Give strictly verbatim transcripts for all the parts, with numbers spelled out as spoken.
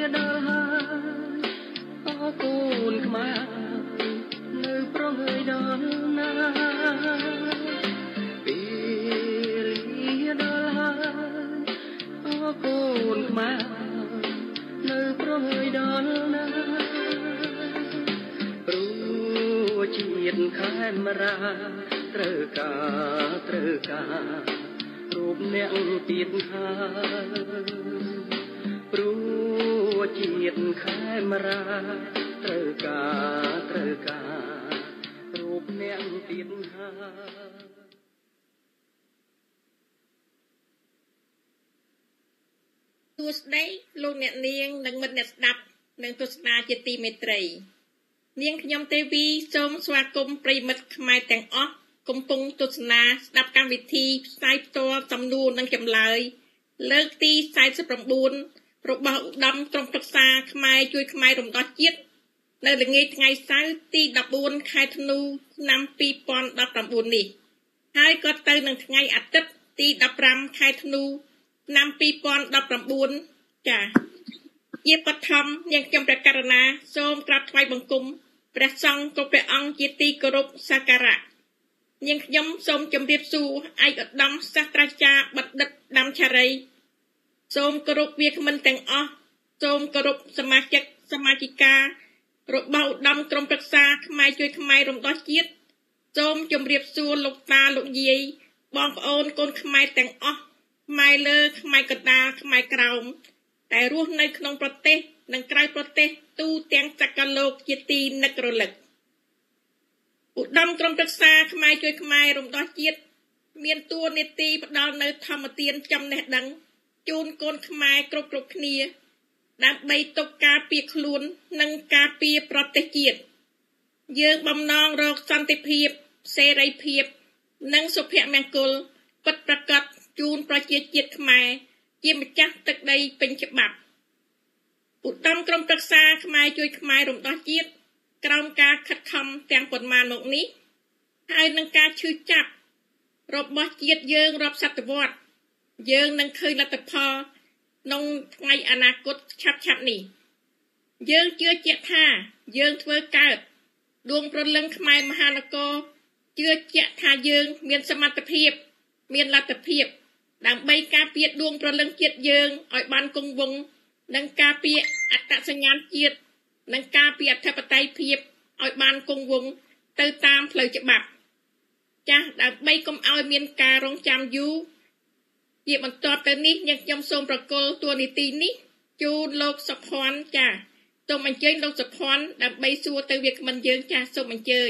លោកអ្នកនាងនិងមិត្តអ្នកស្ដាប់និងទស្សនាជាទីមេត្រីនាងខ្ញុំទេវីសូមស្វាគមន៍ប្រិយមិត្តខ្មែរទាំងអស់កំពុងទស្សនាស្ដាប់កម្មវិធីផ្សាយផ្ទាល់សំណួរនិងចម្លើយលើកទីសែនសិប៩របស់ឧត្តមក្រុមប្រឹក្សាខ្មែរជួយខ្មែររំដោះជាតិនៅល្ងាចថ្ងៃសៅរ៍ទីដប់បួនខែធ្នូឆ្នាំពីរពាន់ដប់ប្រាំបួននេះហើយក៏ទៅនឹងថ្ងៃអាទិត្យទីដប់ប្រាំខែធ្នូឆ្នាំពីរពាន់ដប់ប្រាំបួនចាជាបឋមនាងខ្ញុំព្រះករុណាសូមក្រាបថ្វាយបង្គំព្រះសង្ឃគ្រប់ព្រះអង្គជាទីគោរពសក្ការៈនាងខ្ញុំសូមជម្រាបសួរឯកឧត្តមសាស្ត្រាចារ្យបណ្ឌិតដាំឆារីសូមគោរពវាគ្មិនទាំងអស់សូមគោរពសមាជិកសមាជិការបស់ឧត្តមក្រុមប្រឹក្សាខ្មែរជួយខ្មែររំដោះជាតិសូមជម្រាបសួរលោកតាលោកយាយបងប្អូនកូនខ្មែរទាំងអស់ខ្មែរលើខ្មែរកណ្ដាលខ្មែរក្រោមតែរស់នៅក្នុងប្រទេសនិងក្រៅប្រទេសទូទាំងសកលលោកជាទីនឹករលឹកឧត្តមក្រុមប្រឹក្សាខ្មែរជួយខ្មែររំដោះជាតិមានតួនាទីផ្ដល់នៅធម្មទានចំណេះដឹងជូនកូនខ្មែរគ្រប់គ្រប់គ្នាដើម្បីទុកការពារខ្លួននិងការពារប្រទេសជាតិយើងបំណងរកសន្តិភាពសេរីភាពនិងសុភមង្គលពិតប្រាកដជូនប្រជាជាតិខ្មែរជាម្ចាស់ទឹកដីពេញច្បាប់ឧត្តមក្រុមប្រឹក្សាខ្មែរជួយខ្មែររំដោះជាតិក្រោមការខិតខំទាំងប៉ុន្មានមកនេះហើយនឹងការឈឺចាប់របស់ជាតិយើងរាប់សតវត្សយើងនឹងឃើញលទ្ធផលក្នុងថ្ងៃអនាគតឆាប់ឆាប់នេះយើងជឿជាក់ថាយើងធ្វើកើតដួងព្រលឹងខ្មែរមហានគរជឿជាក់ថាយើងមានសមត្ថភាពមានលទ្ធភាពដើម្បីការពារដួងព្រលឹងជាតិយើងឲ្យបានគង់វង្សនិងការពារអត្តសញ្ញាណជាតិនិងការពារអធិបតេយ្យភាពឲ្យបានគង់វង្សទៅតាមផ្លូវច្បាប់ចាស់ដើម្បីកុំឲ្យមានការរងចាំយូរជាបន្ទាប់ទៅនេះយើងខ្ញុំសូមប្រកល់តួនាទីនេះជូនលោកសុភ័ណ្ឌចាស់សូមអញ្ជើញលោកសុភ័ណ្ឌដើម្បីសួរទៅវាគ្មិនយើងចាស់សូមអញ្ជើញ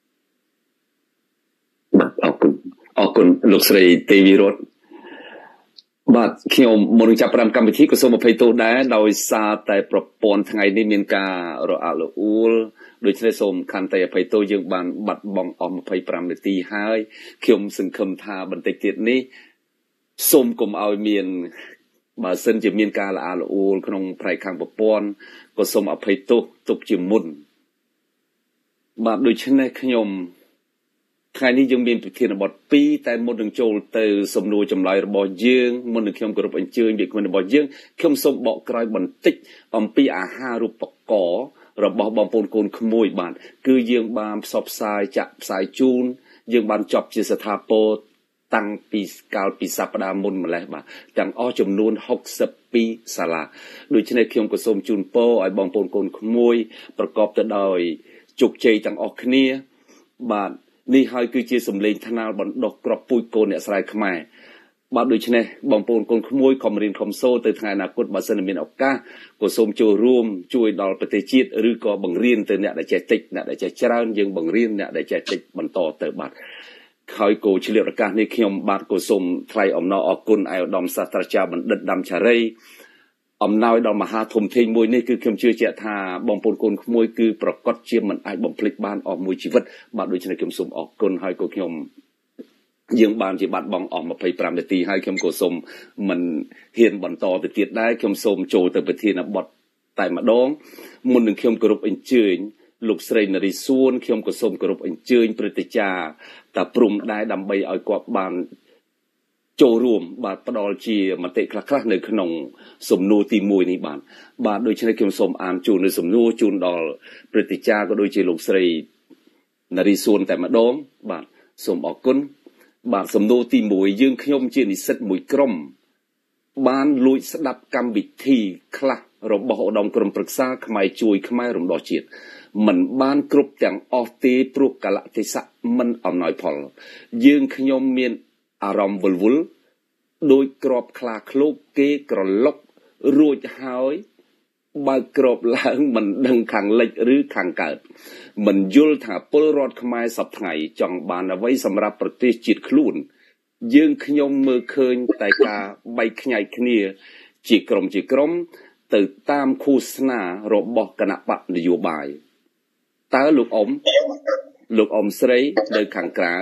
បាទអរគុណអរគុណលោកស្រីទេវីរតបាទខ្ញុំមុននឹងចាប់ផ្ដើមកម្មវិធីក៏សូមអភ័យទោសដែរដោយសារតែប្រព័ន្ធថ្ងៃនេះមានការរអាក់រអួលដូច្នេះសូមខន្តីអភ័យទោសយើងបានបាត់បង់អស់ម្ភៃប្រាំនាទីហើយខ្ញុំសង្ឃឹមថាបន្តិចទៀតនេះសូមកុំឲ្យមានបើសិនជាមានការរអាក់រអួលក្នុងផ្នែកខាងប្រព័ន្ធក៏សូមអភ័យទោសទុកជាមុនបាទដូច្នេះខ្ញុំថ្ងៃនេះយើងមានប្រធានបទពីរតែមុននឹងចូលទៅសំណួរចម្លើយរបស់យើងមុននឹងខ្ញុំគោរពអញ្ជើញវាគ្មិនរបស់យើងខ្ញុំសូមបកក្រោយបន្តិចអំពីអាហារូបករណ៍របស់បងប្អូនកូនក្មួយបាទគឺយើងបានផ្សព្វផ្សាយចាក់ផ្សាយជូនយើងបានចប់ជាស្ថាពរតាំងពីកាលពីសប្តាហ៍មុនម្លេះបាទទាំងអស់ចំនួនហុកសិបពីរសាលាដូច្នេះខ្ញុំក៏សូមជូនពរឲ្យបងប្អូនកូនក្មួយប្រកបទៅដោយជោគជ័យទាំងអស់គ្នាបាទនេះហើយគឺជាសម្លេងថ្នាលបណ្ដុះក្របពូជកូនអ្នកស្រែខ្មែរបាទដូច្នេះបងប្អូនកូនក្មួយខំរៀនខំសូត្រទៅថ្ងៃអនាគតបើសិនមានឱកាសក៏សូមចូលរួមជួយដល់ប្រទេសជាតិឬក៏បង្រៀនទៅអ្នកដែលចេះតិចអ្នកដែលចេះច្រើនយើងបង្រៀនអ្នកដែលចេះតិចបន្តទៅបាទហើយក៏ឆ្លៀតឱកាសនេះខ្ញុំបាទក៏សូមថ្លែងអំណរអគុណឯកឧត្តមសាស្ត្រាចារ្យបណ្ឌិតដាំឆារីអំណោយដល់មហាធំធេងមួយនេះគឺខ្ញុំជឿជាក់ថាបងប្អូនកូនក្មួយគឺប្រកាសជាមិនអាចបំភ្លេចបានអស់មួយជីវិតបាទដូច្នេះខ្ញុំសូមអរគុណហើយក៏ខ្ញុំយើងបានជាបាត់បង់អស់ម្ភៃប្រាំនាទីហើយខ្ញុំក៏សូមមិនហ៊ានបន្តទៅទៀតដែរខ្ញុំសូមចូលទៅប្រធានបទតែម្ដងមុននឹងខ្ញុំគោរពអញ្ជើញលោកស្រីនារីសួនខ្ញុំក៏សូមគោរពអញ្ជើញព្រឹទ្ធាចារ្យតាព្រំដែរដើម្បីឲ្យគាត់បានចូលរួមបាទផ្ដល់ជាមតិខ្លះៗនៅក្នុងសំណួរទីមួយនេះបាទបាទដូច្នេះខ្ញុំសូមអានជូននៅសំណួរជូនដល់ព្រឹទ្ធាចារ្យក៏ដូចជាលោកស្រីនារីសួនតែម្ដងបាទសូមអរគុណបាទសំណួរទីមួយយើងខ្ញុំជានិស្សិតមួយក្រុមបានលួចស្ដាប់កម្មវិធីខ្លះរបស់ឧត្តមក្រុមប្រឹក្សាខ្មែរជួយខ្មែររំដោះជាតិមិនបានគ្រប់ទាំងអស់ទេព្រោះកលៈទេសៈមិនអំណោយផលយើងខ្ញុំមានអារម្មណ៍វល់វល់ដោយក្របខ្លាឃ្លោកគេក្រឡុករួចហើយបើក្របឡើងមិនដឹងខាងលិចឬខាងកើតមិនយល់ថាពលរដ្ឋខ្មែរសពថ្ងៃចង់បានអ្វីសម្រាប់ប្រទេសជាតិខ្លួនយើងខ្ញុំមើលឃើញតែការបែកខ្ញែកគ្នាជាក្រុមជាក្រុមទៅតាមឃោសនារបស់គណៈបកនយោបាយតើលោកអ៊ំលោកអ៊ំស្រីនៅខាងក្រៅ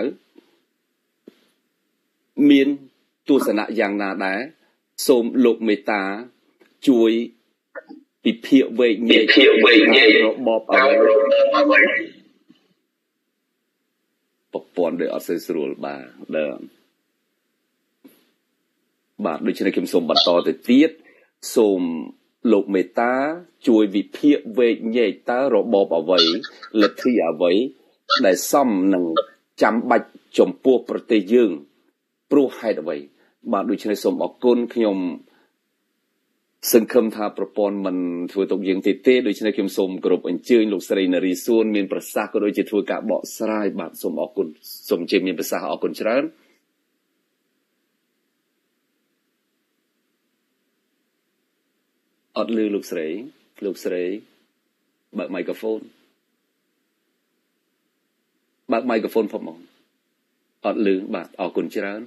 មានទស្សនៈយ៉ាងណាដែរសូមលោកមេត្តាជួយពិភាក្សាវែកញែករបបអ្វីប្រព័ន្ធដោយអត់សូវស្រួលបាទដើមបាទដូច្នេះខ្ញុំសូមបន្តទៅទៀតសូមលោកមេត្តាជួយវិភាគវែកញែកតើរបបអ្វីលទ្ធិអ្វីដែលសមនឹងចាំបាច់ចំពោះប្រទេសយើងព្រោះហេតុអ្វីបាទដូច្នេះសូមអរគុណខ្ញុំសង្ឃឹមថាប្រព័ន្ធមិនធ្វើទុកយើងទេទេដូច្នេះខ្ញុំសូមគោរពអញ្ជើញលោកស្រីនារីសួនមានប្រសាសន៍ក៏ដូចជាធ្វើការបកស្រាយបាទសូមអរគុណសូមជម្រាបមានប្រសាសន៍អរគុណច្រើនអត់លឺលោកស្រីលោកស្រីបើកមីក្រូហ្វូនបើកមីក្រូហ្វូនផងមកអត់លឺបាទអរគុណច្រើន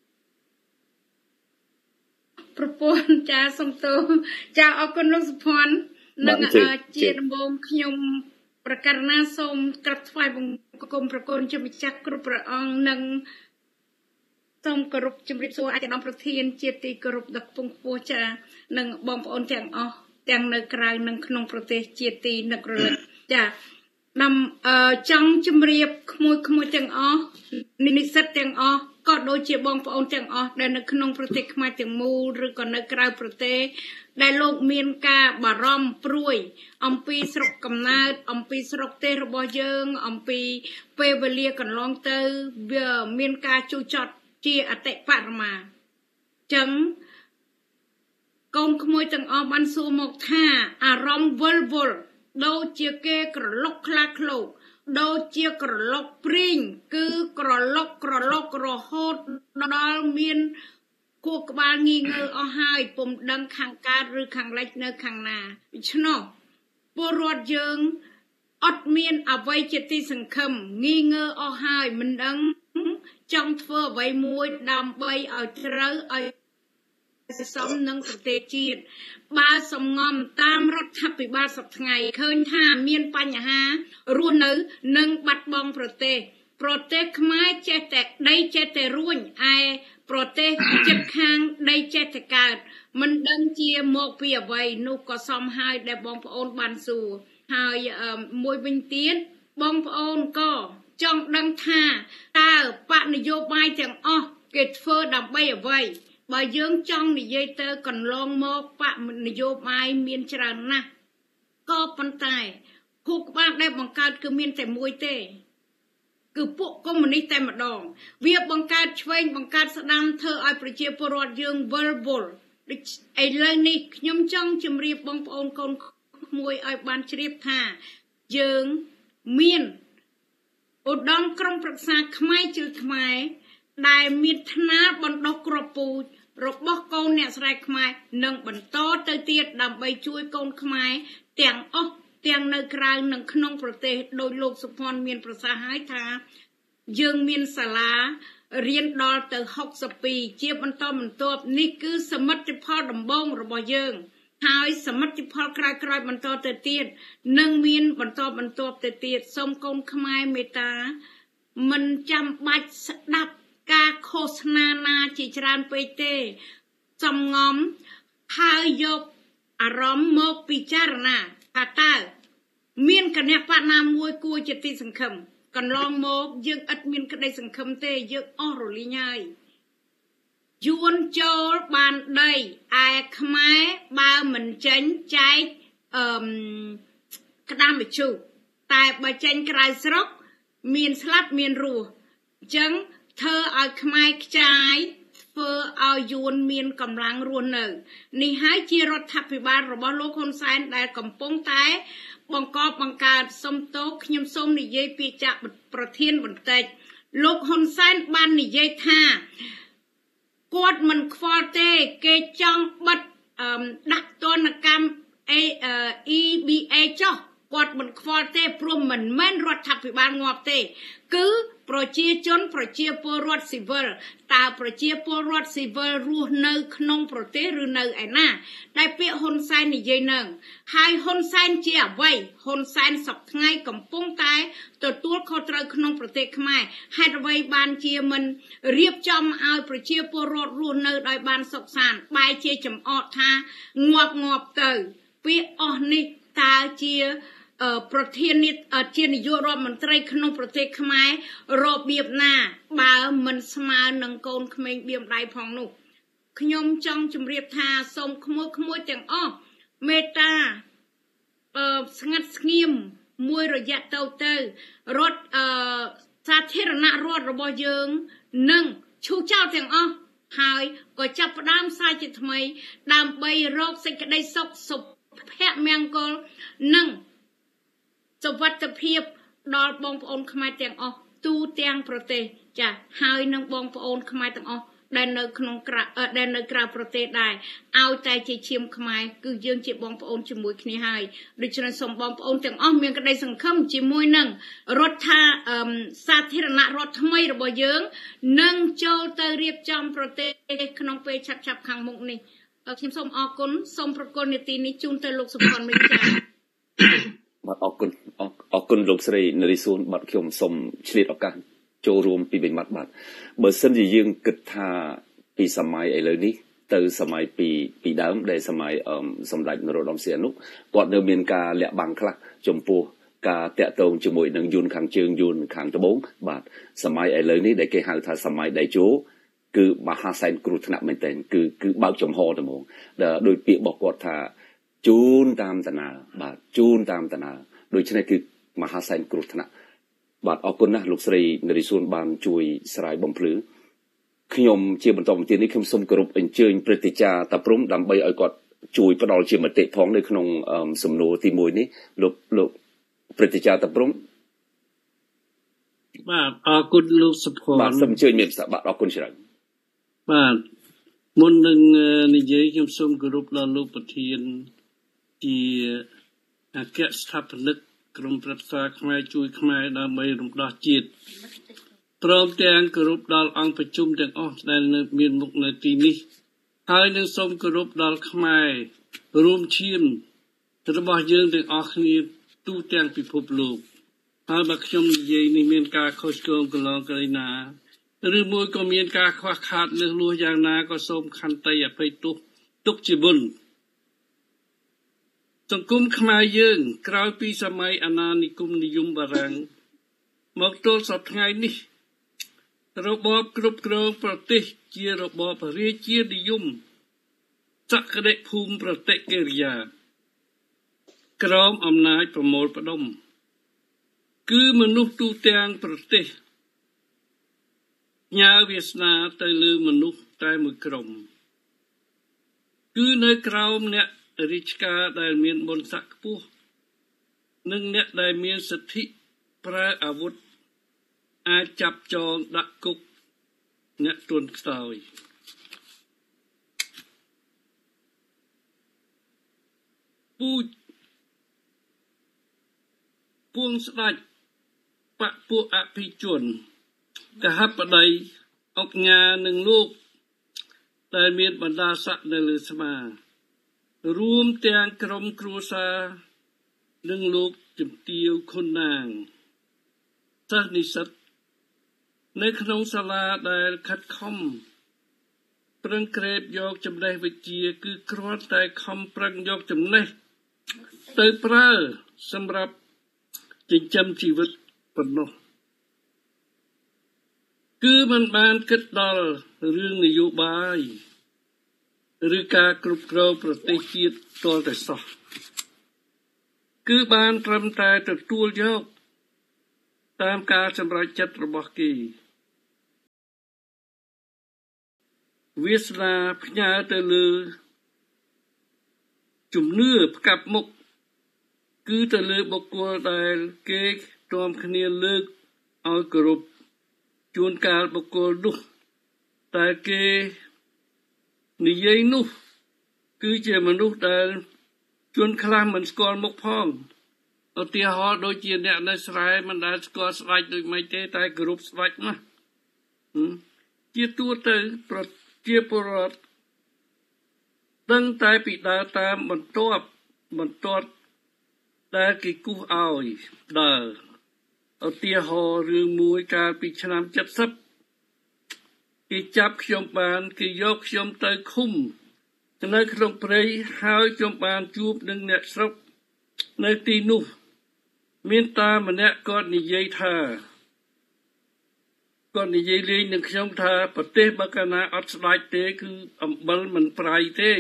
ប្រពន្ធចាសុំទោសចាអរគុណលោកសុភ័ណ្ឌនិងជាដំបូងខ្ញុំប្រកាសណាសូមក្រាបថ្វាយបង្គំប្រគុណជាម្ចាស់គ្រប់ព្រះអង្គនិងសូមគោរពជំរាបសួរអគ្គនាយកប្រធានជាទីគោរពដ៏ខ្ពង់ខ្ពស់ចានិងបងប្អូនទាំងអស់ទាំងនៅក្រៅនិងក្នុងប្រទេសជាទីនឹករលឹកចាដំចង់ជំរាបក្មួយក្មួយទាំងអស់និស្សិតទាំងអស់ក៏ដូចជាបងប្អូនទាំងអស់ដែលនៅក្នុងប្រទេសខ្មែរទាំងមូលឬក៏នៅក្រៅប្រទេសដែលលោកមានការបារម្ភព្រួយអំពីស្រុកកំណើតអំពីស្រុកទេសរបស់យើងអំពីពេលវេលាកន្លងទៅវាមានការជួចចត់ជាអតិបរមាចឹងកូនក្មួយទាំងអស់បានសួរមកថាអារម្មណ៍វល់វល់ដូចជាគេក្រឡុកខ្លាឃ្លោកដូចជាក្រឡុកព្រីងគឺក្រឡុកក្រឡុករហូតដល់មានគួរក្បាលងីងើអស់ហើយពុំដឹងខាងកើតឬខាងលិចនៅខាងណាដូច្នោះពលរដ្ឋយើងអត់មានអ្វីជាទីសង្ឃឹមងីងើអស់ហើយមិនដឹងចង់ធ្វើអ្វីមួយដើម្បីឲ្យត្រូវឲ្យសមនឹងប្រទេសជាតិបើសំងំតាមរដ្ឋាភិបាលសប្តាហ៍ថ្ងៃឃើញថាមានបញ្ហារស់នៅនិងបាត់បង់ប្រទេសប្រទេសខ្មែរចេះតែដីចេះតែរួញឯប្រទេសជិតខាងដីចេះតែកើតមិនដឹងជាមកពីអ្វីនោះក៏សមហើយដែលបងប្អូនបានសួរហើយមួយវិញទៀតបងប្អូនក៏ចង់ដឹងថាតើបកនយោបាយទាំងអស់គេធ្វើដើម្បីអ្វីបើយើងចង់និយាយទៅកន្លងមកបកនយោបាយមានច្រើនណាស់ក៏ប៉ុន្តែគូក្បាលដែលបង្កើតគឺមានតែមួយទេគឺពួកកុម្មុយនីសតែម្ដងវាបង្កើតឆ្វេងបង្កើតស្ដាំធ្វើឲ្យប្រជាពលរដ្ឋយើងវិលវល់ដូចឥឡូវនេះខ្ញុំចង់ជម្រាបបងប្អូនកូនក្មួយឲ្យបានជ្រាបថាយើងមានឧត្តមក្រុមប្រឹក្សាខ្មែរជឿខ្មែរដែលមានឋានៈបណ្ដុះគ្រាប់ពូជរបស់កូនអ្នកស្រីខ្មែរនឹងបន្តទៅទៀតដើម្បីជួយកូនខ្មែរទាំងអស់ទាំងនៅក្រៅនិងក្នុងប្រទេសដោយលោកសុភ័ណ្ឌមានប្រសាសន៍ឲ្យថាយើងមានសាលារៀនដល់ទៅហុកសិបពីរជាបន្តបន្ទាប់នេះគឺសមិទ្ធផលដំបូងរបស់យើងហើយសមិទ្ធផលក្រោយៗបន្តទៅទៀតនឹងមានបន្តបន្ទាប់ទៅទៀតសូមកូនខ្មែរមេត្តាមិនចាំបាច់ស្ដាប់ការឃោសនាណាជាច្រើនពេកទេសំងំហើយយកអារម្មណ៍មកពិចារណាថាតើមានគណៈបកណាមួយគួរជាទីសង្ឃឹមកន្លងមកយើងឥតមានក្តីសង្ឃឹមទេយើងអស់រលីងហើយ yuan châu ban đây ai khmai ba mình tránh trái um, cái đam bị chủ tại bà tranh cái sốc miền slap miền rùa chẳng thơ ai khmai trái phơ ai yuan miền cầm lăng ruồn nở ni hai chia rốt thập ba rồi bao lô con sai đại cầm pông tái bằng cọp bằng cà sông tố nhâm sông ni dây pi chạm bật thiên bật tạch lô con sai ban ni dây tha quạt mình khoa tê kê trong bật đặt tôn là cam e b a cho quạt mình khoa tê pro mình men rót thập ba ngọt tê cứ pro chia chốn pro chia po rót silver ta pro chia po rót silver ru nơi khôn pro tê ru nơi ai na đại bịa hôn sai ni dây nâng hai hôn sai chia vậy hôn sai sọc ngay cầm pung tayตัวตัวเขาตรึกขนมประเทศขมายให้ระบายบานเชียมันเรียบจอมเอาประเชียปรดรูนเนอได้บานสกสานใบเชียจำออดทางอบงอบเตอปีออนิตาเชียประเทศนี้เชียนิยรอบมันตรึกขนมประเทศขมายรอบเบียบหน้าบ่ามันสมาหนังโกนขมิ้นเบียบได้พองนุกขยมจังจำเรียบทาทรงขโมยขโมยจังอ้อเมตาสงัดสงีมมวยระยะเต่าเต่ารถสาธารณะรถระบายยืงหนึ่งชูเจ้าแตงอ้อหายก็จับดามสายจิตทำไมดามใบโรคสิ่งกระไดซกศพแพะแมงกอลหนึ่งสวัสดิเพียบดอลบองปอนขมายแตงอ้อตูแตงประเทศจะหายนังบองปอนขมายแตงอ้อได้ในขนมกระเออได้ในกระประเทศได้เอาใจเชี่ยมขมายคือยืงจีบองปอนจมูกนี้ให้ดิฉันส่งบองปอนแตงอ้อเมียงกระไดสังคมจีมวยนั่งรถท่าสาธารณะรถทำไมระบายยืงนั่งโจเตอเรียบจอมประเทศขนมเปย์ฉับฉับขังมุกนี่ทีมส่งออกคนส่งประกอบในตีนี้จูนเตอลูกสมพรไม่จ่ายบัดออกคนออกออกคนลูกสรีนริซูนบัดเขียมสมเฉลี่ยออกกันโจรวมปีเป็นมัดบัดเบอร์เซนจะยืงกึศธาปีสมัยไอ้เลยนี้เติมสมัยปีปีดำได้สมัยเอ่อสมัยนรดมเสียนุกกอดเดิมเมียนกาเละบังคลักจมปูกาเตะตรงจมูกนังยุนขังเชิงยุนขังตะบงบาดสมัยไอ้เลยนี้ได้เกี่ยหาถ้าสมัยได้โจคือมหาไซน์กรุธนะเหมือนเต็นคือคือเบาจมหอตะมงเดโดยเปียบอกกอดถ้าจูนตามตนาบาดจูนตามตนาโดยเฉพาะคือมหาไซน์กรุธนะบาดออกคนนะลูกสรีนริสุนบานจุยสลายบ่มพลื้ขยมเชี่ยบรรทมทีนี้ขยมสมกรุบเอ็นเชิญปฏิจาตะปรุมดำใบอ้อยกอดจุยประดอลเชี่ยมาเตะท้องในขนมสมโนตีมวยนี้ลูกลูกปฏิจาตะปรุมบาดออกคุณลูกสปอนบาดสมเชิญเมียนสบาดออกคนเฉยบาดมุนหนึ่งนิยขยมสมกรุบเราลูกปฏิญที่อาเกะสถาปนิกกรมปรัชญาขมายจุยขมายดำใบรุมดาจิตพร้อมแจงกรุบดอลอังประชุมแจงออกในเมียนมุกในทีนี้หายหนึ่งสมกรุบดอลขมายรวมชิมระบายยืงแจงออกนี้ตู้แจงปิภพลูกหายบักชมเยในเมียนกาโคชโกงกลองกฤนาหรือมวยก็เมียนกาคว้าขาดเลือดลัวอย่างนาก็สมคันไตอย่าไปตุกตุกจิบุนสังคมขมายยืงกลายปีสมัยอนานิคมนิยมบารังมอกโตสอบไงนี่ระบอบกรุบกรองประเทศเจียระบอบเรียเจียดิยมจักรเดภูมิประเทศเกริยากรอมอำนาจประโมลประดมคือมนุษย์ตูแตงประเทศญาเวียสนาไตลือมนุษย์ไตมือกรมคือในกราวเนี่ยริชกาได้เมียนบนสักผู้หนึ่งเนี่ยได้เมียนสถิพระอาวุธอาจับจองดักกุกเนี่ยตุนสอยผู้พวงสลัดปะพวกอภิจวนกระหับปะไดออกงานหนึ่งลูกได้เมียนบรรดาสักในลือสมารวมแตงกรมครูซาหนึ่งลูกจุดเตียวคนนางสักนิสัตในขนมสลาได้คัดคอมปรังเกรบยกจำได้วิจีคือกรอดแต่คอมปรังยกจำได้เตยปลาสำหรับจิตจำชีวิตปนគឺมันបានគិតដល់រឿងនយោបាយឬការគ្រប់គ្រងប្រទេសជាតិតលតែសោះគឺបានត្រឹមតែទទួលយកតាមការសម្រេចចិត្តរបស់គេវាសនាផ្ញើទៅលើជំនឿផ្កាប់មុខគឺទៅលើបុគ្គលដែលគេនាំគ្នាលើកឲ្យគោរពជួនកាលបុគ្គលនោះតែគេនិយាយនោះគឺជាមនុស្សដែលជួនខ្លះមិនស្គាល់មុខផងឧទាហរណ៍ដូចជាអ្នកនៅស្រែមិនដែលស្គាល់ស្ដេចដូចមិនទេតែគោរពស្ដេចណាជាទូទៅប្រជាពលរដ្ឋដឹងតែពីដើរតាមបន្ទាប់បន្ទាត់ដែលគេគូសឲ្យដើរឧទាហរណ៍រឿងមួយកាលពីឆ្នាំเจ็ดสิบគេចាប់ខ្ញុំបានគេយកខ្ញុំទៅឃុំនៅក្នុងព្រៃហើយខ្ញុំបានជួបនឹងអ្នកស្រុកនៅទីនោះមានតាម្នាក់គាត់និយាយថាគាត់និយាយលេងនឹងខ្ញុំថាប្រទេសបើកាលណាអត់ស្ដេចទេគឺអំបិលមិនប្រៃទេ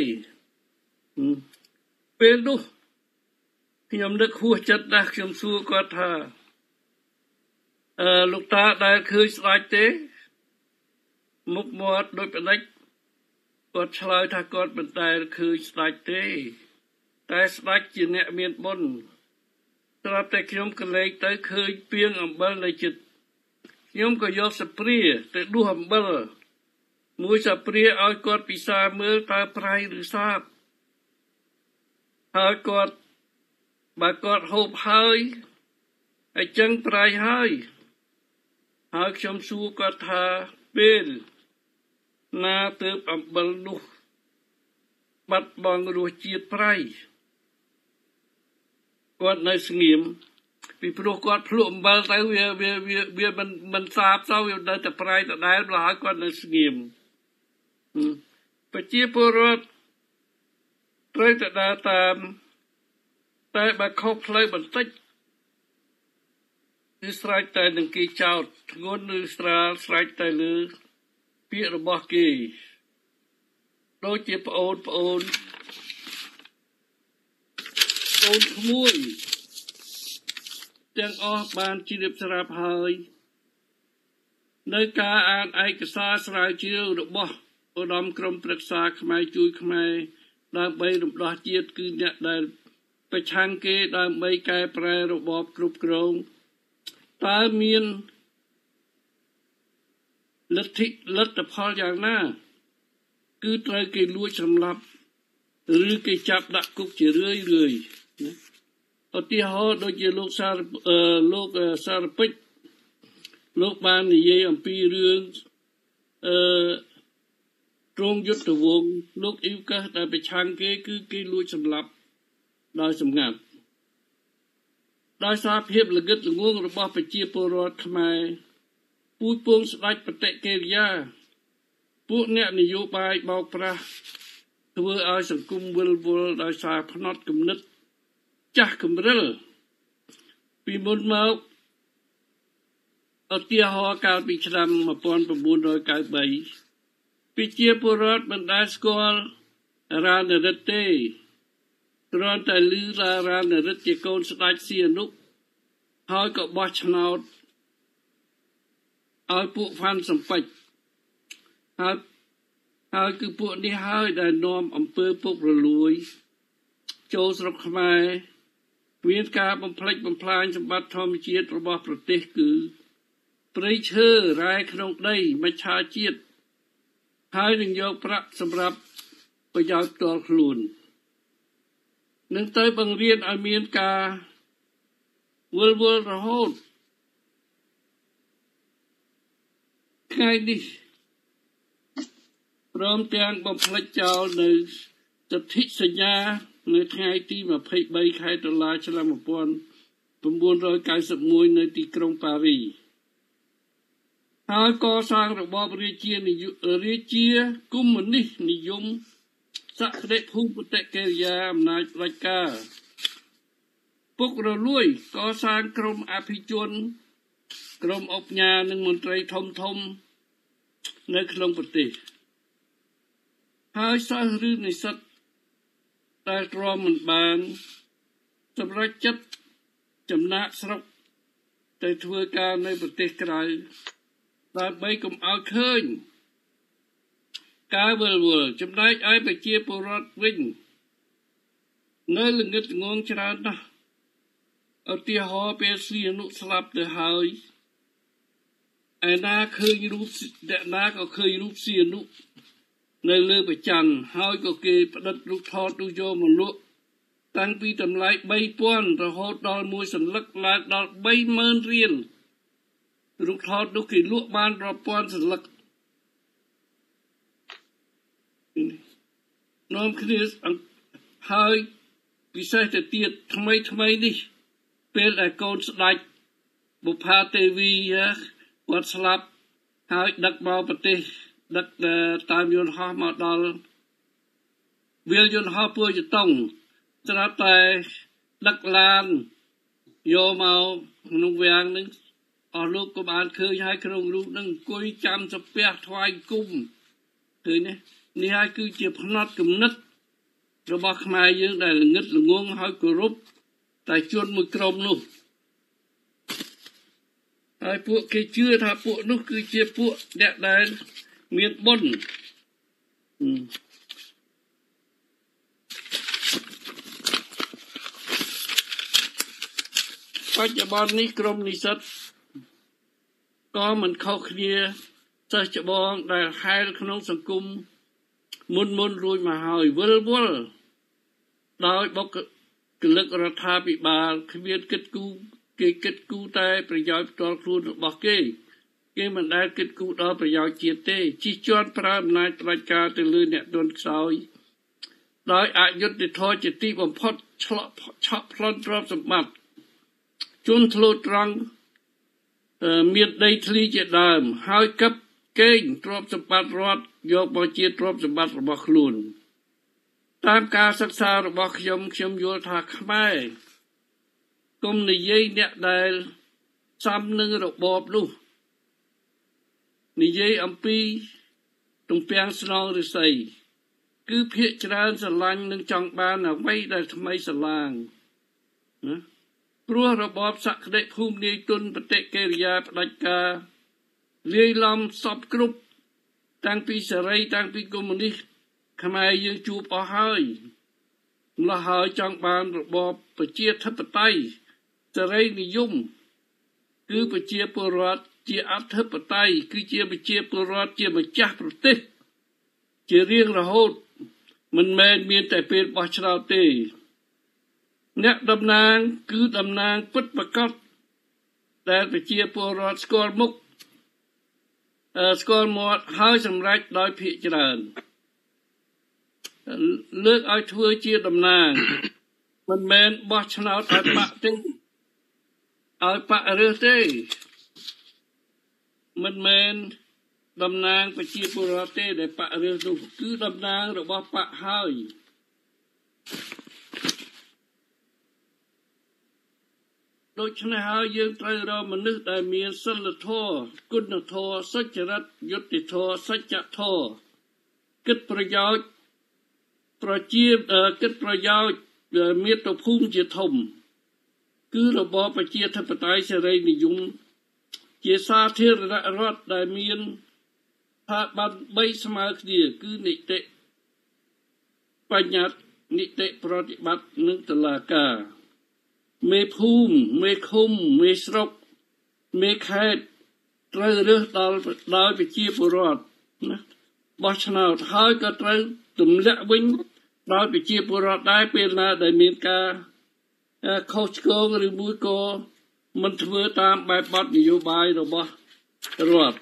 ពេលនោះខ្ញុំនឹកហួសចិត្តណាស់ខ្ញុំសួរគាត់ថាអឺលោកតាដែលឃើញស្ដេចទេមុខមាត់ដូចផ្ដេចគាត់ឆ្លើយថាគាត់មិនដែលឃើញស្ដេចទេតែស្ដេចជាអ្នកមានបុណ្យស្រាប់តែខ្ញុំកលែងទៅឃើញពាងអំបិលនៅចិត្តខ្ញុំក៏យកស្ព្រាទៅដួសអំបិលមួយស្ព្រាឲ្យគាត់ពិសាមើលតើប្រៃឬសាបហើយគាត់បើគាត់ហូបហើយអញ្ចឹងប្រៃហើយហើយខ្ញុំសួរគាត់ថាពេលណាទើបអំបិលនោះបាត់បង់រសជាតិប្រៃគាត់នៅស្ងៀមពីព្រោះគាត់ភ្លក់អំបិលទៅវាវាវាមិនមិនសាបទៅវានៅតែប្រៃដដែលម្ល៉េះហើយគាត់នៅស្ងៀមប្រជាពលរដ្ឋត្រូវតែដើរតាមតែបើខុសផ្លូវបន្តិចគឺស្រេចតែនឹងគេចោទធ្ងន់ឬស្រាលស្រេចតែលើពាក្យរបស់គេដូចជាប្អូនប្អូនប្អូនក្មួយទាំងអស់បានជ្រាបស្រាប់ហើយនៅការអានឯកសារស្រាវជ្រាវរបស់ឧត្តមក្រុមប្រឹក្សាខ្មែរជួយខ្មែរដើម្បីរំដោះជាតិគឺអ្នកដែលប្រឆាំងគេដើម្បីកែប្រែរបបគ្រប់គ្រងតើមានលទ្ធិលទ្ធផលយ៉ាងណាគឺត្រូវគេលួចសម្លាប់ឬគេចាប់ដាក់គុកជារឿយរឿយណាឧទាហរណ៍ដូចជាលោកសារលោកសារពេជ្រលោកបាននិយាយអំពីរឿងអឺទ្រង់យុទ្ធវង្សលោកអ៊ីវកាសដែលប្រឆាំងគេគឺគេលួចសម្លាប់ដោយសម្ងាត់ដោយសារភាពល្ងឹតល្ងងរបស់ប្រជាពលរដ្ឋខ្មែរពូជពងស្ដេចបតិកិរិយាពួកអ្នកនយោបាយបោកប្រាស់ធ្វើឲ្យសង្គមវិលវល់ដោយសារផ្នត់គំនិតចាស់កម្រិលពីមុនមកឧទាហរណ៍កាលពីឆ្នាំnineteen ninety-threeប្រជាពលរដ្ឋមិនដែលស្គាល់រានរិទ្ធទេគ្រាន់តែឮថារានរិទ្ធជាកូនស្ដេចសៀនុហើយក៏បោះឆ្នោតឲ្យពួកហ្វាន់សំពេចហើយហើយគឺពួកនេះហើយដែលនាំអំពើពុករលួយចូលស្រុកខ្មែរមានការបំផ្លិចបំផ្លាញសម្បត្តិធម្មជាតិរបស់ប្រទេសគឺព្រៃឈើរ៉ែក្នុងដីមច្ឆាជាតិហើយនឹងយកប្រាក់សម្រាប់ប្រយោជន៍ផ្ទាល់ខ្លួននឹងទៅបង្រៀនឲ្យមានការវិលវល់រហូតថ្ងៃនេះព្រមទាំងបំផ្លិចចោលនៅទិដ្ឋិសញ្ញានៅថ្ងៃទីtwenty-threeខែតុលាឆ្នាំnineteen ninety-oneនៅទីក្រុងប៉ារីសហើយកសាងរបបរាជារាជាកុម្មុយនីសនិយមសក្តិភូមិបតិកិរិយាអំណាចផ្ដាច់ការពុករលួយកសាងក្រុមអភិជនក្រុមអុកញ៉ានិងមន្ត្រីធំធំនៅក្នុងប្រទេសហើយសិស្សឬនិស្សិតដែលទ្រាំមិនបានសម្រេចចិត្តចំណាក់ស្រុកទៅធ្វើការនៅប្រទេសក្រៅដើម្បីកុំឲ្យឃើញការវិលវល់ចំណែកឯប្រជាពលរដ្ឋវិញនៅល្ងឹតងងច្រើនណាស់ឧទាហរណ៍ពេលសីហនុស្លាប់ទៅហើយឯណាឃើញរូបអ្នកណាក៏ឃើញរូបសីហនុនៅលើប្រច័ណ្ឌហើយក៏គេផ្ដិតរូបថតនោះយកមកលក់តាំងពីតម្លៃបីពាន់រហូតដល់មួយសន្លឹកឡើងដល់បីម៉ឺនរៀលរូបថតនោះគេលក់បានរាប់ពាន់សន្លឹកនាំគ្នាហើយពិសេសទៅទៀតថ្មីថ្មីនេះពេលដែលកូនស្ដេចបុប្ផាទេវីគាត់ស្លាប់ហើយដឹកមកប្រទេសដឹកតាមយន្តហោះមកដល់វាលយន្តហោះពួរយតុងស្រាប់តែដឹកឡានយកមកក្នុងវាំងនឹងអស់លោកក៏បានឃើញហើយក្នុងរូបនឹងអង្គុយចាំសាពះថ្វាយគុំឃើញទេនេះហើយគឺជាផ្នត់គំនិតរបស់ខ្មែរយើងដែលល្ងឹតល្ងងហើយគោរពតែជនមួយក្រុមនោះហើយពួកគេជឿថាពួកនោះគឺជាពួកអ្នកដែលមានបុណ្យបច្ចុប្បន្ននេះក្រុមនិស្សិតក៏មិនខុសគ្នាសិស្សច្បងដែលហែលក្នុងសង្គមមុនមុនរួចមកហើយវិលវល់ដោយបុគ្គលិករដ្ឋាភិបាលគ្មានគិតគូរគេគិតគូរតែប្រយោជន៍ផ្ទាល់ខ្លួនរបស់គេគេមិនដែលគិតគូរដល់ប្រយោជន៍ជាតិទេជិះជាន់ប្រើអំណាចផ្ដាច់ការទៅលើអ្នកទន់ខ្សោយដោយអយុត្តិធម៌ជាទីបំផុតឆ្លក់ឆក់ប្លន់ទ្រព្យសម្បត្តិជនធ្លូតត្រង់មានដីធ្លីជាដើមហើយកឹបកេងទ្រព្យសម្បត្តិរដ្ឋយកមកជាទ្រព្យសម្បត្តិរបស់ខ្លួនតាមការសិក្សារបស់ខ្ញុំខ្ញុំយល់ថាខ្មែរកុំនិយាយអ្នកដែលសំនឹងរបបនោះនិយាយអំពីទំពាំងស្នងឫស្សីគឺភាគច្រើនស្រឡាញ់នឹងចង់បានអ្វីដែលថ្មីស្រឡាងណាព្រោះរបបសក្តិភូមិនាយទុនបតិកិរិយាផ្ដាច់ការលាយឡំសពគ្រប់តាំងពីសេរីតាំងពីកុម្មុយនីសខ្មែរយើងជួបអស់ហើយម្ល៉េះហើយចង់បានរបបប្រជាធិបតេយ្យសេរីនិយមគឺប្រជាពលរដ្ឋជាអធិបតេយ្យគឺជាប្រជាពលរដ្ឋជាម្ចាស់ប្រទេសជារៀងរហូតមិនមែនមានតែពេលបោះឆ្នោតទេអ្នកតំណាងគឺតំណាងពិតប្រាកដដែលប្រជាពលរដ្ឋស្គាល់មុខស្គាល់មាត់ហើយសម្រេចដោយភាគច្រើនលើកឲ្យធ្វើជាតំណាងមិនមែនបោះឆ្នោតឲ្យបាក់ទេឲ្យបាក់រើសទេមិនមែនតំណាងប្រជាពលរដ្ឋទេដែលបាក់រើសនោះគឺតំណាងរបស់បាក់ហើយដូច្នេះហើយយើងត្រូវរកមនុស្សដែលមានសិលធម៌គុណធម៌សុចរិតយុត្តិធម៌សច្ចធម៌គិតប្រយោជន៍ប្រជាគិតប្រយោជន៍មាតុភូមិជាធំគឺរបបប្រជាធិបតេយ្យសេរីនិយមជាសាធារណរដ្ឋដែលមានថាបានបីស្មើគ្នាគឺនីតិបញ្ញត្តិនីតិប្រតិបត្តិនិងតុលាការមេភូមិមេឃុំមេស្រុកមេខេត្តត្រូវរើសដល់ដោយប្រជាពលរដ្ឋណាបោះឆ្នោតហើយក៏ត្រូវទម្លាក់វិញដោយប្រជាពលរដ្ឋដែរពេលណាដែលមានការខុសឆ្គងឬមួយក៏មិនធ្វើតាមបែបបទនយោបាយរបស់រដ្ឋ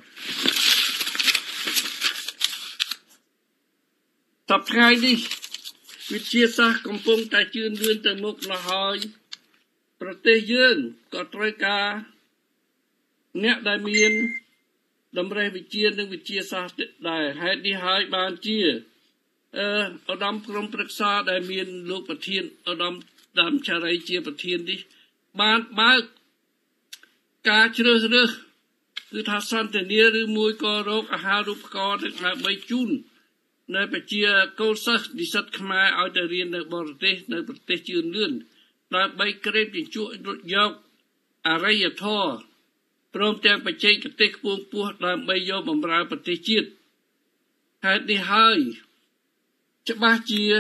តបថ្ងៃនេះវិទ្យាសាស្ត្រកំពុងតែជឿនលឿនទៅមុខដល់ហើយប្រទេសយើងក៏ត្រូវការអ្នកដែលមានតម្រេះវិជ្ជានិងវិទ្យាសាស្ត្រដែរហេតុនេះហើយបានជាអឺឧត្តមក្រុមប្រឹក្សាដែលមានលោកប្រធានឧត្តមដើមចារីជាប្រធាននេះបានបើកការជ្រើសរើសគឺថាសន្តានាឬមួយក៏រោគអាហារូបករណ៍ដើម្បីជូននៅប្រជាកូនសិស្សនិស្សិតខ្មែរឲ្យទៅរៀននៅបរទេសនៅប្រទេសជឿនលឿនដើម្បីក្រេបជញ្ជក់យកអរិយធម៌ព្រមទាំងបច្ចេកទេសខ្ពង់ខ្ពស់ដើម្បីយកបម្រើប្រទេសជាតិហេតុនេះហើយច្បាស់ជា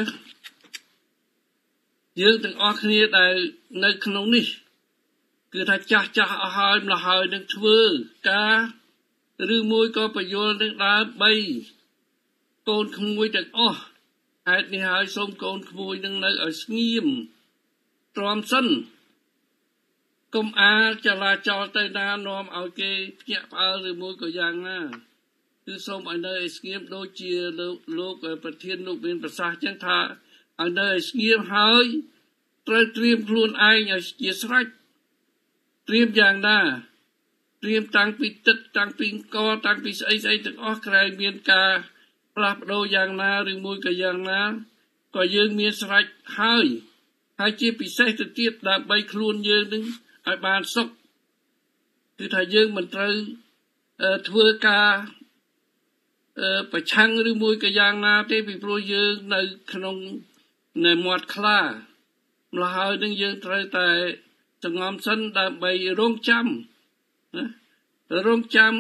យើងទាំងអស់គ្នាដែលនៅក្នុងនេះគឺថាចាស់ចាស់អស់ហើយម្ល៉េះហើយនឹងធ្វើការឬមួយក៏បញ្យល់នឹងដើម្បីកូនក្មួយទាំងអស់ហេតុនេះហើយសូមកូនក្មួយនឹងនៅឲ្យស្ងៀមទ្រាំសិនកុំអាលចលាចលទៅណានាំឲ្យគេភ្ញាក់ផ្អើលឬមួយក៏យ៉ាងណាគឺសូមឲ្យនៅឲ្យស្ងៀមដូចជាលោកប្រធានលោកមានប្រសាសន៍ចឹងថាឲ្យនៅឲ្យស្ងៀមហើយត្រូវត្រៀមខ្លួនឯងឲ្យជាស្រេចត្រៀមយ៉ាងណាត្រៀមតាំងពីទឹកតាំងពីកតាំងពីស្អីស្អីទាំងអស់ក្រែងមានការផ្លាស់ប្ដូរយ៉ាងណាឬមួយក៏យ៉ាងណាក៏យើងមានស្រេចហើយហើយជាពិសេសទៅទៀតដើម្បីខ្លួនយើងនឹងឲ្យបានសុខគឺថាយើងមិនត្រូវធ្វើការប្រឆាំងឬមួយក៏យ៉ាងណាទេពីព្រោះយើងនៅក្នុងនៅមាត់ខ្លាម្ល៉េះហើយនឹងយើងត្រូវតែសង្ងំសិនដើម្បីរងចាំណារងចាំ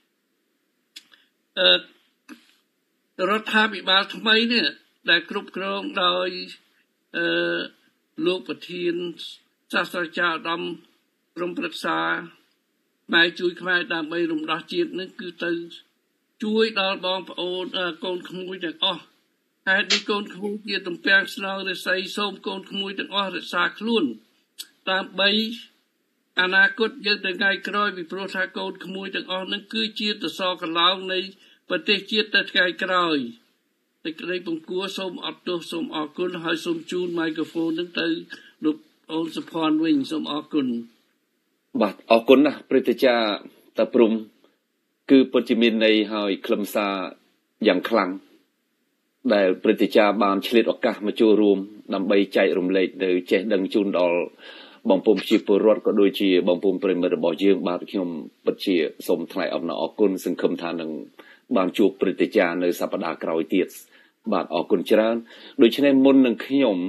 អឺរដ្ឋាភិបាលថ្មីនេះដែលគ្រប់គ្រងដោយអឺលោកប្រធានសាស្ត្រាចារ្យឧត្តមក្រុមប្រឹក្សាផ្នែកជួយខ្មែរដើម្បីរំដោះជាតិនឹងគឺទៅជួយដល់បងប្អូនកូនក្មួយទាំងអស់ហេតុនេះកូនក្មួយជាទំពាំងស្នងរិស័យសូមកូនក្មួយទាំងអស់រក្សាខ្លួនដើម្បីអនាគតយើងទៅថ្ងៃក្រោយពីព្រោះថាកូនក្មួយទាំងអស់នឹងគឺជាតសកឡោងនៃប្រទេសជាតិទៅថ្ងៃក្រោយតែក្តីពង្គួរសូមអត់ទោសសូមអរគុណហើយសូមជូនមីក្រូហ្វូននឹងទៅលោកអូនសុផាន់វិញសូមអរគុណបាទអរគុណណាស់ព្រឹទ្ធាចារ្យតាព្រំគឺពិតជាមានន័យហើយខ្លឹមសារយ៉ាងខ្លាំងដែលព្រឹទ្ធាចារ្យបានឆ្លៀតឱកាសមកចូលរួមដើម្បីចែករំលែកនៅចេះដឹងជូនដល់បងប្អូនប្រជាពលរដ្ឋក៏ដូចជាបងប្អូនប្រិយមិត្តរបស់យើងបាទខ្ញុំពិតជាសូមថ្លែងអំណរអគុណសង្ឃឹមថានឹងបានជួបព្រឹទ្ធាចារ្យនៅសប្តាហ៍ក្រោយទៀតបាទអរគុណច្រើនដូច្នេះមុននឹងខ្ញុំ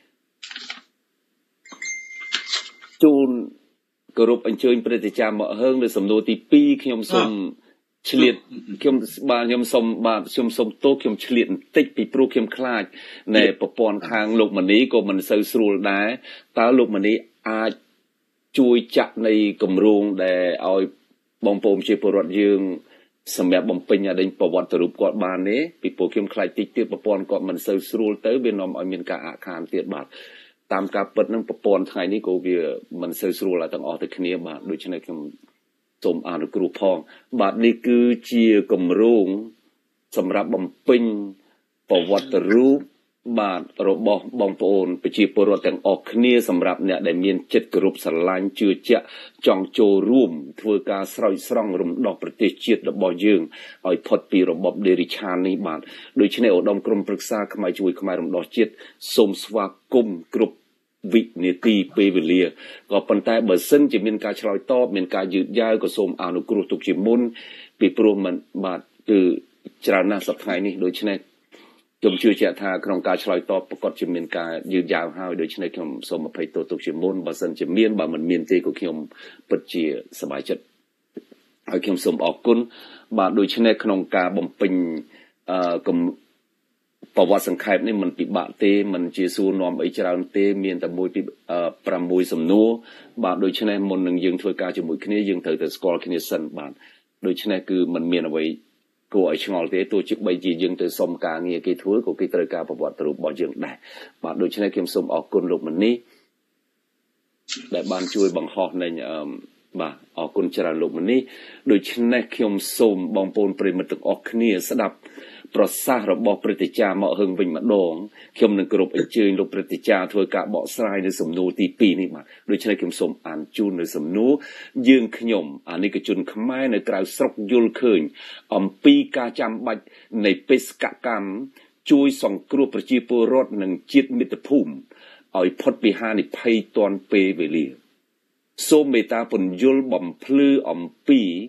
ជូនគោរពអញ្ជើញព្រឹទ្ធាចារ្យមកហឹងនៅសំណួរទីពីរខ្ញុំសូមឆ្លៀតខ្ញុំបាទខ្ញុំសូមបាទខ្ញុំសូមទោសខ្ញុំឆ្លៀតបន្តិចពីព្រោះខ្ញុំខ្លាចនៅប្រព័ន្ធខាងលោកមនីក៏មិនសូវស្រួលដែរតើលោកមនីអាចជួយចាក់នៃគម្រោងដែលឲ្យបងប្អូនជាពលរដ្ឋយើងសម្រាប់បំពេញអដេញប្រវត្តិរូបគាត់បានទេពីព្រោះខ្ញុំខ្លាចតិចទៀតប្រព័ន្ធគាត់មិនសូវស្រួលទៅវានាំឲ្យមានការអាក់ខានទៀតបាទតាមការពិតនឹងប្រព័ន្ធថ្ងៃនេះក៏វាមិនសូវស្រួលទាំងអស់ទៅគ្នាបាទដូច្នេះខ្ញុំសូមអនុគ្រោះផងបាទនេះគឺជាគម្រោងសម្រាប់បំពេញប្រវត្តិរូបបាទរបស់បងប្អូនប្រជាពលរដ្ឋទាំងអស់គ្នាសម្រាប់អ្នកដែលមានចិត្តគោរពស្រឡាញ់ជឿជាក់ចង់ចូលរួមធ្វើការស្រោចស្រង់រំដោះប្រទេសជាតិរបស់យើងឲ្យផុតពីរបបដេរិឆាននេះបាទដូច្នេះឧត្តមក្រុមប្រឹក្សាខ្មែរជួយខ្មែររំដោះជាតិសូមស្វាគមន៍គ្រប់វិនាទីពេលវេលាក៏ប៉ុន្តែបើសិនជាមានការឆ្លើយតបមានការយឺតយ៉ាវក៏សូមអនុគ្រោះទុកជាមុនពីព្រោះមិនបាទគឺច្រើនណាស់សប្តាហ៍នេះដូច្នេះខ្ញុំជឿជាក់ថាក្នុងការឆ្លើយតបប្រកាសជាមានការយឺតយ៉ាវហើយដូច្នេះខ្ញុំសូមអភ័យទោសទុកជាមុនបើសិនជាមានបើមិនមានទេក៏ខ្ញុំពិតជាសប្បាយចិត្តហើយខ្ញុំសូមអរគុណបាទដូច្នេះក្នុងការបំពេញអឺប្រវត្តិសង្ខេបនេះមិនពិបាកទេមិនជាសួរនាំអីច្រើនទេមានតែមួយពីប្រាំមួយសំណួរបាទដូច្នេះមុននឹងយើងធ្វើការជាមួយគ្នាយើងត្រូវតែស្គាល់គ្នាសិនបាទដូច្នេះគឺมันមានអ្វីគួរឲ្យឆ្ងល់ទេទោះជាបីជាយើងទៅសុំការងារគេធ្វើក៏គេត្រូវការប្រវត្តិរូបរបស់យើងដែរបាទដូច្នេះខ្ញុំសូមអរគុណលោកមនីដែលបានជួយបង្ហោះនៃបាទអរគុណច្រើនលោកមនីដូច្នេះខ្ញុំសូមបងប្អូនប្រិយមិត្តទាំងអស់គ្នាស្ដាប់ប្រសាសន៍របស់ព្រឹទ្ធាចារ្យមកហឹងវិញម្ដងខ្ញុំនឹងគោរពអញ្ជើញលោកព្រឹទ្ធាចារ្យធ្វើការបកស្រាយនៅសំណួរទីពីរនេះបាទដូច្នេះខ្ញុំសូមអានជូននៅសំណួរយើងខ្ញុំអានិកជនខ្មែរនៅក្រៅស្រុកយល់ឃើញអំពីការចាំបាច់នៃបេសកកម្មជួយសង្គ្រោះប្រជាពលរដ្ឋនិងជាតិមាតុភូមិឲ្យផុតពីហានិភ័យទាន់ពេលវេលាសូមមេត្តាពន្យល់បំភ្លឺអំពី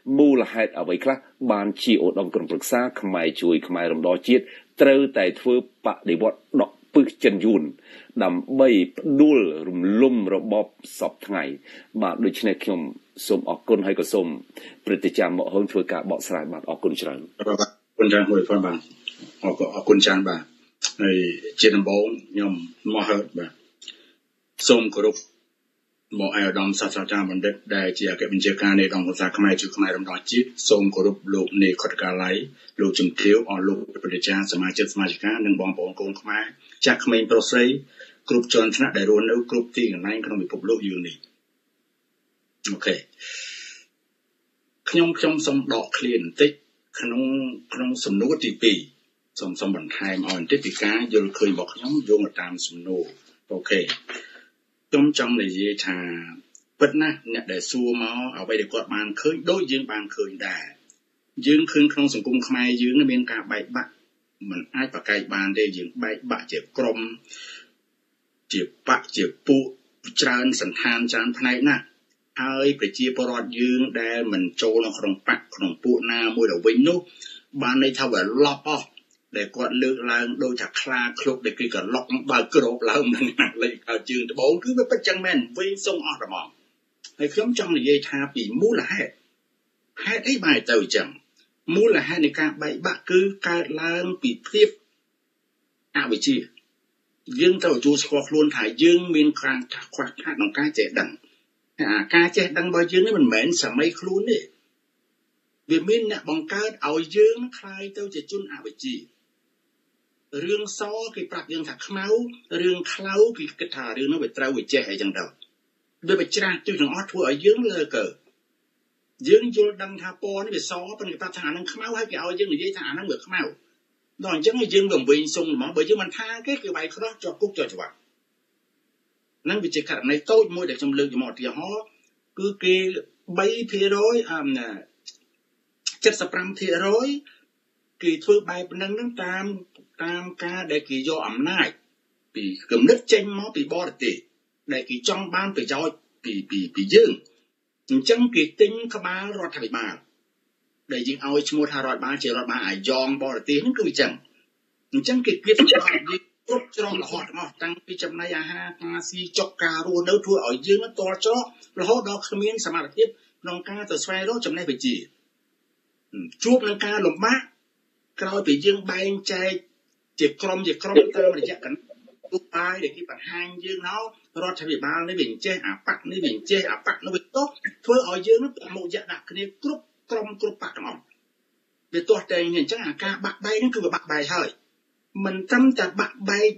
មូលហេតុអ្វីខ្លះបានជាឧត្តមក្រុមប្រឹក្សាខ្មែរជួយខ្មែររំដោះជាតិត្រូវតែធ្វើបដិវត្តដកពឹសចិនយួនដើម្បីផ្ដួលរំលំរបបសពថ្ងៃបាទដូច្នេះខ្ញុំសូមអរគុណហើយក៏សូមព្រឹត្តិការណ៍មកហងធ្វើការបកស្រាយបាទអរគុណច្រើនបាទអរគុណច្រើនមួយផងបាទអរគុណអរគុណច្រើនបាទហើយជាដំបូងខ្ញុំមកហើយបាទសូមគោរពមកអាយដាមសាស្ត្រាចារ្យបណ្ឌិតដែលជាអគ្គបញ្ជាការនៃអង្គការខ្មែរជួយខ្មែររំដោះជាតិសូមគោរពលោកនាយខុទ្ទកាល័យលោកជំទាវអស់លោកប្រតិចារសមាជិកសមាជិកានិងបងប្អូនកូនខ្មែរចាស់ក្មេងប្រុសស្រីគ្រប់ជាន់ថ្នាក់ដែលរស់នៅគ្រប់ទីកន្លែងក្នុងពិភពលោកយើងនេះអូខេខ្ញុំខ្ញុំសូមដកឃ្លាបន្តិចក្នុងក្នុងសំណួរទីពីរសូមសូមបន្ថែមឲ្យបន្តិចពីការយល់ឃើញរបស់ខ្ញុំយោងទៅតាមសំណួរអូខេខ្ញុំចង់និយាយថាពិតណាស់អ្នកដែលសួរមកអ្វីដែលគាត់បានឃើញដូចយើងបានឃើញដែរយើងឃើញក្នុងសង្គមខ្មែរយើងមានការបែកបាក់មិនអាចប្រកែកបានទេយើងបែកបាក់ជាក្រុមជាបកជាពួកច្រើនសន្តានច្រើនផ្នែកណាស់ហើយប្រជាពលរដ្ឋយើងដែលមិនចូលនៅក្នុងបកក្នុងពួកណាមួយទៅវិញនោះបានន័យថាវាឡប់អស់ដែលគាត់លើកឡើងដូចថាខ្លាឃ្លុកដែលគេក៏ឡប់បើក្របឡើងនឹងលេខកើតជើងត្បូងគឺវាពិតចឹងមែនវិញសុងអស់តែហ្មងហើយខ្ញុំចង់និយាយថាពីមូលហេតុហេតុអីបានទៅចឹងមូលហេតុនៃការបែកបាក់គឺកើតឡើងពីភាពអវិជ្ជាយើងត្រូវទទួលស្គាល់ខ្លួនថាយើងមានការខ្វះខាតក្នុងការចេះដឹងអាការចេះដឹងរបស់យើងនេះមិនមែនសម័យខ្លួនទេវាមានអ្នកបង្កើតឲ្យយើងคล้ายទៅជាជនអវិជ្ជារឿងសគេប្រាប់យើងថាខ្មៅរឿងខ្លៅគេគិតថារឿងនោះវាត្រូវវាចេះអីចឹងទៅវាបច្រាស់ទិសទាំងអស់ធ្វើឲ្យយើងលើកើយើងយល់ដឹងថាពណ៌នេះវាសប៉ុន្តែគេប្រាប់ថាអានឹងខ្មៅហើយគេឲ្យយើងនិយាយថាអានឹងវាខ្មៅដល់អញ្ចឹងយើងក៏វិញសុំហ្មងបើយើងមិនថាគេគេវាយខ្នោះជាប់គុកជាប់ច្បាប់ហ្នឹងវាជាករណីតូចមួយដែលខ្ញុំលើកយកមកឧទាហរណ៍គឺគេ3%អឺ75%គេធ្វើបែបហ្នឹងហ្នឹងតាមតាមការដែលគេយកអំណាចពីគំនិតចេញមកពីបរទេសដែលគេចង់បានប្រយោជន៍ពីពីពីយើងអញ្ចឹងគេទិញក្បាលរដ្ឋាភិបាលដែលយើងឲ្យឈ្មោះថារដ្ឋបាលជារដ្ឋបាលអាយ៉ងបរទេសហ្នឹងគឺអញ្ចឹងអញ្ចឹងគេគៀបច្បាប់យើងគ្រប់ច្រករហូតទាំងអស់តាំងពីចំណីអាហារការស៊ីចុកការរស់នៅធ្វើឲ្យយើងតល់ច្រករហូតដល់គ្មានសមត្ថភាពក្នុងការទៅស្វែងរកចំណេះវិជ្ជាជួបនឹងការលំបាកក្រោយពីយើងបែងចែកជាក្រុមជាក្រុមតាមរយៈកណ្ដាលទូបាយដែលគេបង្ហាញយើងណោរដ្ឋាភិបាលនេះវាចេះអាបកនេះវាចេះអាបកនោះវាតោះធ្វើឲ្យយើងនឹងប្រមុខយៈដាក់គ្នាគ្រប់ក្រុមគ្រប់បកទាំងអស់វាទាស់តែអញ្ចឹងអាការបាក់បែកហ្នឹងគឺវាបាក់បែកហើយមិនត្រឹមតែបាក់បែក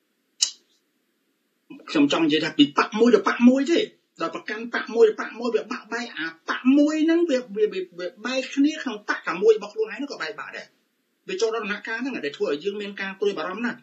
ខ្ញុំចង់និយាយថាពីបកមួយទៅបកមួយទេដល់ប្រកាន់បកមួយទៅបកមួយវាបាក់បែកអាបកមួយហ្នឹងវាវាបែកគ្នាក្នុងបកតែមួយរបស់ខ្លួនឯងហ្នឹងក៏បែកបាក់ដែរវាចូលដល់ដំណាក់កាលហ្នឹងដែលធ្វើឲ្យយើងមានការព្រួយបារម្ភណាស់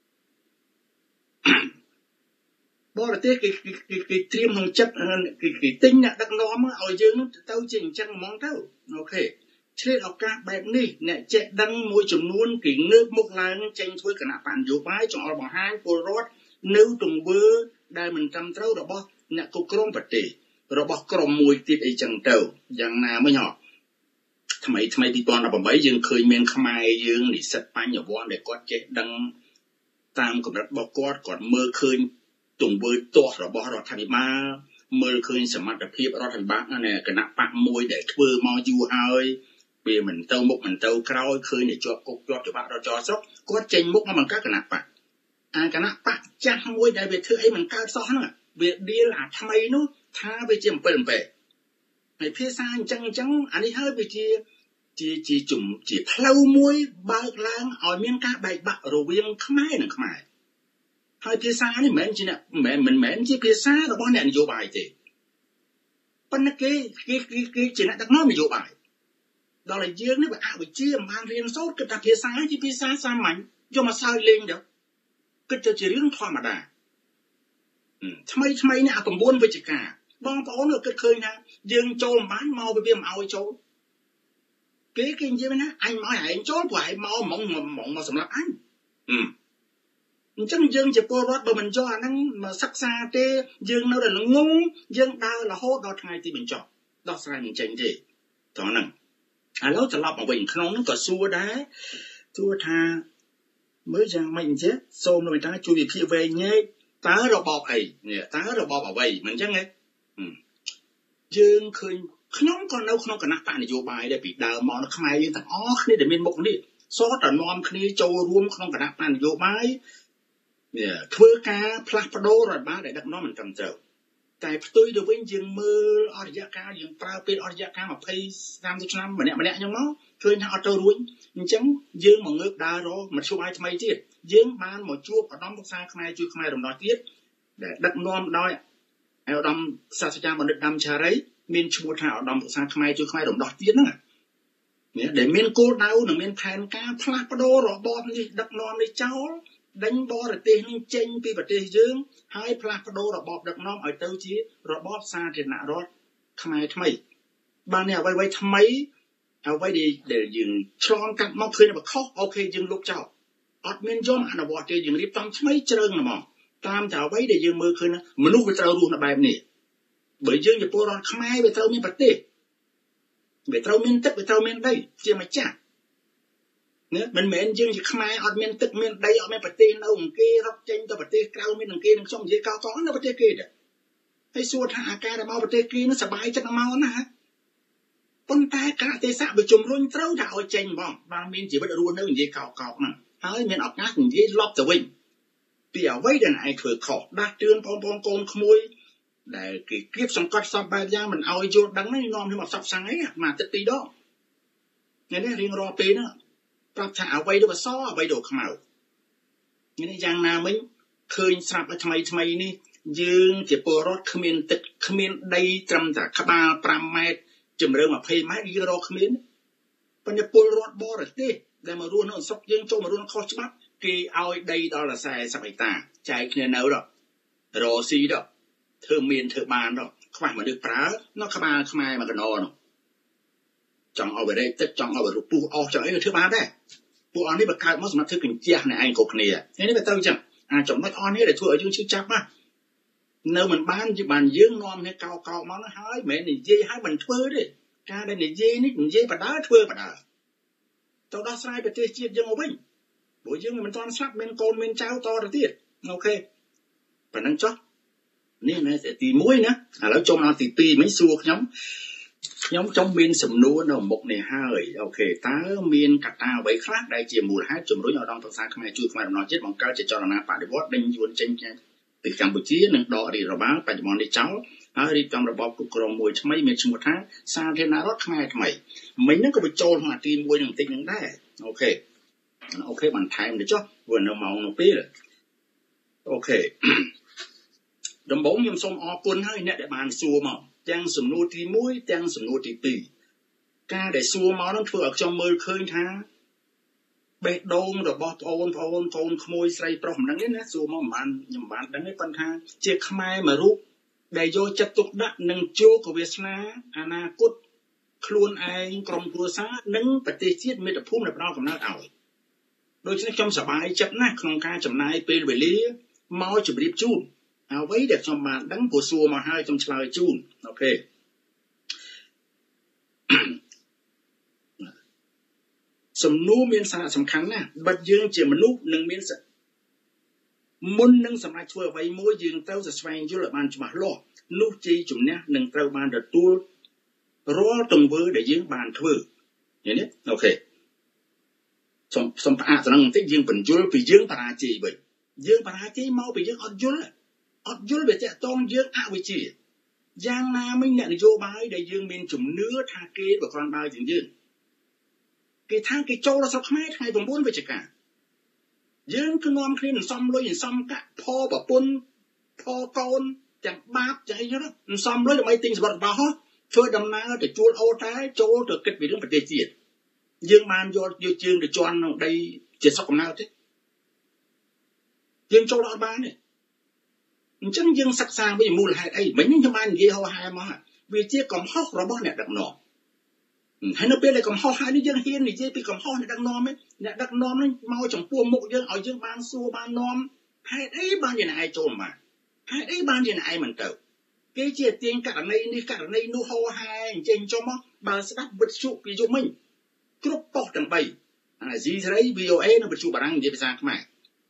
បរទេសគេគេគេត្រៀមក្នុងចិត្តគេគេទិញអ្នកដឹកនាំឲ្យយើងនឹងទៅជាអញ្ចឹងហ្មងទៅអូខេឆ្លៀតឱកាសបែបនេះអ្នកចេះដឹងមួយចំនួនគេងើបមុខឡើងចេញធ្វើគណៈបញ្ញយោបាយចង់ឲ្យបង្ហាញពលរដ្ឋនៅទង្វើដែលមិនត្រឹមត្រូវរបស់អ្នកគ្រប់គ្រងប្រទេសរបស់ក្រុមមួយទៀតអីចឹងទៅយ៉ាងណាមិញហ៎ថ្មីថ្មីពីរពាន់ដប់ប្រាំបីយើងឃើញមានខ្មែរយើងនិស្សិតបញ្ញវន្តដែលគាត់ចេះដឹងតាមកម្រិតរបស់គាត់គាត់មើលឃើញទង្វើទាស់របស់រដ្ឋាភិបាលមើលឃើញសមត្ថភាពរដ្ឋាភិបាលនៅគណៈបកមួយដែលធ្វើមកយូរហើយវាមិនទៅមុខមិនទៅក្រោយឃើញតែជាប់គុកជាប់ច្បាប់រចោស្រុកគាត់ចេញមុខមកបង្កើតគណៈបកអាគណៈបកចាស់មួយដែលវាធ្វើអីមិនកើតសោះហ្នឹងវាឌីលអាថ្មីនោះថាវាជាអំពិលអំពែហើយភាសាអញ្ចឹងអញ្ចឹងអានេះហើយវាជាជាជាជំជាផ្លូវមួយបើកឡើងឲ្យមានការបែកបាក់រវាងខ្មែរនិងខ្មែរហើយភាសានេះមិនមែនជាមិនមិនមែនជាភាសារបស់អ្នកនយោបាយទេប៉ុន្តែគេគេគេជាអ្នកដឹកនាំនយោបាយដល់តែយើងនេះវាអវិជ្ជាមិនបានរៀនសូត្រគិតថាភាសាជាភាសាសាមញ្ញយកមកសើចលេងទៅគិតទៅជារឿងធម្មតាថ្មីថ្មីនេះអា៩វិច្ឆិកាបងប្អូនគិតឃើញថាយើងចូលមិនបានមកវាមិនឲ្យចូលគេគេនិយាយណាអញមកឲ្យឯងចូលព្រោះឯងមកហ្មងហ្មងមកសម្រាប់អញអញ្ចឹងយើងជាពលរដ្ឋបើមិនយកអាហ្នឹងមកសិក្សាទេយើងនៅតែងងយើងដើររហូតដល់ថ្ងៃទីបញ្ចប់ដោះស្រាយមិនចេញទេตอนนั้นอ่ะแล้วจะรับมาวิ่งขนมนั่นก็ซัวได้ซัวทาเมื่อยังไม่เจ็บโซมลงไปตาจูบีพี่เวเงี้ยตาเราบอกไอ้เนี่ยตาเราบอกเอาไว้เหมือนจังไงยืนคืนขนมก่อนเอาขนมกับนักปานโยบายได้ปีดาวมองนักขมายยืนแต่อ๋อนี่เดี๋ยวมีมุกนี่ซอสแต่นอมคณีโจรวมขนมกับนักปานโยบายเนี่ยเพื่อการพลัดพโดรอดบ้าได้ดักน้องมันกำเจ้าแต่ตัวเดี๋ยววิ่งยืนมืออริยกายืนปลาเป็นอริยกามาเพย์ตามที่ฉันมันเนี่ยมันเนี่ยยังมั้งเคยทางอัตโตรุ่งจังยืนมองเงือกดารอมันช่วยทำไมจีดยืนบ้านหมดจูบเอาน้องพวกซาขมายจูขมายดมดอยจีดแต่ดักน้องดอยเอาดำศาสตราจารย์บรรดดำชาไรมีนชูทางเอาดำพวกซาขมายจูขมายดมดอยจีดนั่นเนี่ยเดี๋ยวมีนกูดาวหนึ่งมีนแทนการพลัดพโดรอบอลนี่ดักน้องในเจ้าđánh bò để tiền nhưng tranh pi vật tiền dương hai pla đô rồi bọp đặc nom ở đâu chí rồi bọp xa thì nạ rồi tham ai tham ấy ban này vay vay tham ấyเอาไว้ดีเดี๋ยวยิงชอนกันมองคืนแบบเขาโอเคยิงลูกเจ้าอดเมนย่อมอันบอดเดี๋ยวยิงรีบตามทำไมเจริญนะมองตามจะเอาไว้เดี๋ยวยิงมือคืนนะมนุษย์ไปเจอรูนะแบบนี้เบย์ยิงจะปวดร้อนทำไมไปเจอมีปฏิไปเจอมีตึกไปเจอมีได้เจียมาจ้าเนี่ยมันเหม็นยังจะขมายอดเมนตึกเมนได้อดเมนปฏิเอาของเกย์รับเจนตัวปฏิเกล้าเมนของเกย์หนึ่งช่องเยี่ยก้าวก้อนแล้วปฏิเกย์ให้ส่วนทางอาการเราปฏิเกย์นั่นสบายจังเมานะฮะปนตายกระเตสะไปจุ่มรุ่นเต้าดาวเจนบ้องบางเมนจีบรุ่นนึงยี่ก้าวก้าวนั่นเฮ้ยเมนออกงานยี่ลบจะวิ่งเปี่ยวไว้เดินไอ้ถือขอดักเตือนปองปองโกนขโมยได้เก็บสังกัดสับใบยามันเอาโยนดังไม่นอนที่มาสับสังไอ้มาติดตีดอกเนี่ยเนี่ยเรียงรอปีนะปรับถ่ายเอาไว้ด้วยซ้อไว้ดูขมาวนี่ยังนาไม่เคยสลับทำไมทำไมนี่ยืงเจ็บปวดรถขมิ้นติดขมิ้นได้จำจากขบาปรามไม้จำเรื่องมาเพย์ไม้ยืรอขมิ้นปัญญาปวดรถบอร์ดดิได้มารู้นั่งซอกยืงโจมารู้นั่งคอชบับกีเอาได้ดอลลาร์ใส่สบายตาใจเขียนเอาดอกรอซีดอกเธอเมียนเธอบานดอกขวานมาดึกปลานอกขบาขมายมากระนอนจังเอาไปได้แต่จังเอาไปรูปูออกจากไอ้เธอบานได้ปูอันนี้แบบการมั่งสมัติเธอกินเจียในไอ้กบเนี่ยนี่แบบเต้าจังอ่าจังไม่อันนี้เลยช่วยยืงชื่อจับมาเนื้อมันบ้านจีบานยืงนอมให้เกาเกามาแล้วหายแม่นี่เย่ให้มันช่วยดิการได้เนี่ยเย่นี่เย่ปะด้าช่วยปะด้าเจ้าด้าสายไปเตะเจียยังเอาไว้บุยืงมันตอนซับมันโกนมันเจ้าต่อระทีโอเคปะนั่งจ๊อกนี่นะแต่ตีมุ้ยนะอ่าแล้วจมเราตีปีไม่สู้ย้ำย้ำจมเมียนสำนวนเราหมกในห้าเลยโอเคตาเมียนกัดตาไว้คลาดได้เจียมูลห้าจุ่มรู้ยอดองตัวสารขมายจุ่มขมายนอนเจ็ดมองเก้าเจ็ดจอร์นาป่าเดวอดดึงยวนเจนแกติดกัมพูชีหนึ่งดอกดีระบ้าปัจจุบันในเจ้าอารีกำระบบกุกรองมวยทำไมเมียนชมท้าซาเทนารถขมายทำไมไม่นั่งก็ไปโจมมาตีมวยหนึ่งตีหนึ่งได้โอเคโอเคบันไทม์เดี๋ยวจ้ะวันเราเมาหนุ่มปีเลยโอเคดมบงยมทรงออกคนให้เนี่ยเดี๋ยวบานซัวมาแจงสมนูตีมุ้ยแจงสมนูตีปีกาได้ซัวมาต้องถือออกจอมมือเคยท้าเบ็ดโดงดอกบอลโอนโอนโอนขโมยใส่ปลอมดังนี้นะซัวมามันยมบานดังนี้ปัญหาเจ้าขมายมารุกได้โยจัตุกดักหนึ่งโจกเวสนาอนาคตครูนไอกรมครัวซาหนึ่งปฏิเสธไม่ได้พุ่มในปลอมกับนักเอาโดยที่จำสบายจับหน้าโครงการจำนายเป็นเวลีเมาจะรีบจูนเอาไว้เด็กจอมบานดังผัวซัวมาให้จำชลายจูนโอเคสมนูเมียนสาสำคัญนะบัดยืงเจียมนุษย์หนึ่งเมียนสมุนหนึ่งสำหรับช่วยไว้มวยยืงเต้าจะแสวงยุลบานจุมาล้อลูกจีจุ่มเนี้ยหนึ่งเต้าบานเดือดตัวรอตรงเวอร์เดี๋ยวยืงบานทั่วอย่างนี้โอเคสมสมอาสนังที่ยืงเป็นยุลไปยืงปราจีไปยืงปราจีเมาไปยืงอดยุลอดยุลแบบจะต้องยืงอาวิจียางนาไม่เนี่ยนโยบายได้ยืงเป็นจุ่มเนื้อทาเกแบบกรอนบายถึงยืงกี่ทางกี่โจเราสับขมายไทยผมบ้วนไปจักการยืนคือนอมคลีนซ้ำเลยอย่างซ้ำกะพอแบบปนพอโกนจากบาปจากอะไรนะซ้ำเลยจะไม่ติงสบัดบ่าฮะช่วยดำน้ำแต่จูนเอาท้ายโจจะเกิดเป็นเรื่องปฏิเสธยืงมันโยนยืงยืงแต่จวนได้เจ็ดสักกับน้าที่ยืงโจเราบ้านเนี่ยจังยืงสักสางไปมูลหายไอ้เหมือนยังจะมันยี่ห้อหายมาวิจิกรรมฮอกเราบ้านเนี่ยดักหนอให้นับเป็นอะไรกับห่อหายนี่ยังเฮียนนี่เจ๊ไปกับห่อเนี่ยดักนอมไหมเนี่ยดักนอมนี่เมาจังปัวมุกยังเอายังบานซัวบานนอมให้ไอ้บานยังไงโจมมาให้ไอ้บานยังไงมันเต่า cái chia tiền cả này đi cả này nu hô hai trên cho mó bà sẽ đáp vật trụ cái chỗ mình cướp bóc tầng bảy à gì đấy vê o a nó vật trụ bà đang gì bây giờ mày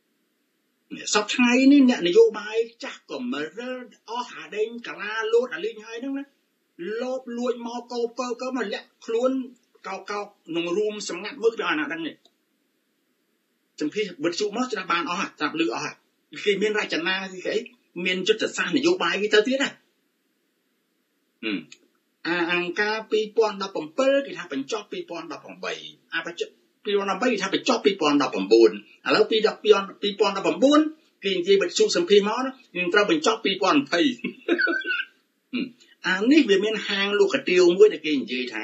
sắp hai ní nè này vô bài chắc còn mà ở hà đen cả la luôn là linh hai đó nè lốp luôn mò câu pơ có mà lẹ luôn cao cao nông room sắm ngắt bước ra nào đang này trong khi vật trụ mất ra bàn ở hạt tạm lựa ở hạt khi miền ra chăn na thì cái miền chút thật xa này vô bài cái tơ tiết à ừ à anh ca pi pon đập bằng pơ thì thà bằng chóp pi pon đập bằng bảy à phải pi pon đập bảy thì thà bằng chóp pi pon đập bằng bốn àแล้ว pi đập pi pon pi pon đập bằng bốn cái gì vật trụ sắm pi máu đó nhưng tao bằng chóp pi pon thầy ừ à ní về miền hàngลูกกระเตียวมุ้ยตะกี้gì thà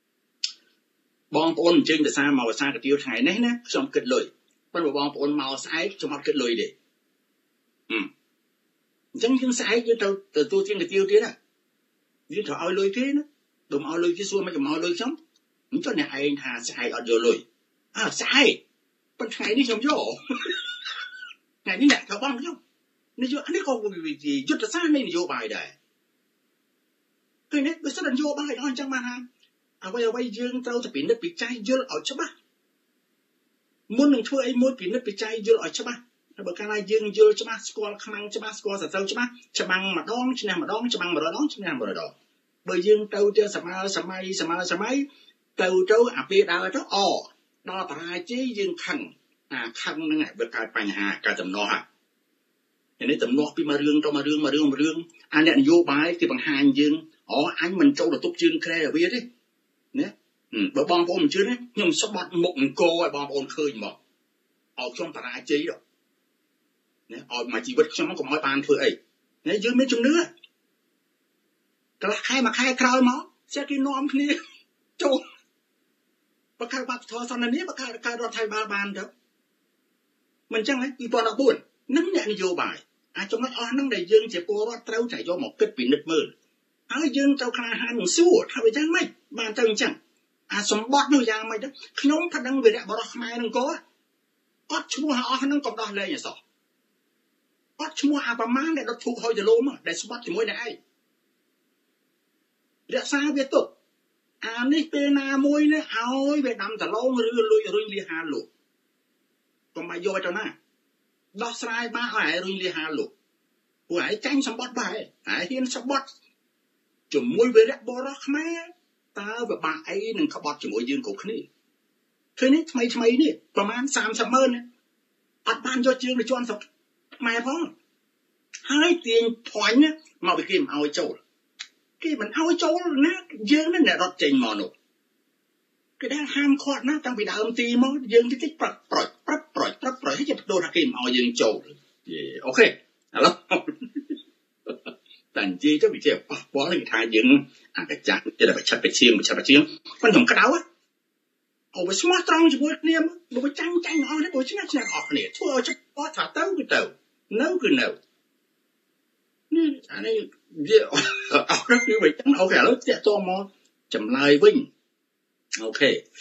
bong pon trên từ xa màu xaกระเตียวไทยnày nè xong kịch lời bên bộ bong pon màu sái trong mặt kịch lời đi ừ chẳng những sái như tao từ tôi trên kระเตียวthế đó như thọ ao lôi thế đó đùm ao lôi cái xuôi mấy chùm ao lôi sống những chỗ này ai thà sái ở vô lôi à sái bên ngày đi xong chỗ ngày đi nhặt thọ bong không nên chỗ anh ấy còn vì gì chút là xa này vô bài đây cái này bây giờ là vô bài đó chẳng mà ha à bây giờ bây dương taoจะปีนปีใจเยอะเอาใช่ปะมุนหนึ่งถ้วยมุนปีนปีใจเยอะเอาใช่ปะแล้วบอกการdươngเยอะใช่ปะสกอร์ขมังใช่ปะสกอร์สัตว์เต้าใช่ปะฉบังมาดองชนะมาดองฉบังมาดองชนะมาดองbây dương taoเจอสมัยสมัยสมัยสมัยตาวเจ้าอาเปียดาวเจ้าอ๋อดาวปลายจี้dươngขังอ่าขังนั่นไงเบิกการปัญหาการจำนองอ่ะอย่างนี้จำนองปีมาเรื่องต้องมาเรื่องมาเรื่องมาเรื่องอันนี้นโยบายที่บางหานdươngอ๋อanh mình châu là tốt dương khe ở biết đấy nè bởi bom bom chứ đấy nhưng sắp bắt một cô ấy bom bom khơi mà ở trong tà ra chế rồi nè ở mà chỉ biết trong nó còn hỏi bàn thôi ấy nè dưới mấy chung nữa cái là khai mà khai khai máu sẽ cái nom kia châu bác khai bác thò sau này nè bác khai khai đọt thay ba bàn đó mình chẳng lấy bị bọn nó buồn nắng nhẹ vô bài à trong nó o nắng đầy dương chỉ cô đó trâu chạy vô một kết bị nứt mơ ai dương tao khai hàng xua thay vì chẳng mấy bàn tao chẳng à sớm bót nó ra mày đó nhóm thật đang về đại bảo đọc mai đang có có chúa họ nó còn đòi lên nhà sọ có chúa à bà mang để nó thu hồi từ lố mà để sớm bót thì mỗi này để sao biết tục à ní pe na môi nó ôi về đâm thằng lâu rồi lui rồi đi hà lụ còn mày vô cho nó đọc sai ba ai rồi đi hà lụ của ai tranh sớm bót bài ai hiên sớm bót chùm môi về đại bảo đọc maiตาแบบบางไอ้หนึ่งเขาบอกจะมวยยืนกูขึ้นนี่คืนนี้ทำไมทำไมนี่ประมาณสามสามเมื่อเนี่ยอัดบ้านยอดยืนไปจวนสักมาพ้องให้เตียงถอยเนี่ยมาไปกินเอาไอ้โจ้กี่มันเอาไอ้โจ้นะยืนนั่นเนี่ยรถเจงมอนุก็ได้ห้ามคอดนะตั้งไปดาวตีมั้งยืนที่ที่ปล่อยปล่อยปล่อยปล่อยปล่อยปล่อยให้จะโดนกินเอายืนโจ้โอเคแล้วแต่จีเจ้าวิเชียรป้อนเลยทายยืนอ่ะกระจังจะได้ไปชัดไปเชียงไปชัดไปเชียงมันถึงกระดาวอะเอาไปสมาร์ตรองจะบวชเนี่ยมั้งบวชจังจังเอาเนี่ยบวชชนะชนะออกเนี่ยทั่วจะป้อนถาเต้าก็เต้าเน่าก็เน่านี่อันนี้เดี๋ยวเอาเรื่องนี้ไปจังเอาแค่แล้วเจ้าตัวมอจำลายวิ่งโอเค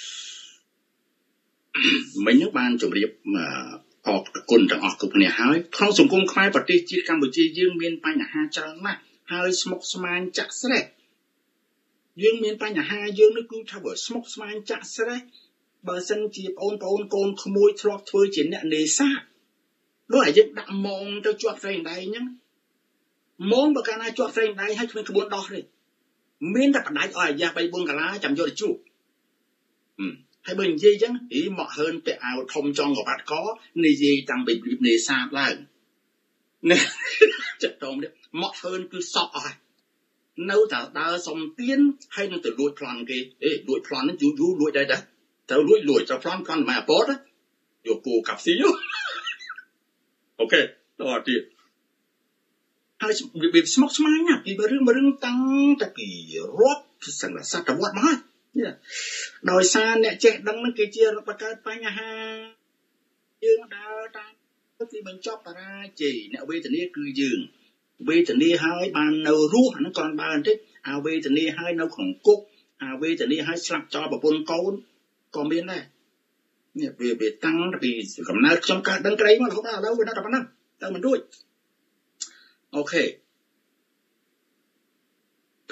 ไม่นึกบ้านจมเรียบมาออกคนต่างออกกับเนี่ยหายท้องสมกุมคล้ายปฏิจิตกัมพูชียืมเมียนไปหนาฮาจังมากหายสมกสมานจักเสด็จยืมเมียนไปหนาฮายืมนึกกูถ้าบ่สมกสมานจักเสด็จบางสันจีบโอนโอนโกนขโมยทรอกถ้วยจีนเนี่ยเนซ่าด้วยยังดักมองเจ้าจวดเฟรนใดยังมองประการนายจวดเฟรนใดให้เป็นขบวนดอกเลยเมียนแต่ปัจจัยอ่อยยาไปบุญกะลาจำโยดจูอืมให้เบิ่งยี่จังอีเหมาะเฮินไปเอาทมจองกับบัดก้อในยี่จังไปบีบในซาบล่างเนี่ยจะตรงเนี่ยเหมาะเฮินคือสอบอะไรnếu ta ta xong tiến hay nó từ lùi plan kia ê lùi plan nó chú chú lùi đây đó tao lùi lùi cho plan plan mà bớt á vô cô cặp xíu ok đó thì hay bị bị smoke smile nha bị bơm bơm tăng tại kỳ rótสั่งlà sao tao quát mà đòi xa nè chạy đăng nó kia chia nó cái tay nhà ha dương đào ta có gì mình chọc ra chỉ nè bây giờ này cứ dương bây giờ này hai bàn nấu ruốc nó còn bàn thế à bây giờ này hai nấu khổng cúc à bây giờ này hai sạp cho bà bồn câu còn bên này nè về về tăng vì cầm nào trong cả đăng cái mà không nào đâu người ta đọc năng tao mình đuôi ok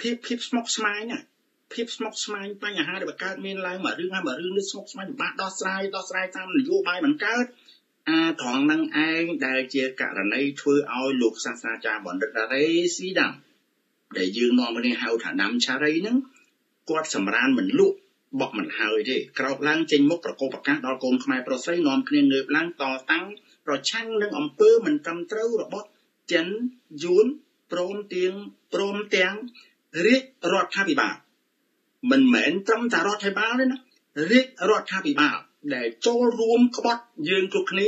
ភាពភាពស្មុគស្មាញណាភាពស្មុគស្មាញបញ្ហាដែលបង្កើតមានឡើងមករឿងហើយមករឿងនេះស្មុគស្មាញពិបាកដោះស្រាយដោះស្រាយតាមនយោបាយមិនកើតអាត្រង់នឹងឯងដែលជាករណីធ្វើឲ្យលោកសាស្ត្រាចារ្យបណ្ឌិតដារ៉េស៊ីដាំដែលយើងនាំគ្នាហៅថាដាំឆារីហ្នឹងគាត់សម្រានមិនលក់បោះមិនហើយទេក្រោកឡើងចេញមុខប្រកបប្រកាសដល់កូនខ្មែរប្រុសស្រីនាំគ្នាងើបឡើងតតាំងប្រឆាំងនឹងអំពើមិនត្រឹមត្រូវរបស់ចិនយួនព្រមទាំងព្រមទាំងរាជរដ្ឋាភិបាលមិនមែនត្រឹមតែរដ្ឋាភិបាលទេណារាជរដ្ឋាភិបាលដែលចូលរួមក្បត់យើងគ្រប់គ្នា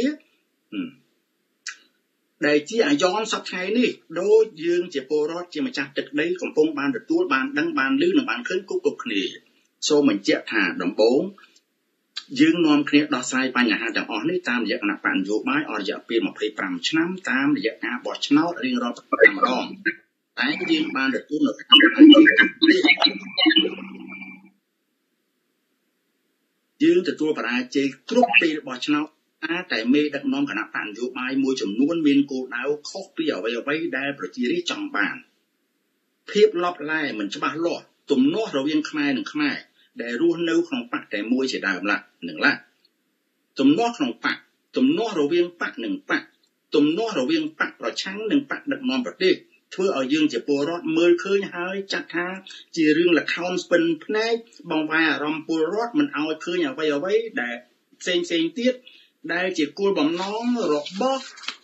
ដែលជាអាយ៉ងសប្តាហ៍នេះដូចយើងជាពលរដ្ឋជាម្ចាស់ទឹកដីកំពុងបានទទួលបានដឹងបានឮនិងបានឃើញគ្រប់គ្រប់គ្នាសូមបញ្ជាក់ថាដំបូងយើងនាំគ្នាដោះស្រាយបញ្ហាទាំងអស់នេះតាមរយៈគណៈបកនយោបាយអស់រយៈពេលម្ភៃប្រាំឆ្នាំតាមរយៈការបោះឆ្នោតរៀងរាល់ប្រាំម្ដងតែយើងបានទទួលនៅយើងទទួលបរាជ័យគ្រប់ពេលបោះឆ្នោតតែមេដឹកនាំគណៈបកនយោបាយមួយចំនួនមានគោលដៅខុសពីអ្វីអ្វីដែលប្រជារាស្ត្រចង់បានភាពឡប់ឡែមិនច្បាស់លាស់ទំនាស់រវាងខ្មែរនិងខ្មែរដែលរស់នៅក្នុងបកតែមួយជាដើមឡានឹងឡាទំនាស់ក្នុងបកទំនាស់រវាងបកនិងបកទំនាស់រវាងបកប្រឆាំងនិងបកដឹកនាំប្រទេសធ្វើឲ្យយើងជាពលរដ្ឋមើលឃើញហើយចាត់ថាជារឿងល្ខោនស្ពិនភ្នែកបង្វែរអារម្មណ៍ពលរដ្ឋមិនឲ្យឃើញអ្វីអ្វីដែលផ្សេងផ្សេងទៀតដែលជាគោលបំណងរបស់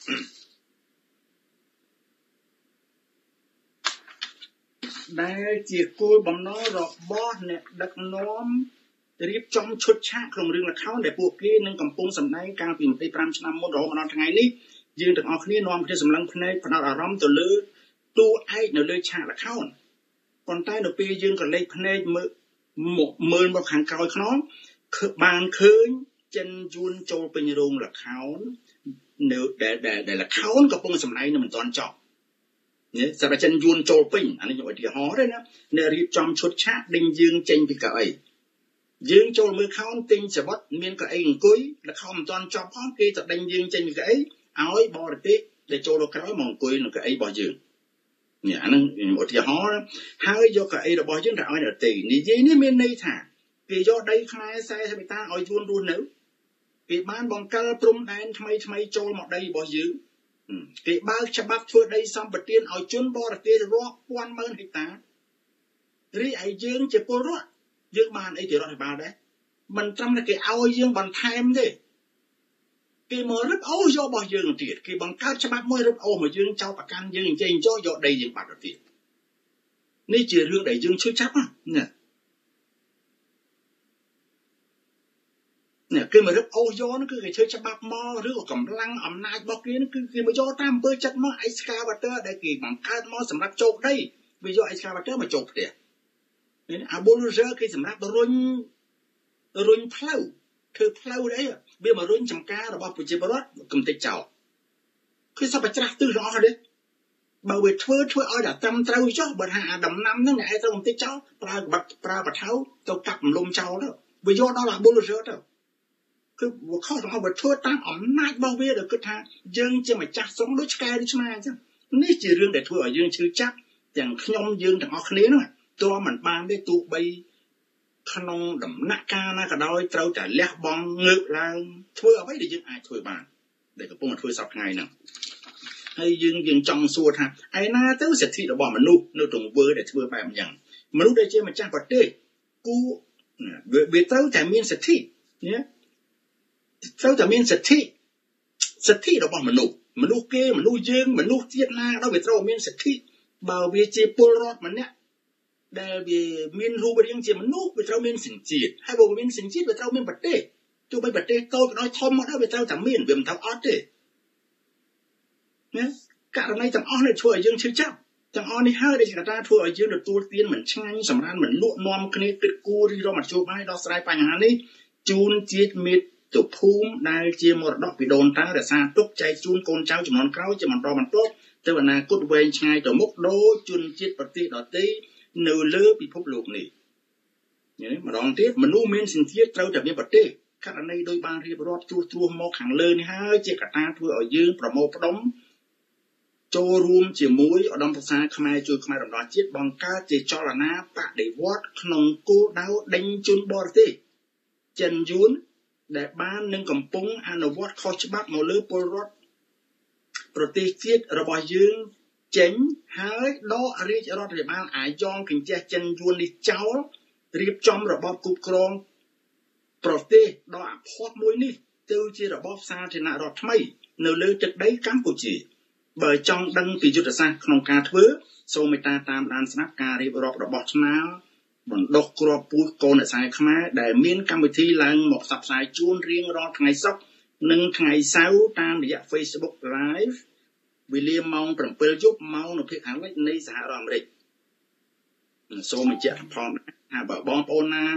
ដែលជាគោលបំណងរបស់អ្នកដឹកនាំរៀបចំឈុតឆាកក្នុងរឿងល្ខោនដែលពួកគេនឹងកំពុងសម្ដែងកាលពីម្ភៃប្រាំឆ្នាំមុនរហូតមកដល់ថ្ងៃនេះយើងទាំងអស់គ្នានាំគ្នាសម្លឹងភ្នែកផ្ដោតអារម្មណ៍ទៅលើតួឯកនៅលើឆាកល្ខោនប៉ុន្តែនៅពេលយើងក៏លេចភ្នែកមើលមើលមកខាងក្រោយខ្នងគឺបានឃើញចិនយួនចូលពេញរោងល្ខោននៅដែលដែលល្ខោនកំពុងសម្ដែងនៅមិនទាន់ចប់នេះសម្រាប់ចិនយួនចូលពេញអានេះខ្ញុំឧទាហរណ៍ទេណាអ្នករៀបចំឈុតឆាកដេញយើងចេញពីកៅអីយើងចូលមើលខោនទិញសវត្តមានកៅអីអង្គុយល្ខោនមិនទាន់ចប់ផងគេទៅដេញយើងចេញពីកៅអីឲ្យបរទេសដែលចូលដល់ក្រោយមកអង្គុយនៅកៅអីរបស់យើងនេះអានឹងខ្ញុំឧទាហរណ៍ហើយយកកៅអីរបស់យើងទៅឲ្យអ្នកទីនិយាយនេះមានន័យថាគេយកដីខ្មែរខ្សែសបិតាឲ្យយួនរស់នៅគេបានបង្កិលព្រំដែនថ្មីថ្មីចូលមកដីរបស់យើងគេបើកច្បាប់ធ្វើដីសម្បត្តិឲ្យជនបរទេសរាប់ពាន់ម៉ឺនហិកតារីឯយើងជាពលរដ្ឋយើងបានអីពីរដ្ឋាភិបាលដែរមិនត្រឹមតែគេឲ្យយើងបន្ថែមទេគេមករឹបអូសយករបស់យើងទៀតគេបង្កើតច្បាប់មួយរឹបអូសមកយើងចោលប្រកាន់យើងអញ្ចឹងចោលយកដីយើងបាត់ទៅទៀតនេះជារឿងដែលយើងឈឺចាប់ណានេះគឺមករឹបអូសយកនោះគឺគេធ្វើច្បាប់មកឬក៏កម្លាំងអំណាចរបស់គេនោះគឺគេមកយកតាមអំពើចិត្តមកអេស្កាវ៉ាទ័រដែលគេបង្កើតមកសម្រាប់ជោគដីវាយកអេស្កាវ៉ាទ័រមកជោគផ្ទះនេះអាប៊ូលរ៉ឺគេសម្រាប់រុញរុញផ្លូវធ្វើផ្លូវអីវាមករុញចំការរបស់ប្រជាពលរដ្ឋកំទេចចោលគឺសពច្រាស់ទិសទាំងអស់ទេបើវាធ្វើធ្វើឲ្យតែត្រឹមត្រូវចុះបើថាអាដំណាំហ្នឹងឯងត្រូវកំទេចចោលប្រើបាត់ប្រើបថៅទៅកាប់រំលំចោលទៅវាយកដល់អាប៊ូលរ៉ឺទៅគឺវាខុសទាំងអស់វាធ្វើតាមអំណាចរបស់វាដែលគិតថាយើងជាម្ចាស់ស្រុងដូចឆ្កែដូចឆ្មាអញ្ចឹងនេះជារឿងដែលធ្វើឲ្យយើងឈឺចាប់ទាំងខ្ញុំយើងទាំងអស់គ្នាហ្នឹងទោះមិនបានទេទោះបីក្នុងដំណាក់កាលណាក៏ដោយត្រូវតែលះបង់ងើបឡើងធ្វើអ្វីដែលយើងអាចធ្វើបានដែលកំពុងតែធ្វើសប្តាហ៍ថ្ងៃហ្នឹងហើយយើងយើងចង់សួរថាឯណាទៅសិទ្ធិរបស់មនុស្សនៅទង្វើដែលធ្វើបែបអញ្ចឹងមនុស្សដែលជាម្ចាស់ប្រទេសគូវាត្រូវតែមានសិទ្ធិណាត្រូវតែមានសិទ្ធិសិទ្ធិរបស់មនុស្សមនុស្សគេមនុស្សយើងមនុស្សជាតិណាដល់វាត្រូវមានសិទ្ធិបើវាជាពលរដ្ឋម្នាក់ដែលវាមានរូបរាងជាមនុស្សវាត្រូវមានសញ្ជាតិហើយបើវាមានសញ្ជាតិវាត្រូវមានប្រទេសទោះបីប្រទេសតូចក៏ដោយធំមកដែរវាត្រូវតែមានវាមិនត្រូវអត់ទេណាករណីទាំងអស់នេះធ្វើឲ្យយើងឈឺចាប់ទាំងអស់នេះហើយដែលជាកត្តាធ្វើឲ្យយើងទទួលទានមិនឆ្ងាញ់សម្រាប់មិនលក់នាំគ្នាគិតគូររីរមជ្ឈបាយដោះស្រាយបញ្ហានេះជូនជាតិមេត្តាភូមិដែលជាមរតកពីដូនតារក្សាទុកចែកជូនកូនចៅចំនួនក្រោយជាបន្តបន្ទាប់ទៅអនាគតវែងឆ្ងាយទៅមុខដោយជនជាតិប្រទេសដទៃនៅលើពិភពលោកនេះម្ដងទៀតមនុស្សមានសញ្ជាតិត្រូវតែមានប្រទេសករណីដោយបានរៀបរាប់ជួសត្រួសមកខាងលើនេះហើយជាកត្តាធ្វើឲ្យយើងប្រមូលផ្ដុំចូលរួមជាមួយឧត្តមប្រឹក្សាខ្មែរជួយខ្មែររំដោះជាតិបង្កើតជាចលនាបដិវត្តក្នុងគោលដៅដេញជនបរទេសចិនយួនដែលបាននឹងកំពុងអនុវត្តខុសច្បាប់មកលើពលរដ្ឋប្រទេសជាតិរបស់យើងចេញហើយដករាជរដ្ឋាភិបាលអាយ៉ងកញ្ចេះចិនយួននេះចោលរៀបចំរបបគ្រប់គ្រងប្រទេសដ៏អភ័ព្វមួយនេះទៅជារបបសាធារណរដ្ឋថ្មីនៅលើទឹកដីកម្ពុជាបើចង់ដឹងពីយុទ្ធសាស្ត្រក្នុងការធ្វើសូមមេត្តាតាមដានស្ដាប់ការរៀបរាប់របស់ឆ្នាលបណ្ដុះគ្រាប់ពូជកូនអ្នកស្រីខ្មែរដែលមានកម្មវិធីឡើងមកផ្សព្វផ្សាយជូនរៀងរាល់ថ្ងៃសុក្រនិងថ្ងៃសៅរ៍តាមរយៈ Facebook Live វេលាម៉ោង 7 យប់ម៉ោងនៅភាគខាងលិចនៃសហរដ្ឋអាមេរិកសូមបញ្ជាក់ផងថាបើបងប្អូនណា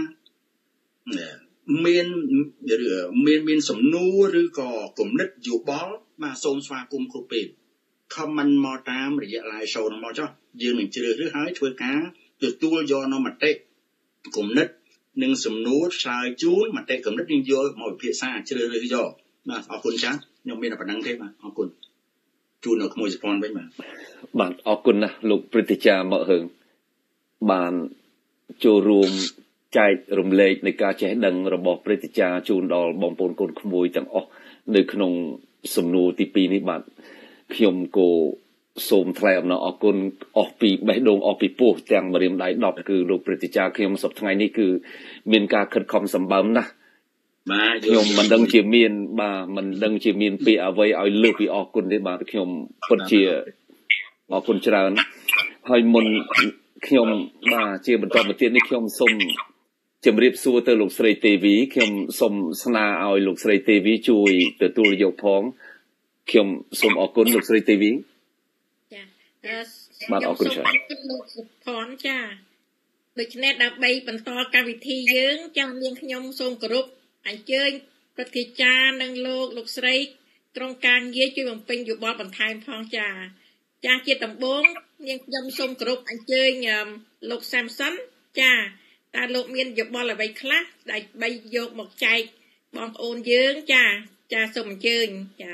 មានមានមានសំណួរឬក៏គំនិតយោបល់បាទសូមស្វាគមន៍គ្រប់ពេល comment មកតាមរយៈ live show នោះមកចុះយើងនឹងជ្រើសរើសហើយធ្វើការទទួលយកនៅមតិគំនិតនិងសំណួរឆ្លើយជូនមតិគំនិតនឹងយកមកពិភាក្សាជ្រើសរើសយកបាទអរគុណចា៎ខ្ញុំមានតែប៉ុណ្្នឹងទេបាទអរគុណជូននៅក្មួយសភ័ណ្ឌវិញបាទបាទអរគុណណាស់លោកព្រឹទ្ធាចារ្យមកហើងបានចូលរួមចែករំលែកនៃការចេះដឹងរបស់ព្រឹទ្ធាចារ្យជូនដល់បងប្អូនកូនក្មួយទាំងអស់នៅក្នុងសំណួរទី 2 នេះបាទខ្ញុំក៏សូមថ្លែងអំណរអគុណអស់ពីបេះដូងអស់ពីពោះទាំងម្រាមដៃដប់គឺលោកព្រឹទ្ធាចារ្យខ្ញុំសប្តាហ៍ថ្ងៃនេះគឺមានការខិតខំសម្បើមណាស់បាទខ្ញុំមិនដឹងជាមានបាទមិនដឹងជាមានពាក្យអ្វីឲ្យលើសពីអរគុណទេបាទខ្ញុំពិតជាអរគុណច្រើនហើយមុនខ្ញុំបាទជាបន្តមកទៀតនេះខ្ញុំសូមជម្រាបសួរទៅលោកស្រីទេវីខ្ញុំសូមស្នើឲ្យលោកស្រីទេវីជួយទទួលយកផងខ្ញុំសូមអរគុណលោកស្រីទេវីចាបាទអរគុណច្រើនលោកសុផាន់ចាដូច្នេះដើម្បីបន្តកម្មវិធីយើងចាំនាងខ្ញុំសូមគោរពអញ្ជើញព្រឹទ្ធាចារ្យនិងលោកលោកស្រីក្រុមការងារជួយបំពេញយោបល់បន្ថែមផងចាចាជាដំបូងនាងខ្ញុំសូមគោរពអញ្ជើញលោកសាមសិនចាតើលោកមានយោបល់អ្វីខ្លះដែលបីយកមកចែកបងប្អូនយើងចាចាសូមអញ្ជើញចា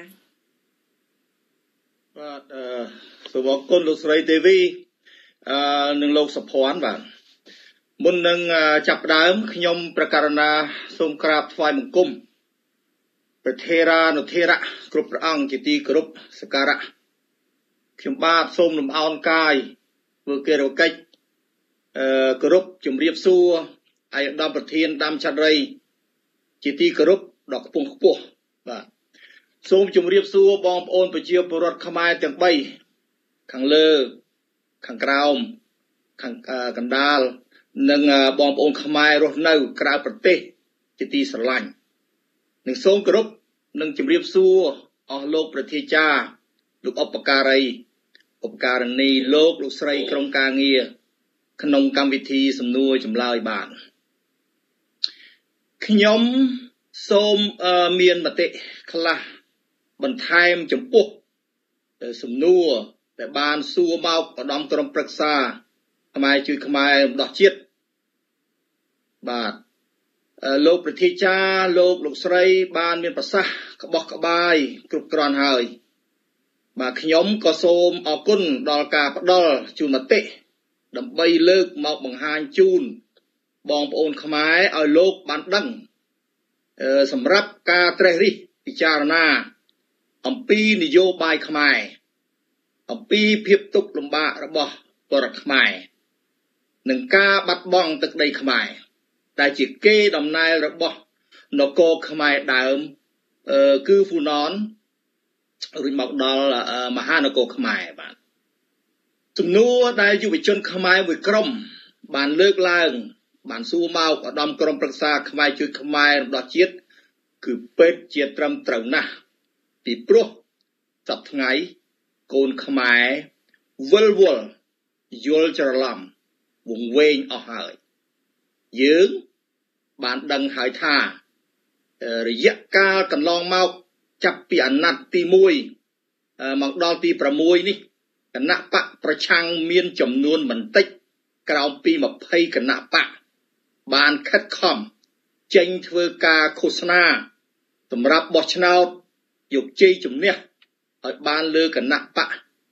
បាទអឺសូមអរគុណលោកស្រីទេវីអឺនិងលោកសុភ័ណ្ឌបាទមុននឹងចាប់ផ្ដើមខ្ញុំប្រកាសណាសូមក្រាបថ្វាយបង្គំព្រះថេរានុថេរៈគ្រប់ព្រះអង្គជាទីគោរពសក្ការៈខ្ញុំបាទសូមលំអោនកាយធ្វើកិរិយាកិច្ចអឺគោរពជំរាបសួរឯកឧត្តមប្រធានដាំឆាត់រីជាទីគោរពដ៏ខ្ពង់ខ្ពស់បាទសូមជម្រាបសួរបងប្អូនប្រជាពលរដ្ឋខ្មែរទាំង3ខាងលើខាងក្រោមខាងកណ្ដាលនិងបងប្អូនខ្មែររស់នៅក្រៅប្រទេសជាទីស្រឡាញ់និងសូមគោរពនិងជម្រាបសួរអស់លោកប្រធានចារ្យលោកឧបការីឧបការនីលោកលោកស្រីក្រុមការងារក្នុងកម្មវិធីសំណួរចម្លើយបានខ្ញុំសូមមានមតិខ្លះបន្ថែមចំពោះសំណួរដែលបានសួរមកឧត្តមក្រុមប្រឹក្សាខ្មែរជួយខ្មែររំដោះជាតិបាទលោកប្រធានចារ្យលោកលោកស្រីបានមានប្រសាសន៍ក្បោះក្បាយគ្រប់គ្រាន់ហើយបាទខ្ញុំក៏សូមអរគុណដល់ការផ្ដល់ជូនមតិដើម្បីលើកមកបង្ហាញជូនបងប្អូនខ្មែរឲ្យលោកបានដឹងសម្រាប់ការត្រេះរិះពិចារណាអំពីនយោបាយខ្មែរអំពីភាពទុក្ខលំបាករបស់បរតខ្មែរនិងការបាត់បង់ទឹកដីខ្មែរដែលជាកេរដំណែលរបស់នគរខ្មែរដើមគឺហ្វូណនរួចមកដល់មហានគរខ្មែរបាទសំណួរដែលយុវជនខ្មែរមួយក្រុមបានលើកឡើងបានសួរមកឧត្តមក្រុមប្រឹក្សាខ្មែរជួយខ្មែររំដោះជាតិគឺពេទ្យជាត្រឹមត្រូវណាស់ពីព្រោះសប្តាហ៍ថ្ងៃកូនខ្មែរវិលវល់យល់ច្រឡំវង្វេងអស់ហើយយើងបានដឹងហើយថារយៈកាលកន្លងមកចាប់ពីអាណត្តិទី1មកដល់ទី6នេះគណៈបកប្រឆាំងមានចំនួនមិនតិចក្រោមពី20គណៈបកបានខិតខំចេញធ្វើការឃោសនាសម្រាប់បោះឆ្នោតយកជ័យជំនះឲ្យបានលើគណៈបក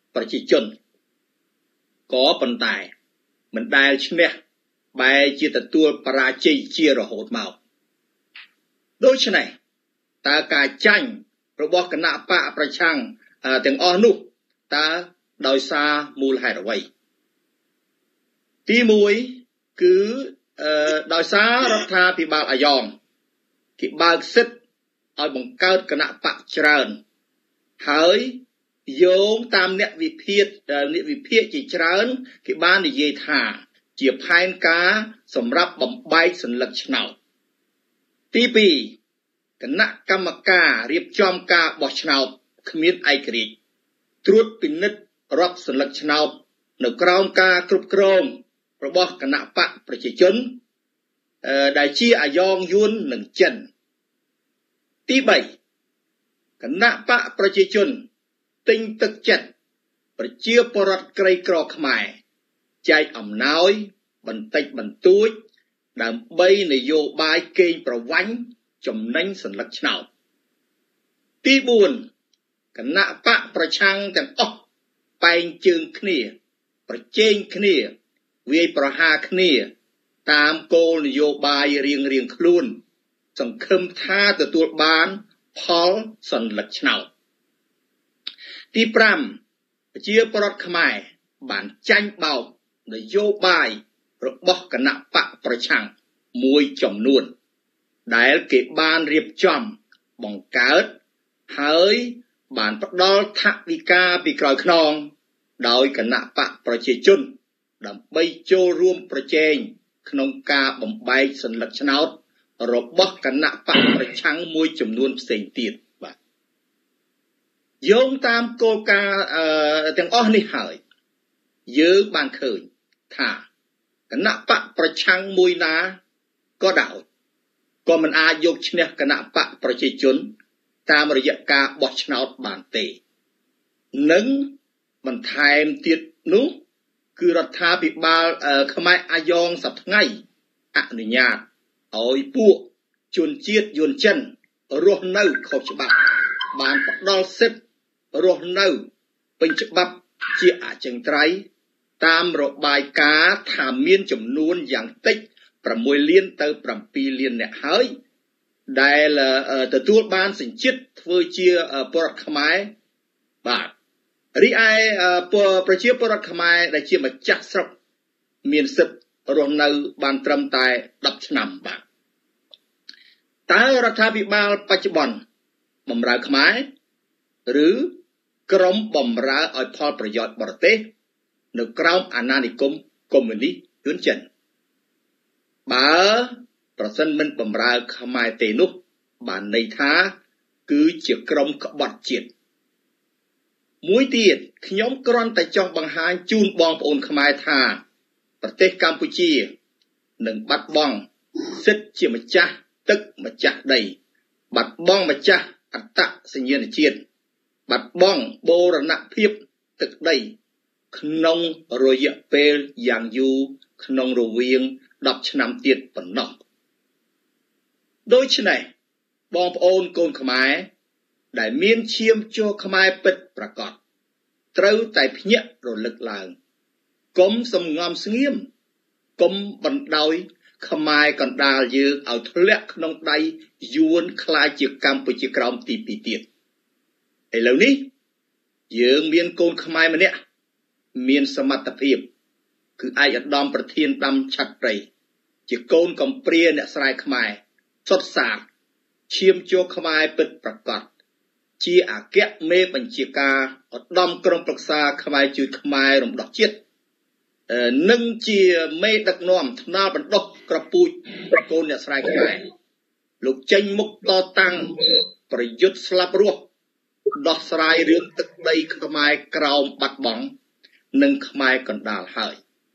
ប្រជាជនក៏ប៉ុន្តែមិនដែលឈ្នះបែរជាទទួលបរាជ័យជារហូតមកដូច្នេះតើការចាញ់របស់គណៈបកប្រឆាំងទាំងអស់នោះតើដោយសារមូលហេតុអ្វីទីមួយគឺដោយសាររដ្ឋាភិបាលអាយ៉ងគេបើកសិទ្ធិឲ្យបង្កើតគណៈបកច្រើនហើយយោងតាមអ្នកវិភាគអ្នកវិភាគជាច្រើនគេបាននិយាយថាជាផែនការសម្រាប់បំបែកសន្លឹកឆ្នោតទីពីរគណៈកម្មការរៀបចំការបោះឆ្នោតគ្មានឯករាជ្យត្រួតពិនិត្យរាប់សន្លឹកឆ្នោតនៅក្រោមការគ្រប់គ្រងរបស់គណៈបកប្រជាជនដែលជាអាយ៉ងយួននិងចិនទីបីគណៈបកប្រជាជនទិញទឹកចិត្តប្រជាពលរដ្ឋក្រីក្រខ្មែរចែកអំណោយបន្តិចបន្តួចដើម្បីនយោបាយកេងប្រវ័ញ្ចចំណេញសន្លឹកឆ្នោតទីបួនគណៈបកប្រឆាំងទាំងអស់បែងជើងគ្នាប្រជែងគ្នាវាយប្រហារគ្នាតាមគោលនយោបាយរៀងរៀងខ្លួនសង្ឃឹមថាទទួលបានផលសន្លឹកឆ្នោតទីប្រាំប្រជាពលរដ្ឋខ្មែរបានចាញ់បោកនយោបាយរបស់គណៈបកប្រឆាំងមួយចំនួនដែលគេបានរៀបចំបង្កើតហើយបានផ្ដល់ថវិកាពីក្រោយខ្នងដោយគណៈបកប្រជាជនដើម្បីចូលរួមប្រជែងក្នុងការបំបែកសន្លឹកឆ្នោតរបស់គណៈបកប្រឆាំងមួយចំនួនផ្សេងទៀតបាទយោងតាមគោលការណ៍ទាំងអស់នេះហើយយើងបានឃើញថាគណៈបកប្រឆាំងមួយណាក៏ដោយក៏មិនអាចយកឈ្នះគណៈបកប្រជាជនតាមរយៈការបោះឆ្នោតបានទេនិងបន្ថែមទៀតនោះគឺរដ្ឋាភិបាលខ្មែរអាយ៉ងសប្តាហ៍ថ្ងៃអនុញ្ញាតឲ្យពួកជនជាតិយួនចិនរស់នៅខុសច្បាប់បានផ្ដល់សិទ្ធិរស់នៅពេញច្បាប់ជាអចិន្ត្រៃយ៍តាមរបាយការណ៍ថាមានចំនួនយ៉ាងតិចប្រាំមួយលានទៅប្រាំពីរលានអ្នកហើយដែលទទួលបានសញ្ជាតិធ្វើជាពលរដ្ឋខ្មែរបាទរីឯប្រជាពលរដ្ឋខ្មែរដែលជាម្ចាស់ស្រុកមានសិទ្ធិរស់នៅបានត្រឹមតែដប់ឆ្នាំបាទតើរដ្ឋាភិបាលបច្ចុប្បន្នបម្រើខ្មែរឬក្រុមបម្រើឲ្យផលប្រយោជន៍បរទេសនៅក្រោមអាណានិគមកុម្មុយនីសយួនចិនបើប្រសិនមិនបម្រើខ្មែរទេនោះបានន័យថាគឺជាក្រុមក្បត់ជាតិមួយទៀតខ្ញុំគ្រាន់តែចង់បង្ហាញជូនបងប្អូនខ្មែរថាប្រទេសកម្ពុជានឹងបាត់បង់សិទ្ធិជាម្ចាស់ទឹកម្ចាស់ដីបាត់បង់ម្ចាស់អត្តសញ្ញាណជាតិបាត់បង់បូរណភាពទឹកដីក្នុងរយៈពេលយ៉ាងយូរក្នុងរវាងដប់ឆ្នាំទៀតប៉ុណ្ណោះដូច្នេះបងប្អូនកូនខ្មែរដែលមានឈាមជ័រខ្មែរពិតប្រាកដត្រូវតែភ្ញាក់រលឹកឡើងកុំសំងំស្ងៀមកុំបណ្ដោយខ្មែរកណ្ដាលយើងឲ្យធ្លាក់ក្នុងដៃយួនខ្លាចជាកម្ពុជាក្រោមទីពីរទៀតឥឡូវនេះយើងមានកូនខ្មែរម្នាក់មានសមត្ថភាពគឺឯកឧត្តមប្រធានដាំឆាត់ព្រៃជាកូនកំព្រាអ្នកស្រែខ្មែរសុទ្ធសាធឈាមជ័រខ្មែរពិតប្រាកដជាអគ្គមេបញ្ជាការឧត្តមក្រុមប្រឹក្សាខ្មែរជួយខ្មែររំដោះជាតិនិងជាមេដឹកនាំថ្នាលបណ្ដុះក្រពូជប្រកូនអ្នកស្រែខ្មែរលោកចេញមុខតតាំងប្រយុទ្ធស្លាប់រស់ដោះស្រាយរឿងទឹកដីខ្មែរក្រោមបាត់បង់និងខ្មែរកណ្ដាលហើយ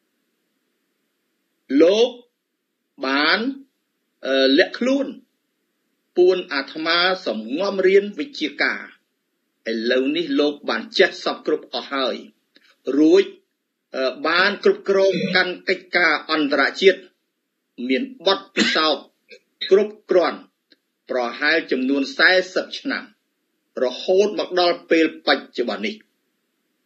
លោកបានលាក់ខ្លួនពួនអាត្មាសំងំរៀនវិជ្ជាការឥឡូវនេះលោកបានចេះសពគ្រប់អស់ហើយរួចបានគ្រប់គ្រងកាន់កិច្ចការអន្តរជាតិមានបទពិសោធន៍គ្រប់គ្រាន់ប្រហែលចំនួនសែសិបឆ្នាំរហូតមកដល់ពេលបច្ចុប្បន្ននេះ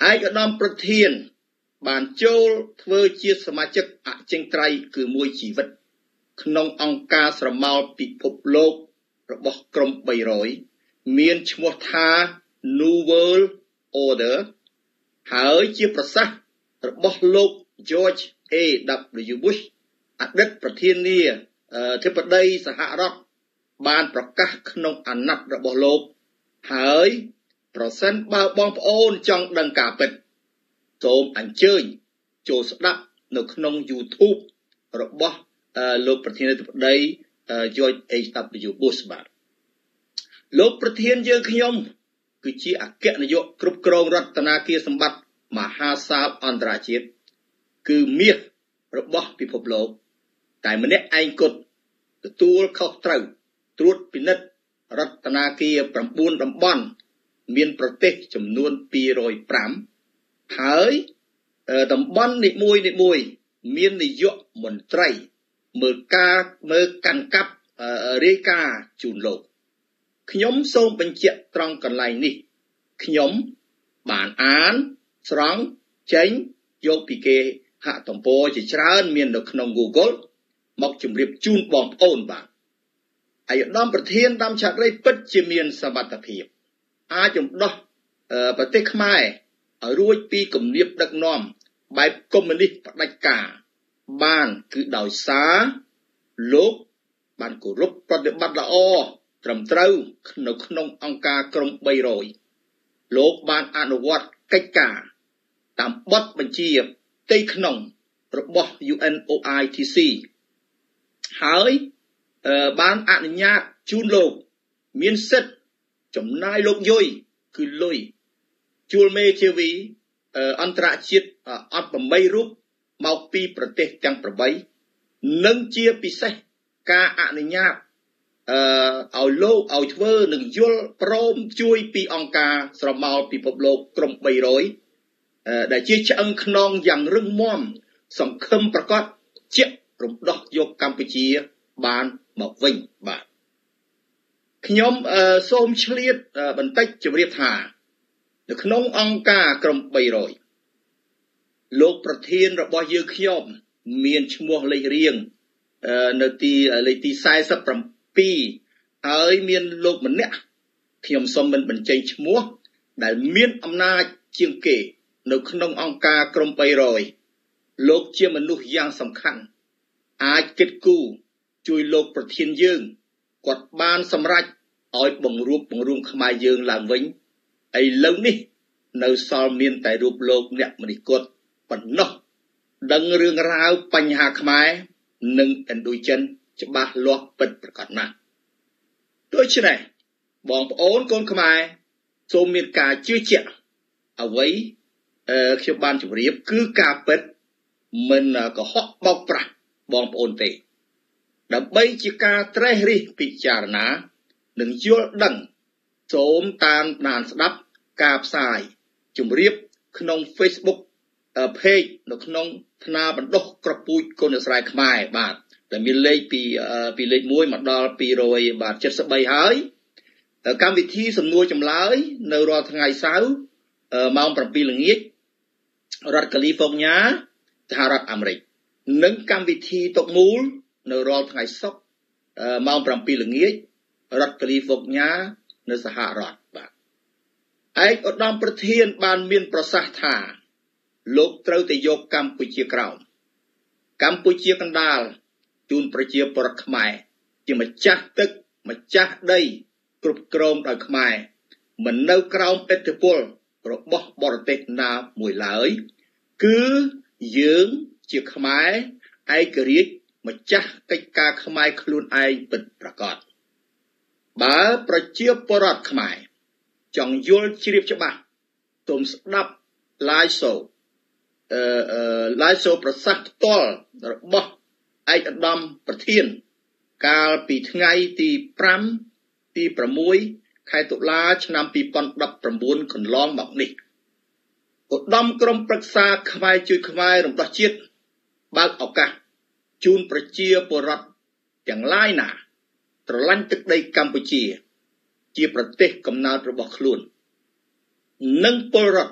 ឯកឧត្តមប្រធានបានចូលធ្វើជាសមាជិកអចិន្ត្រៃយ៍គឺមួយជីវិតក្នុងអង្គការស្រមោលពិភពលោករបស់ក្រុមបីរយមានឈ្មោះថា New World Order ហើយជាប្រសាសន៍របស់លោក George A W Bush អតីតប្រធានាធិបតីសហរដ្ឋបានប្រកាសក្នុងអាណត្តិរបស់លោកហើយប្រសិនបើបងប្អូនចង់ដឹងការពិតសូមអញ្ជើញចូលស្ដាប់នៅក្នុង YouTube របស់លោកប្រធានាធិបតី George A W Bush បាទលោកប្រធានយើងខ្ញុំគឺជាអគ្គនាយកគ្រប់គ្រងរដ្ឋាភិបាលសម្បត្តិមហាសាលអន្តរជាតិគឺមាសរបស់ពិភពលោកតែម្នាក់ឯងគត់ទទួលខុសត្រូវត្រួតពិនិត្យរដ្ឋាភិបាល9តំបន់មានប្រទេសចំនួនពីរយប្រាំហើយតំបន់នីមួយនីមួយមាននាយកមន្ត្រីមើលការមើលកាន់កាប់រាយការណ៍ជូនលោកខ្ញុំសូមបញ្ជាក់ត្រង់កន្លែងនេះខ្ញុំបានអានស្រង់ចេញយកពីគេហទំព័រជាច្រើនមាននៅក្នុង Google មកជម្រាបជូនបងប្អូនបាទឯកឧត្តមប្រធានដាំឆាត្រីពិតជាមានសមត្ថភាពអាចជំដោះប្រទេសខ្មែរឲ្យរួចពីគំនាបដឹកនាំបែបកុម្មុយនីសផ្ដាច់ការបានគឺដោយសារលោកបានគោរពប្រតិបត្តិល្អត្រឹមត្រូវនៅក្នុងអង្គការក្រុមបីរយលោកបានអនុវត្តកិច្ចការតាមបទបញ្ជាផ្ទៃក្នុងរបស់ U N O I T C ហើយបានអនុញ្ញាតជូនលោកមានសិទ្ធិចំណាយលោកយុយគឺលុយជួលមេធាវីអន្តរជាតិអត់ប្រាំបីរូបមកពីប្រទេសទាំងប្រាំបីនិងជាពិសេសការអនុញ្ញាតអឺឲ្យលោកឲ្យធ្វើនឹងយល់ព្រមជួយពីអង្គការស្រមោលពិភពលោកក្រុមបីរយដែលជាឆ្អឹងខ្នងយ៉ាងរឹងមាំសង្ឃឹមប្រកាសជារំដោះយកកម្ពុជាបានមកវិញបាទខ្ញុំសូមឆ្លៀតបន្តិចជម្រាបថានៅក្នុងអង្គការក្រុមបីរយលោកប្រធានរបស់យើងខ្ញុំមានឈ្មោះលេខរៀងនៅទីលេខទីសែសិបប្រាំពីរហើយមានលោកម្នាក់ខ្ញុំសូមមិនបញ្ចេញឈ្មោះដែលមានអំណាចជាងគេនៅក្នុងអង្គការក្រុមបីរយលោកជាមនុស្សយ៉ាងសំខាន់អាចគិតគូរជួយលោកប្រធានយើងគាត់បានសម្រេចឲ្យបង្រួបបង្រួមខ្មែរយើងឡើងវិញឥឡូវនេះនៅសល់មានតែរូបលោកអ្នកមនីគតប៉ុណ្ណោះដឹងរឿងរ៉ាវបញ្ហាខ្មែរនិងឥណ្ឌូចិនច្បាស់លាស់ពិតប្រាកដណាស់ដូច្នេះបងប្អូនកូនខ្មែរសូមមានការជឿជាក់អ្វីខ្ញុំបានជម្រាបគឺការពិតមិនកុហកបោកប្រាស់បងប្អូនទេដើម្បីជាការត្រេះរិះពិចារណានិងយល់ដឹងសូមតាមដានស្ដាប់ការផ្សាយជម្រាបក្នុង Facebook page នៅក្នុងថ្នាលបណ្ដុះក្រពូជកូនស្រីខ្មែរបាទដែលមានលេខពីពីលេខមួយមកដល់ពីរយបាទเจ็ดสิบ三ហើយកម្មវិធីសំណួរចម្លើយនៅរាល់ថ្ងៃសៅរ៍ម៉ោងប្រាំពីរល្ងាចរដ្ឋកាលីហ្វ័រញ៉ាសហរដ្ឋអាមេរិកនិងកម្មវិធីតុកមូលនៅរាល់ថ្ងៃសុក្រម៉ោងប្រាំពីរល្ងាចរដ្ឋកាលីហ្វ័រញ៉ានៅសហរដ្ឋបាទឯកឧត្តមប្រធានបានមានប្រសាសន៍ថាលោកត្រូវតែយកកម្ពុជាក្រោមកម្ពុជាកណ្ដាលជូនប្រជាពលរដ្ឋខ្មែរជាម្ចាស់ទឹកម្ចាស់ដីគ្រប់គ្រងដោយខ្មែរមិននៅក្រោមឥទ្ធិពលរបស់បរទេសណាមួយឡើយគឺយើងជាខ្មែរឯករាជ្យម្ចាស់កិច្ចការខ្មែរខ្លួនឯងពិតប្រាកដបើប្រជាពលរដ្ឋខ្មែរចង់យល់ជ្រាបច្បាស់សូមស្ដាប់ live show អឺ live show ប្រសាសន៍ផ្ទាល់របស់ឯកឧត្តមប្រធានកាលពីថ្ងៃទីប្រាំទីប្រាំមួយខែតុលាឆ្នាំពីរពាន់ដប់ប្រាំបួនកន្លងមកនេះឧត្តមក្រុមប្រឹក្សាខ្មែរជួយខ្មែររំដោះជាតិបើកឱកាសជូនប្រជាពលរដ្ឋទាំងឡាយណាស្រឡាញ់ទឹកដីកម្ពុជា ជាប្រទេសកំណើតរបស់ខ្លួននិងពលរដ្ឋ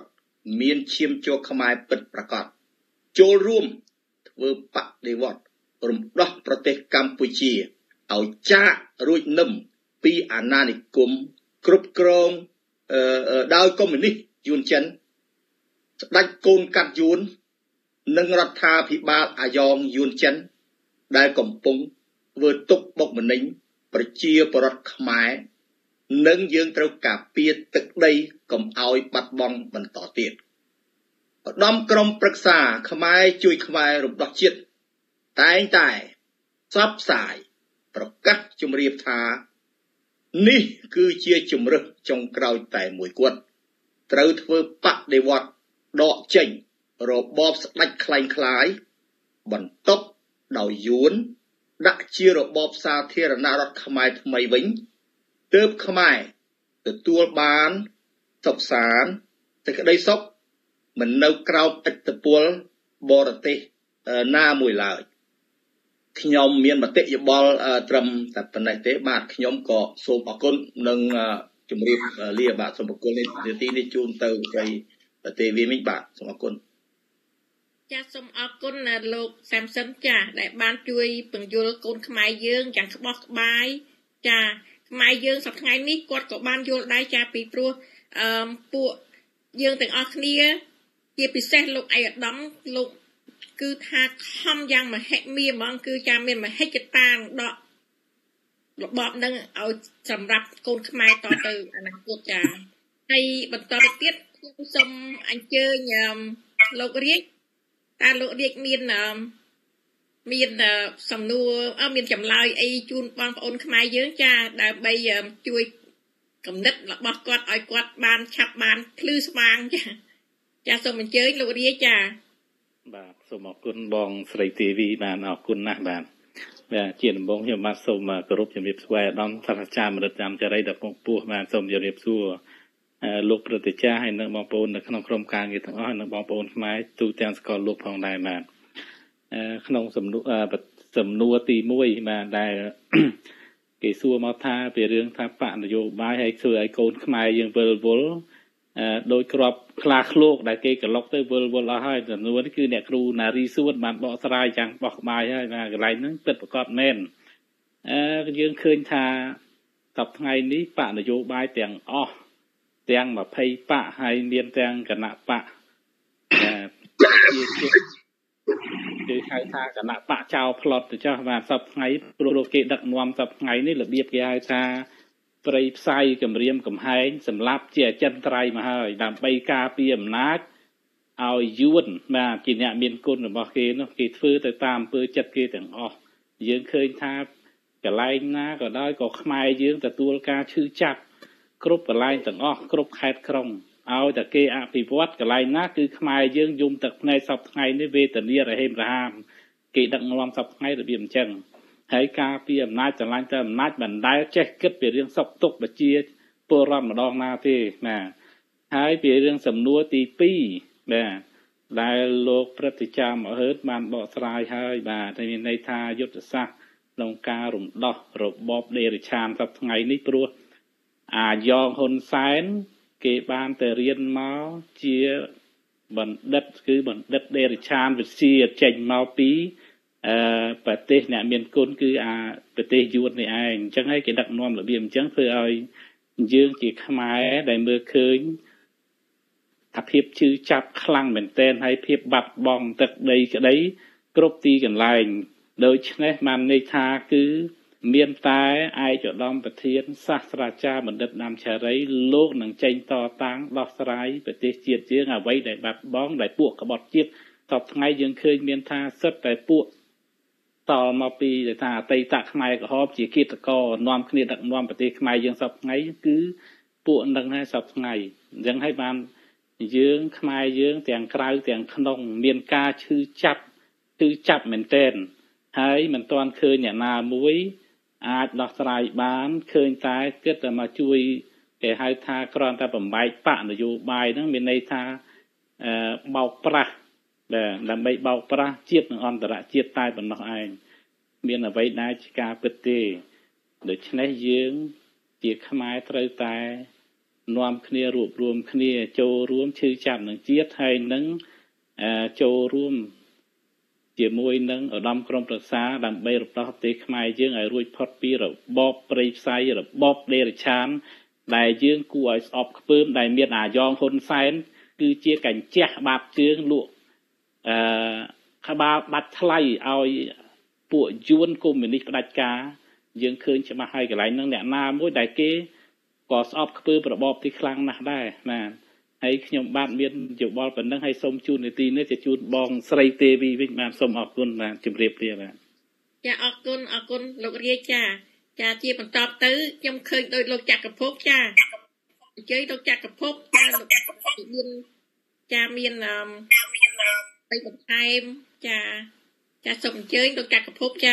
មានឈាមជ័រខ្មែរពិតប្រាកដចូលរួមធ្វើបដិវត្តរំដោះប្រទេសកម្ពុជាឲ្យចាករួចនឹមពីអាណានិគមគ្រប់គ្រងដោយកុម្មុយនីសយួនចិនស្ដេចកូនកាត់យួននិងរដ្ឋាភិបាលអាយ៉ងយួនចិនដែលកំពុងធ្វើទុកបុកម្នេញប្រជាពលរដ្ឋខ្មែរនិងយើងត្រូវការពារទឹកដីកុំឲ្យបាត់បង់បន្តទៀតឧត្តមក្រុមប្រឹក្សាខ្មែរជួយខ្មែររំដោះជាតិតែងតែផ្សព្វផ្សាយប្រកាសជម្រាបថានេះគឺជាជំរើសចុងក្រោយតែមួយគត់ត្រូវធ្វើបដិវត្តដកចេញរបបស្ដេចក្លែងក្លាយបន្ទាប់ដោយយួនដាក់ជារបបសាធារណរដ្ឋខ្មែរថ្មីវិញទើបខ្មែរទទួលបានសុខសាន្តសេចក្តីសុខមិននៅក្រោមឥទ្ធិពលបរទេសណាមួយឡើយខ្ញុំមានមតិយោបល់ត្រឹមតែប៉ុណ្ណេះទេបាទខ្ញុំក៏សូមអរគុណនិងជម្រាបលាបាទសូមអរគុណនេះទីនេះជូនទៅស្រីទេវីមិញបាទសូមអរគុណចាសសូមអរគុណលោកសាមសិនចាសដែលបានជួយពន្យល់កូនខ្មែរយើងយ៉ាងក្បោះក្បាយចាខ្មែរយើងសប្តាហ៍នេះគាត់ក៏បានយល់ដែរចាពីព្រោះអឺពួកយើងទាំងអស់គ្នាជាពិសេសលោកឯកឧត្តមលោកគឺថាខំយ៉ាងមហិមាហ្មងគឺចាមានមហិច្ឆតាដករបបនឹងឲ្យសម្រាប់កូនខ្មែរតទៅអនាគតចាហើយបន្តទៅទៀតខ្ញុំសូមអញ្ជើញលោករាជតើលោករាជមានមានសំណួរមានចម្លើយអីជូនបងប្អូនខ្មែរយើងចាដើម្បីជួយគំនិតរបស់គាត់ឲ្យគាត់បានឆាប់បានភ្លឺស្វាងចាចាសូមអញ្ជើញលោករាជចាបាទសូមអរគុណបងស្រីទេវីបានអរគុណណាស់បាទបាទជាដំបូងខ្ញុំបាទសូមគោរពជំរាបស្វាគមន៍ដល់សាស្ត្រាចារ្យមរិតតាមចារីដ៏ពងពោះបាទសូមជម្រាបសួរលោកប្រតិចាហើយនិងបងប្អូននៅក្នុងក្រុមការងារទាំងអស់និងបងប្អូនខ្មែរទូទាំងសកលលោកផងដែរបាទក្នុងសំណួរសំណួរទីមួយបាទដែលគេសួរមកថាពីរឿងថាបកនយោបាយឲ្យធ្វើឲ្យកូនខ្មែរយើងវិលវល់ដោយក្របខ្លាឃ្លោកដែលគេក្លុកទៅវិលវល់អស់ហើយសំណួរនេះគឺអ្នកគ្រូណារីសួនបានបកស្រាយយ៉ាងបោះក្បាយហើយបាទកន្លែងហ្នឹងពិតប្រាកដមែនអឺយើងឃើញថាសប្តាហ៍ថ្ងៃនេះបកនយោបាយទាំងអស់ទាំងម្ភៃបកហើយមានទាំងគណៈបកជាជាគេហៅថាគណៈបកចៅផ្លត់ទៅចោះបាទសប្តាហ៍ថ្ងៃព្រោះគេដឹកនាំសប្តាហ៍ថ្ងៃនេះរបៀបគេហៅថាព្រៃផ្សៃគម្រាមកំហែងសម្លាប់ជាអចិន្ត្រៃយ៍មកហើយដើម្បីការពារអំណាចឲ្យយួនបាទជាអ្នកមានគុណរបស់គេនោះគេធ្វើទៅតាមអំពើចិត្តគេទាំងអស់យើងឃើញថាកន្លែងណាក៏ដោយក៏ខ្មែរយើងទទួលការឈឺចាប់គ្រប់កន្លែងទាំងអស់គ្រប់ខេត្តក្រុងឲ្យតែគេអភិវឌ្ឍកន្លែងណាគឺខ្មែរយើងយំទឹកភ្នែកសពថ្ងៃនេះវេទនារហេមរហាមគេដឹកនាំសពថ្ងៃរបៀបអញ្ចឹងហើយការពីអំណាចចល័យទៅអំណាចមិនដែលចេះគិតពីរឿងសុខទុក្ខប្រជាពលរដ្ឋម្ដងណាទេណាហើយពីរឿងសំណួរទីពីរបាទដែលលោកព្រឹទ្ធាចារ្យមហឺតបានបកស្រាយហើយបាទមានន័យថាយុទ្ធសាស្ត្រក្នុងការរំដោះរបបដេរឆានសពថ្ងៃនេះព្រោះអាយ៉ងហ៊ុនសែនគេបានទៅរៀនមកជាបណ្ឌិតគឺបណ្ឌិតដេរឆានវិទ្យាចេញមកពីអឺប្រទេសអ្នកមានគុណគឺអាប្រទេសយួននេះឯងអញ្ចឹងហើយគេដឹកនាំរបៀបអញ្ចឹងធ្វើឲ្យយើងជាខ្មែរដែលមើលឃើញថាភាពឈឺចាប់ខ្លាំងមែនទែនហើយភាពបាត់បង់ទឹកដីក្តីគ្រប់ទីកន្លែងដូច្នេះបានន័យថាគឺមានតែឯកឧត្តមប្រធានសាស្ត្រាចារ្យបណ្ឌិតណាមឆារីលោកនឹងចេញតតាំងដោះស្រាយប្រទេសជាតិយើងអ្វីដែលបាត់បង់ដែលពួកក្បត់ជាតិតបថ្ងៃយើងឃើញមានថាសិតតែពួកតមកពីថាអតីតខ្មែរក្រហមជាគិតកោនាំគ្នាដឹកនាំប្រទេសខ្មែរយើងសពថ្ងៃគឺពួកនឹងហើយសពថ្ងៃអញ្ចឹងហើយបានយើងខ្មែរយើងទាំងក្រៅទាំងក្នុងមានការឈឺចាប់ឈឺចាប់មែនទែនហើយមិនទាន់ឃើញអ្នកណាមួយអាចដោះស្រាយបានឃើញតែគិតតែមកជួយគេហៅថាគ្រាន់តែបំបែកបកនយោបាយហ្នឹងមានន័យថាអឺបោកប្រាស់ដែលដើម្បីបោកប្រាស់ជាតិនិងអន្តរជាតិតែប៉ុណ្ណោះឯងមានអ្វីដែលជាការពិតទេដូច្នេះយើងជាខ្មែរត្រូវតែនាំគ្នារួបរวมគ្នាចូលរួមឈឺចាប់នឹងជាតិហើយនឹងចូលរួមជាមួយនឹងឧត្តមក្រុមប្រឹក្សាដើម្បីរំដោះប្រទេសខ្មែរយើងឲ្យរួចផុតពីរបបព្រៃផ្សៃរបបដេរឆានដែលយើងគួរឲ្យស្អប់ខ្ពើមដែលមានអាយ៉ងហ៊ុនសែនគឺជាកញ្ចះបាបជើងលក់អឺក្បាលបាត់ថ្លៃឲ្យពួកយួនកុម្មុយនីសផ្ដាច់ការយើងឃើញច្បាស់ហើយកន្លែងហ្នឹងអ្នកណាមួយដែលគេក៏ស្អប់ខ្ពើមរបបទីខ្លាំងណាស់ដែរបាទហើយខ្ញុំបាទមានយោបល់ប៉ុណ្ណឹងហើយសូមជូននីតិនេះជាជូនបងស្រីទេវីវិញបាទសូមអរគុណបាទជម្រាបលាបាទចាអរគុណអរគុណលោករាជចាចាជាបន្តទៅខ្ញុំឃើញដោយលោកចក្រភពចាអញ្ជើញលោកចក្រភពចាលោកមានចាមានអឺបីបន្ថែមចាចាសូមអញ្ជើញលោកចក្រភពចា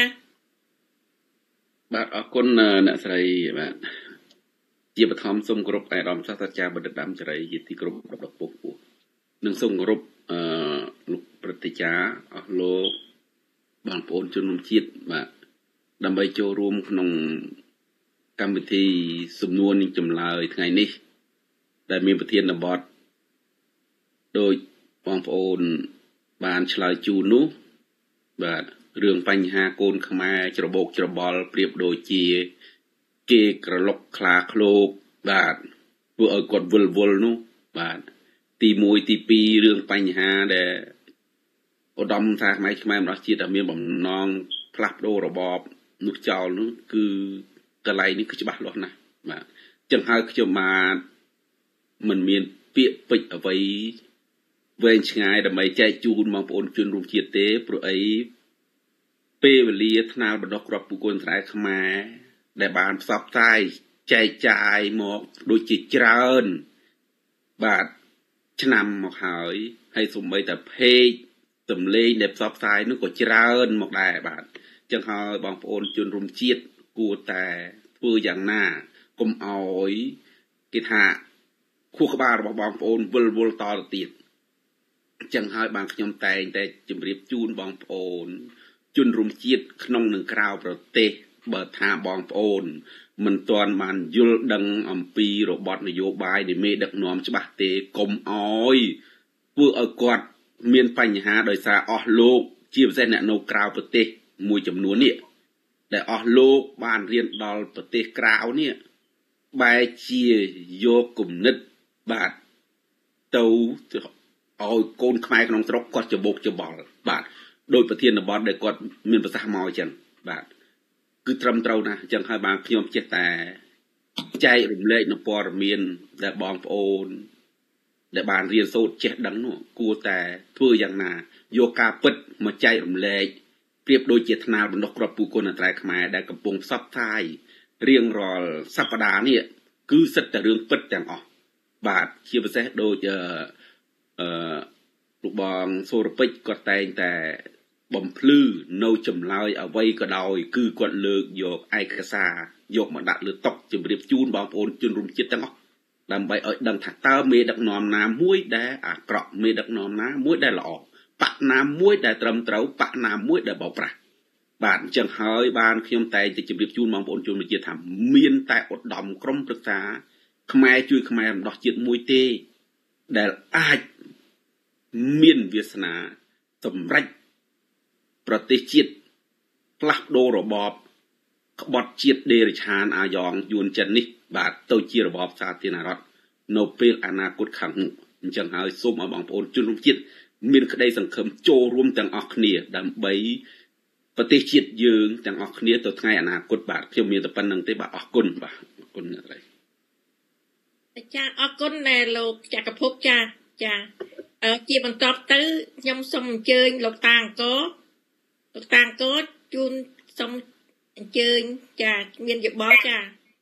បាទអរគុណអ្នកស្រីបាទជាបឋមសូមគោរពឯកឧត្តមសាស្ត្រាចារ្យបណ្ឌិតដាំចរីជាទីគោរពរបស់ពុកពោះនិងសូមគោរពអឺលោកប្រតិចារ្យអស់លោកបងប្អូនជនរួមជាតិបាទដើម្បីចូលរួមក្នុងកម្មវិធីសំណួរនិងចម្លើយថ្ងៃនេះដែលមានប្រធានបទដោយបងប្អូនបានឆ្លើយជូននោះបាទរឿងបញ្ហាកូនខ្មែរច្របូកច្របល់ប្រៀបដូចជាគេក្រឡុកខ្លាឃ្លោកបាទធ្វើឲ្យគាត់វិលវល់នោះបាទទីមួយទីពីររឿងបញ្ហាដែលឧត្តមថាខ្មែរខ្មែរម្ដងជាតិដែលមានបំណងផ្លាស់ប្ដូររបបនោះចោលនោះគឺកន្លែងនេះគឺច្បាស់លាស់ណាស់បាទចឹងហើយខ្ញុំបាទមិនមានពាក្យពេចន៍អ្វីវែងឆ្ងាយដើម្បីចែកជូនបងប្អូនជនរួមជាតិទេព្រោះអីពេលវេលាថ្នាលបណ្ដុះគ្រាប់ពូកូនស្រែខ្មែរដែលបានផ្សព្វផ្សាយចែកចាយមកដូចជាច្រើនបាទឆ្នាំមកហើយហើយសូម្បីតែเพจទំលេងដែលផ្សព្វផ្សាយនោះក៏ច្រើនមកដែរបាទអញ្ចឹងហើយបងប្អូនជនរួមជាតិគួរតែធ្វើយ៉ាងណាកុំអោយគេថាខួរក្បាលរបស់បងប្អូនវិលវល់តទៅទៀតអញ្ចឹងហើយបានខ្ញុំតែងតែជម្រាបជូនបងប្អូនជនរួមជាតិក្នុងនិងក្រៅប្រទេសបើថាបងប្អូនមិនទាន់បានយល់ដឹងអំពីរបបនយោបាយនៃមេដឹកនាំច្បាស់ទេកុំអោយធ្វើឲ្យគាត់មានបញ្ហាដោយសារអស់លោកជាពិសេសអ្នកនៅក្រៅប្រទេសមួយចំនួននេះដែលអស់លោកបានរៀនដល់ប្រទេសក្រៅនេះបែរជាយកគំនិតបាទទៅឲ្យកូនខ្មែរក្នុងស្រុកគាត់ច្បោកច្បល់បាទដោយប្រធានបទដែលគាត់មានប្រសាសន៍មកអញ្ចឹងបាទគឺត្រឹមត្រូវណាស់អញ្ចឹងហើយបានខ្ញុំចេះតែចែករំលែកនូវព័ត៌មានដែលបងប្អូនដែលបានរៀនសូត្រចេះដឹងនោះគួរតែធ្វើយ៉ាងណាយកការពិតមកចែករំលែកប្រៀបដូចជាថ្នាលបណ្ដុះគ្រាប់ពូកូនអត្រែខ្មែរដែលកំពុងផ្សព្វផ្សាយរៀងរាល់សប្តាហ៍នេះគឺសិតតែរឿងពិតទាំងអស់បាទជាពិសេសដូចអឺអឺលោកបងសូរពេជ្រគាត់តែងតែបំភ្លឺនៅចម្លើយអ្វីក៏ដោយគឺគាត់លើកយកឯកសារយកមកដាក់លើតុជម្រាបជូនបងប្អូនជនរួមជាតិទាំងអស់ដើម្បីឲ្យដឹងថាតើមេដឹកនាំណាមួយដែលអាក្រក់មេដឹកនាំណាមួយដែលល្អបកណាមួយដែលត្រឹមត្រូវបកណាមួយដែលបោកប្រាស់បាទអញ្ចឹងហើយបានខ្ញុំតែងតែជម្រាបជូនបងប្អូនជនរួមជាតិថាមានតែឧត្តមក្រុមប្រឹក្សាខ្មែរជួយខ្មែររំដោះជាតិមួយទេដែលអាចមានវាសនាសម្រេចប្រទេសជាតិផ្លាស់ប្ដូររបបក្បត់ជាតិដេរឆានអាយ៉ងយួនចិននេះបាទទៅជារបបសាធារណរដ្ឋនៅពេលអនាគតខាងមុខអញ្ចឹងហើយសូមឲ្យបងប្អូនជនរួមជាតិមានក្តីសង្ឃឹមចូលរួមទាំងអស់គ្នាដើម្បីប្រទេសជាតិយើងទាំងអស់គ្នាទៅថ្ងៃអនាគតបាទខ្ញុំមានតែប៉ុណ្្នឹងទេបាទអរគុណបាទអរគុណអ្នកស្រីចាអរគុណដែលលោកចក្រភពចាចាអឺជាបន្តទៅខ្ញុំសូមអញ្ជើញលោកតាអង្គរលោកតាអង្គរជូនសូមអញ្ជើញចាមានយោបល់ចា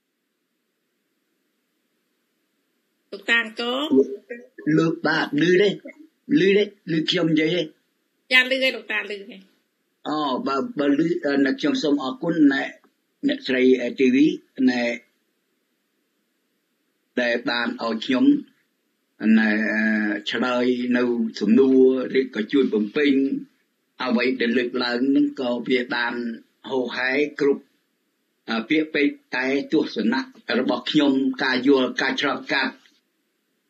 លោកតាអង្គរលើកបាទលឺទេលឺទេលឺខ្ញុំនិយាយទេចាលឺទេលោកតាលឺទេអូបើបើលឺអ្នកខ្ញុំសូមអរគុណអ្នកអ្នកស្រី ទី វី អ្នកដែលបានឲ្យខ្ញុំណែឆ្លើយនៅសំណួរឬក៏ជួយបំពេញអ្វីដែលលើកឡើងនឹងក៏វាបានហោហែគ្រប់ពាក្យពេចន៍តែទស្សនៈរបស់ខ្ញុំការយល់ការឆ្លងកាត់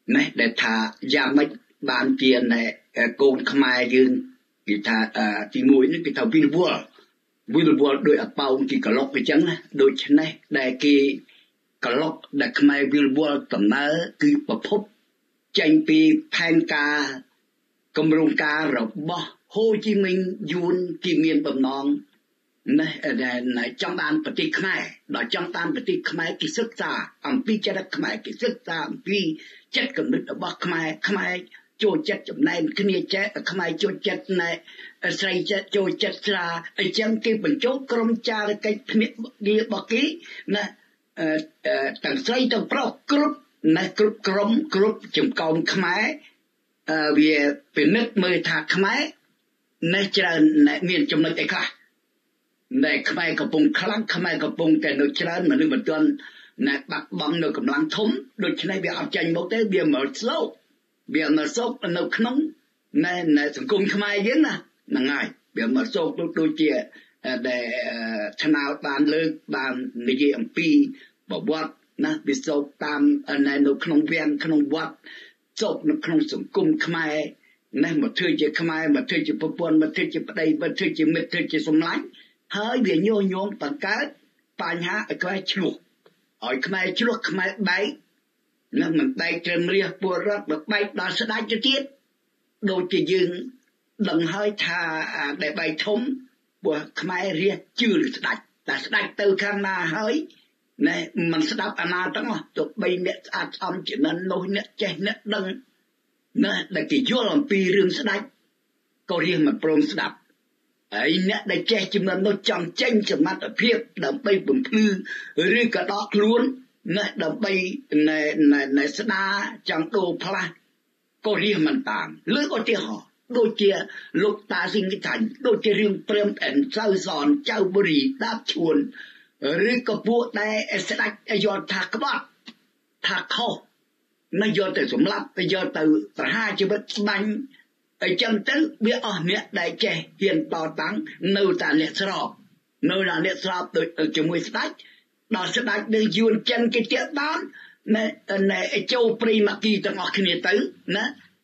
này để thà gia mấy bàn tiền này côn khmai dương cái thà tí mũi nó cái thà viên vua viên vua đôi áp bao cái cà lóc cái trắng đôi chân này để cái cà lóc để khmai viên vua tầm ná cứ bập phốt tranh pi phan ca công rong ca rồi bỏ Hồ Chí Minh yuan kim miền bầm non này này trong ban bát ti khmai đó trong ban bát ti khmai cái sức ta âm pi chất khmai cái sức ta âm pi chất cầm nứt ở bắc khmai khmai cho chất chấm này cái này chất khmai cho chất này say chất cho chất ra ở trong cái bình chốt công cha cái miệt đi bắc ký nè tầng say tầng pro group này group group group chấm công khmai về về nước mười thạc khmai này chờ này miền trong nơi cái khác này khmai có bùng khăng khmai có bùng cái nơi chờ mà nơi một tuần này bạc bằng nơi cầm lăng thốn đôi khi này bị áp tranh một tế bị mở sâu bị mở sâu ở nơi nóng này này thành công khmai vậy nè là ngày bị mở sâu đôi đôi chia để thằng nào bàn lương bàn người gì em pi bảo quát nè bị sâu tam này nơi nóng viên nóng quát sâu nơi nóng sủng cung khmai này một thứ chỉ khmai một thứ chỉ bồn bồn một thứ chỉ đây một thứ chỉ mệt thứ chỉ sum lánh hơi bị nhô nhô bằng cá pan há ở cái chuột ở khmai chuột khmai bay nên mình bay trên ria bùa rớt được bay đó sẽ đánh cho tiết đôi chỉ dừng đừng hơi thà để bay thống bùa khmai ria chưa được đánh ta sẽ đánh từ khang na hơi này mình sẽ đáp anh ta đó tụi bay nét ăn âm chỉ nên nôi nét che nét đằng nè để chỉ cho làm pi riêng sẽ đánh câu riêng mà prom sẽ đáp ấy nè để che chừng nó chọn tranh chừng mắt ở phía đầm bay bùm thư riêng cả đó luôn nè đầm bay này này này sẽ đa chẳng đồ pla câu riêng mình tạm lưỡi có chia họ đôi chia lúc ta sinh cái thành đôi chia riêng prem ẩn sao giòn trao buri đáp chuồn riêng có bộ đây sẽ đánh do thạc các bạn thạc khô nó do từ sủng lắp bây giờ từ từ hai chữ bất bánh ở chân tứ biết ở nét đại trẻ hiện to tăng nâu ta nét sọp nâu là nét sọp từ ở chỗ mười sách đó sẽ đánh được dùn chân cái tiệm bán này này châu prima kỳ tầng ở kia tứ nè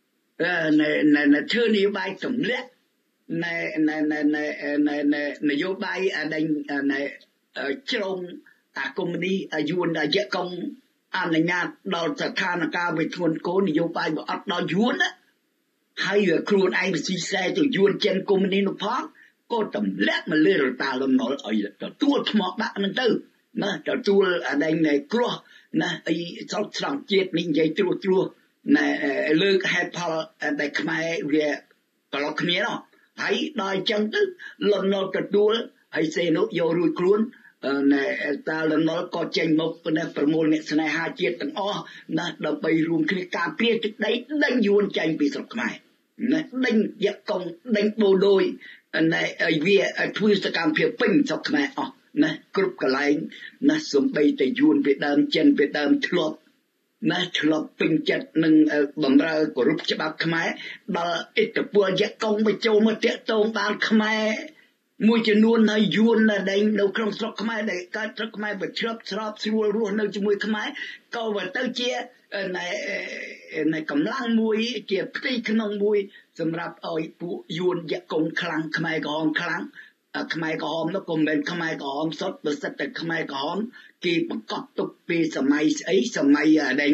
này này này thưa ní bài tổng lệ này này này này này này này vô bài ở đây này ở trong à công đi ở dùn ở dễ công anh là nhà đào thật tha là cao về thuần cố thì vô bài bảo ấp đào yuan á hay là khuôn ai bị xì xe từ yuan trên cung đi nó phá có tầm lét mà lê rồi ta làm nói ở đó tua thọ bạn nên tư nè đó tua ở đây này cua nè ấy sau sòng chết mình dây tua tua nè lê hai pa ở đây khai về kalau kia đó thấy đòi chân tức lần nào cả tua hay xe nó vô rồi khuôn này ta lần nói có tranh một này phần môn này này hai chiết tầng o nè đập bay rùm khi cà phê trước đấy đánh yuan tranh bị sập mày nè đánh giặc công đánh bộ đôi này ở việt ở thui sẽ cam phê pin sập mày o nè group cái lại nè sum bay tại yuan việt nam chân việt nam thlop nè thlop pin chặt nâng bẩm ra của group chế bạc mày đó ít tập bùa giặc công bị châu mà tiệt tông ban mày mùi chân nuôn hay yuan là đánh đầu trong sọc khmai để cái sọc khmai bị chớp chớp xua luôn nơi chung mùi khmai câu và tới chia này này cầm lăng mùi chia phi khăn mùi sầm rạp ở phụ yuan dạ công khăng khmai có hòm khăng khmai có hòm nó cùng bên khmai có hòm sốt bớt sét từ khmai có hòm kỳ bắt cọp tục pi sầm mai ấy sầm mai à đánh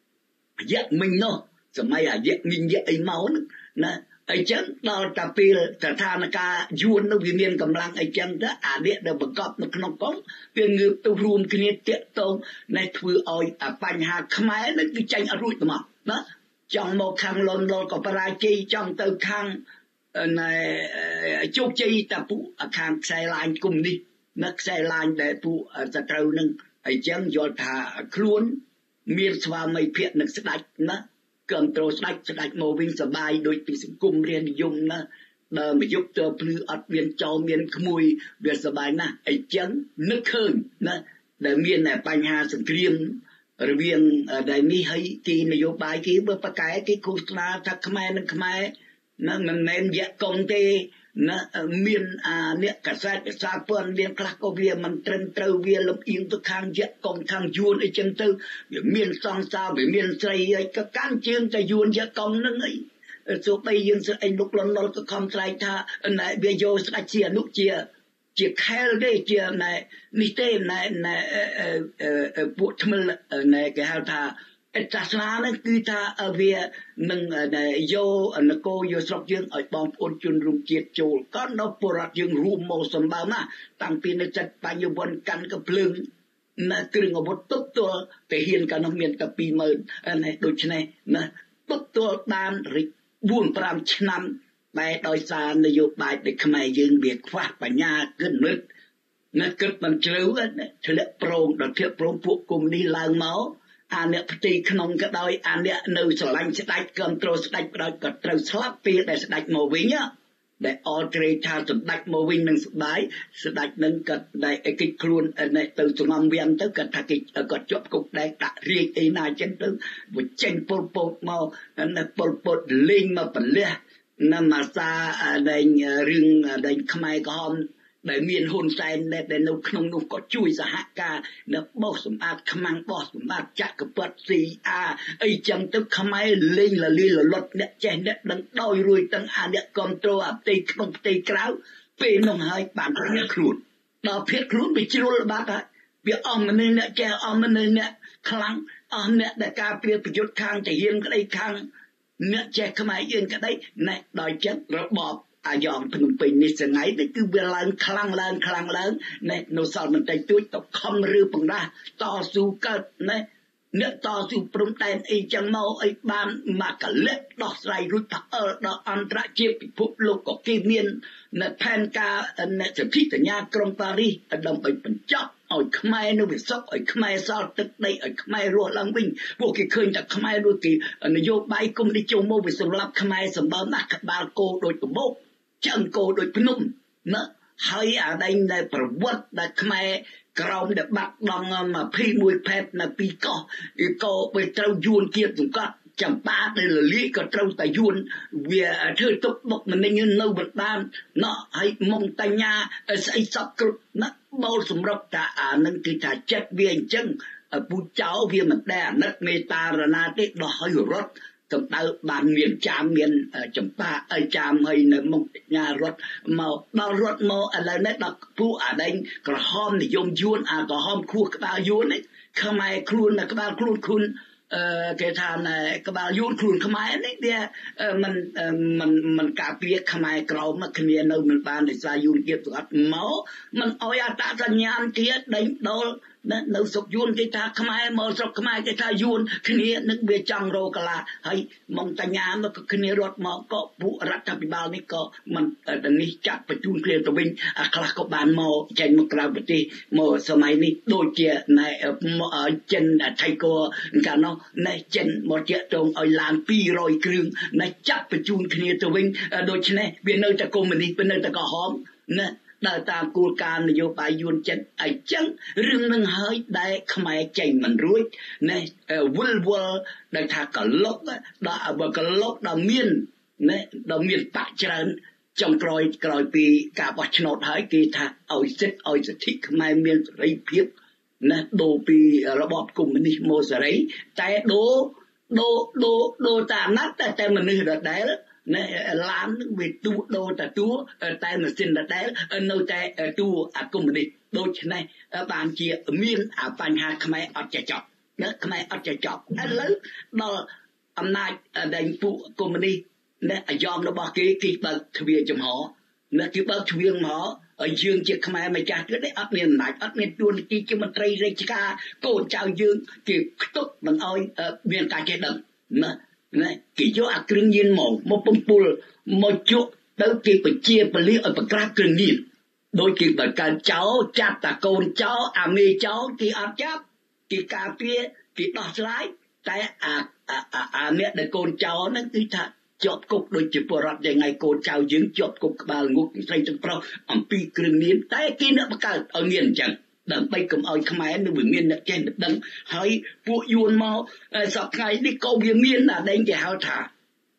dạ mình nó sầm mai à dạ mình dạ ấy máu nèไอ้จังดอตาปีสถานการณ์ยวนนวิเมียนกำลังไอ้จังจะอาเดียเดบกอบนขนมก้องเพียงเงือบตัวรวมគ្នាเตะตรงในถือเอาปัญหาขมายนั่นคือจังอรุ่ยตัวมานะจังโมคังลนลนกับปราจีจังตัวคังในโจกจีตาปูอาคารใส่ลายกลุ่มนี้นักใส่ลายแต่ปูจะเท่านึงไอ้จังยอดถาคล้วนมีสวาไม่เพียรนักสดัดนะcầm trâu sạch sạch màu vinh sờ bài đôi bị sự cung riêng dùng na đờ mà giúp cho plư ắt miền châu miền mùi việt sờ bài na ấy chấn nước hơn na để miền này bành hà sự riêng rồi miền đại mi hay kỳ này vô bài kỳ bữa bắt cái cái khu na thắc mai nâng mai na mình men vẽ công tê นะมีนอ่าเนี่ยกษัตริย์สาเปิ้นเรียนคลาก็เวียมันเตรนเตอเวียลำเอียงตัวข้างเยอะกองข้างยวนไอ้จังเตอมีนซองซาไปมีนใส่ไอ้ก็การเชียงจะยวนเยอะกองนึงไอ้สุไปยืนไอ้ลูกหลอนๆก็คำใส่ท่าไหนเบียโยสกัดเชียนุเจียเจียแค่ได้เจียในนิเต้ในในเอ่อเอ่อเอ่อปุถุมลในแกหาท่าศาสนานั้นคือท่าเวียนึงในโยนโกโยสกยังไอ้บองปนจุนรุมเจียโจก็นปรัดยังรูมโมสมบามาตั้งปีในจัดปัญญบนกันกับเพลิงนะกรึงอบตุ๊บตัวแต่เฮียนกันน้องเมียนกับปีเมินในโดยเฉพาะนะตุ๊บตัวตามริบุญปรามชนำไปโดยสารนโยบายเด็กขมายยืนเบียดฟ้าปัญญาขึ้นนึกนะเกิดมันเชื่อว่าเฉลยโปร่งดอกเทียบโปร่งพวกกลุ่มนี้ลางเมาอันเนี้ยปฏิขนมก็ได้อันเนี้ยนูสลังสไลด์กำตรสไลด์เราก็ตรสลับปีแต่สไลด์โมวิญญาได้ออเดรชาสไลด์โมวิญหนึ่งสไลด์สไลด์หนึ่งก็ได้ไอ้กิครูนในตัวสมองเวียนตัวก็ทักกิก็จบกุกได้ตะเรียกไอ้นายเจนตัวบุเจนปลปลมาอันนั้นปลปลลิงมาปนเลี้ยนั่นมาซาได้เรื่องได้ขมายกอมได้เมียนหุ่นแซนได้ได้นุขนมนุก็ช่วยสหการนับบอกสมบัติขมังบอกสมบัติจักรปัดสีอาไอ้จังตึกขมายลิงละลีละลดเนี่ยแจงเนี่ยดังดอยรวยตั้งอาเนี่ยกอมโตอับตีขนมตีกล้าวเป็นน้องหายปานเพียครูดดอกเพียครูดไปจิโรละบาทอะเปียออมมันเนี่ยแกออมมันเนี่ยครั้งออมเนี่ยแต่การเปลี่ยนประโยชน์ข้างจะเฮียนก็ได้ข้างเนี่ยแจกขมายยืนก็ได้ในดอยจัดระบอบอายอมพนมเป็นนิสัยไหนนี่คือเวลาคลั่งแรงคลั่งแรงในโนซอลมันใจตุ้ยตกคอมรือปังได้ต่อสู้กันในเนื้อต่อสู้ปรุงแต่งไอ้จังเมาไอ้บ้านมากะเล็ดดอกใส่รุ่นผักเออดอกอันตรายเจ็บพุบลูกก็กีเมียนในแผนการในสถิตญากรมปารีสดำไปเป็นจับเอาขมายนู่นไปซอกเอาขมายซอลตึกในเอาขมายรัวลังวิ่งพวกที่เคยจากขมายด้วยที่นโยบายกุมดิจงโมไปสำหรับขมายสำหรับนักบาลโกโดยตัวโมจังโกโดยพนุ่มนะให้อะไรในประวัติในขมายกราวเด็กบักดองมาพี่มวยแพทย์ในปีก่ออีก็ไปเต้ายูนเกียรติก็จำปาในหลีก็เต้าแต่ยูนเวียเธอตบบอกมันในเงินนู่นบ้านเนาะให้มองตาญาใส่สับกรุนะเบาสมรับตาอ่านนั่นคือถ้าเจ็ดเวียนจังผู้เจ้าเวียมันแดงนักเมตาระนาเตดอกให้รถกับเตาบานเมียนจามเมียนจำปาไอจามให้ในมงญารถเมาเมารถเมาอะไรนั่นดอกผู้อะไรกระห้อมนิยมยวนอ่ะกระห้อมคู่กระบาลยวนนี่ขมายครูนกระบาลครูนคุณเอ่อเกทานกระบาลยวนครูนขมายนี่เดียเอ่อมันเอ่อมันมันกาเปียขมายกราวมาขเมียนเอามันบานในสายยูนเกียรติอัดเมามันเอายาตาสัญญาณเกียรติได้โดนนั่นเราสกยูนกิตาขมายมอสกขมายกิตายูนขณีนึกเบียจังโรกลาให้มองตาญามันก็ขณีรถมอก็ผู้รัฐบาลนี่ก็มันอันนี้จับประจุนเคลียร์ตัววินอัคราก็บานมอเจนมกราบตีมอสมัยนี้โดยเจในมอเจนไทยก็กันเนาะในเจนมอเจตรงเอาลานปีรอยกรึงในจับประจุนเคลียร์ตัววินโดยเฉพาะเบียนเนอร์ตะกมันนี่เป็นเนอร์ตะกหอมนะได้ตามกูการนโยบายยูนเจนไอจังเรื่องนึงเฮ้ยได้ขมายใจมันรู้เนี่ยวัลวัลได้ทากลกได้บกลกได้เมียนเนี่ยได้เมียนปะเจริญจงกรอยกรอยปีกาบวัชนดเฮ้ยกีทาเอาเซตเอาสถิขมายเมียนไรเพียบนะโดปีระบบกลุ่มนิโมสไรแต่โดโดโดโดตามนัดแต่แต่มันนี่ได้แล้วเนี่ยล้านเวทูโดแต่ตัวแต่มันสิ้นแต่แต่โนแต่ตัวอากุมดิโดชนะบางเชียมีนอาปัญหาขมายอัดจะจับเนี่ยขมายอัดจะจับแล้วดออำนาจแดงผู้กุมดิเนี่ยยอมระบอกกี้ที่เปิดทวีจมหอเนี่ยที่เปิดทวีหมอยืงเจียขมายไม่จัดก็ได้อัดเนี่ยหนักอัดเนี่ยตัวนี้จะมันไตรเรชกาโกนเจ้ายืงที่ตุ๊กมันเอาเมียนการเจดิมนะnày kỹ cho à kêu nhiên màu một bông bùn một chút đâu kỹ phải chia phải lý ở bậc ra kêu nhiên đôi kỹ phải cả cháu chặt ta con cháu à mê cháu kỹ ăn chắp kỹ cà phê kỹ đọt lái tại à à à à mẹ để con cháu nó cứ thật chọt cục đôi chỉ phù hợp để ngày con cháu dính chọt cục bà ngục say trong pro ẩm pi kêu nhiên tại kỹ nữa bậc cả ở nhiên chẳng đằng bay cầm oi khăm ai nó bị miên đặt trên đằng hỏi phụ yuan mau sập ngày đi câu bia miên là đánh cái hao thả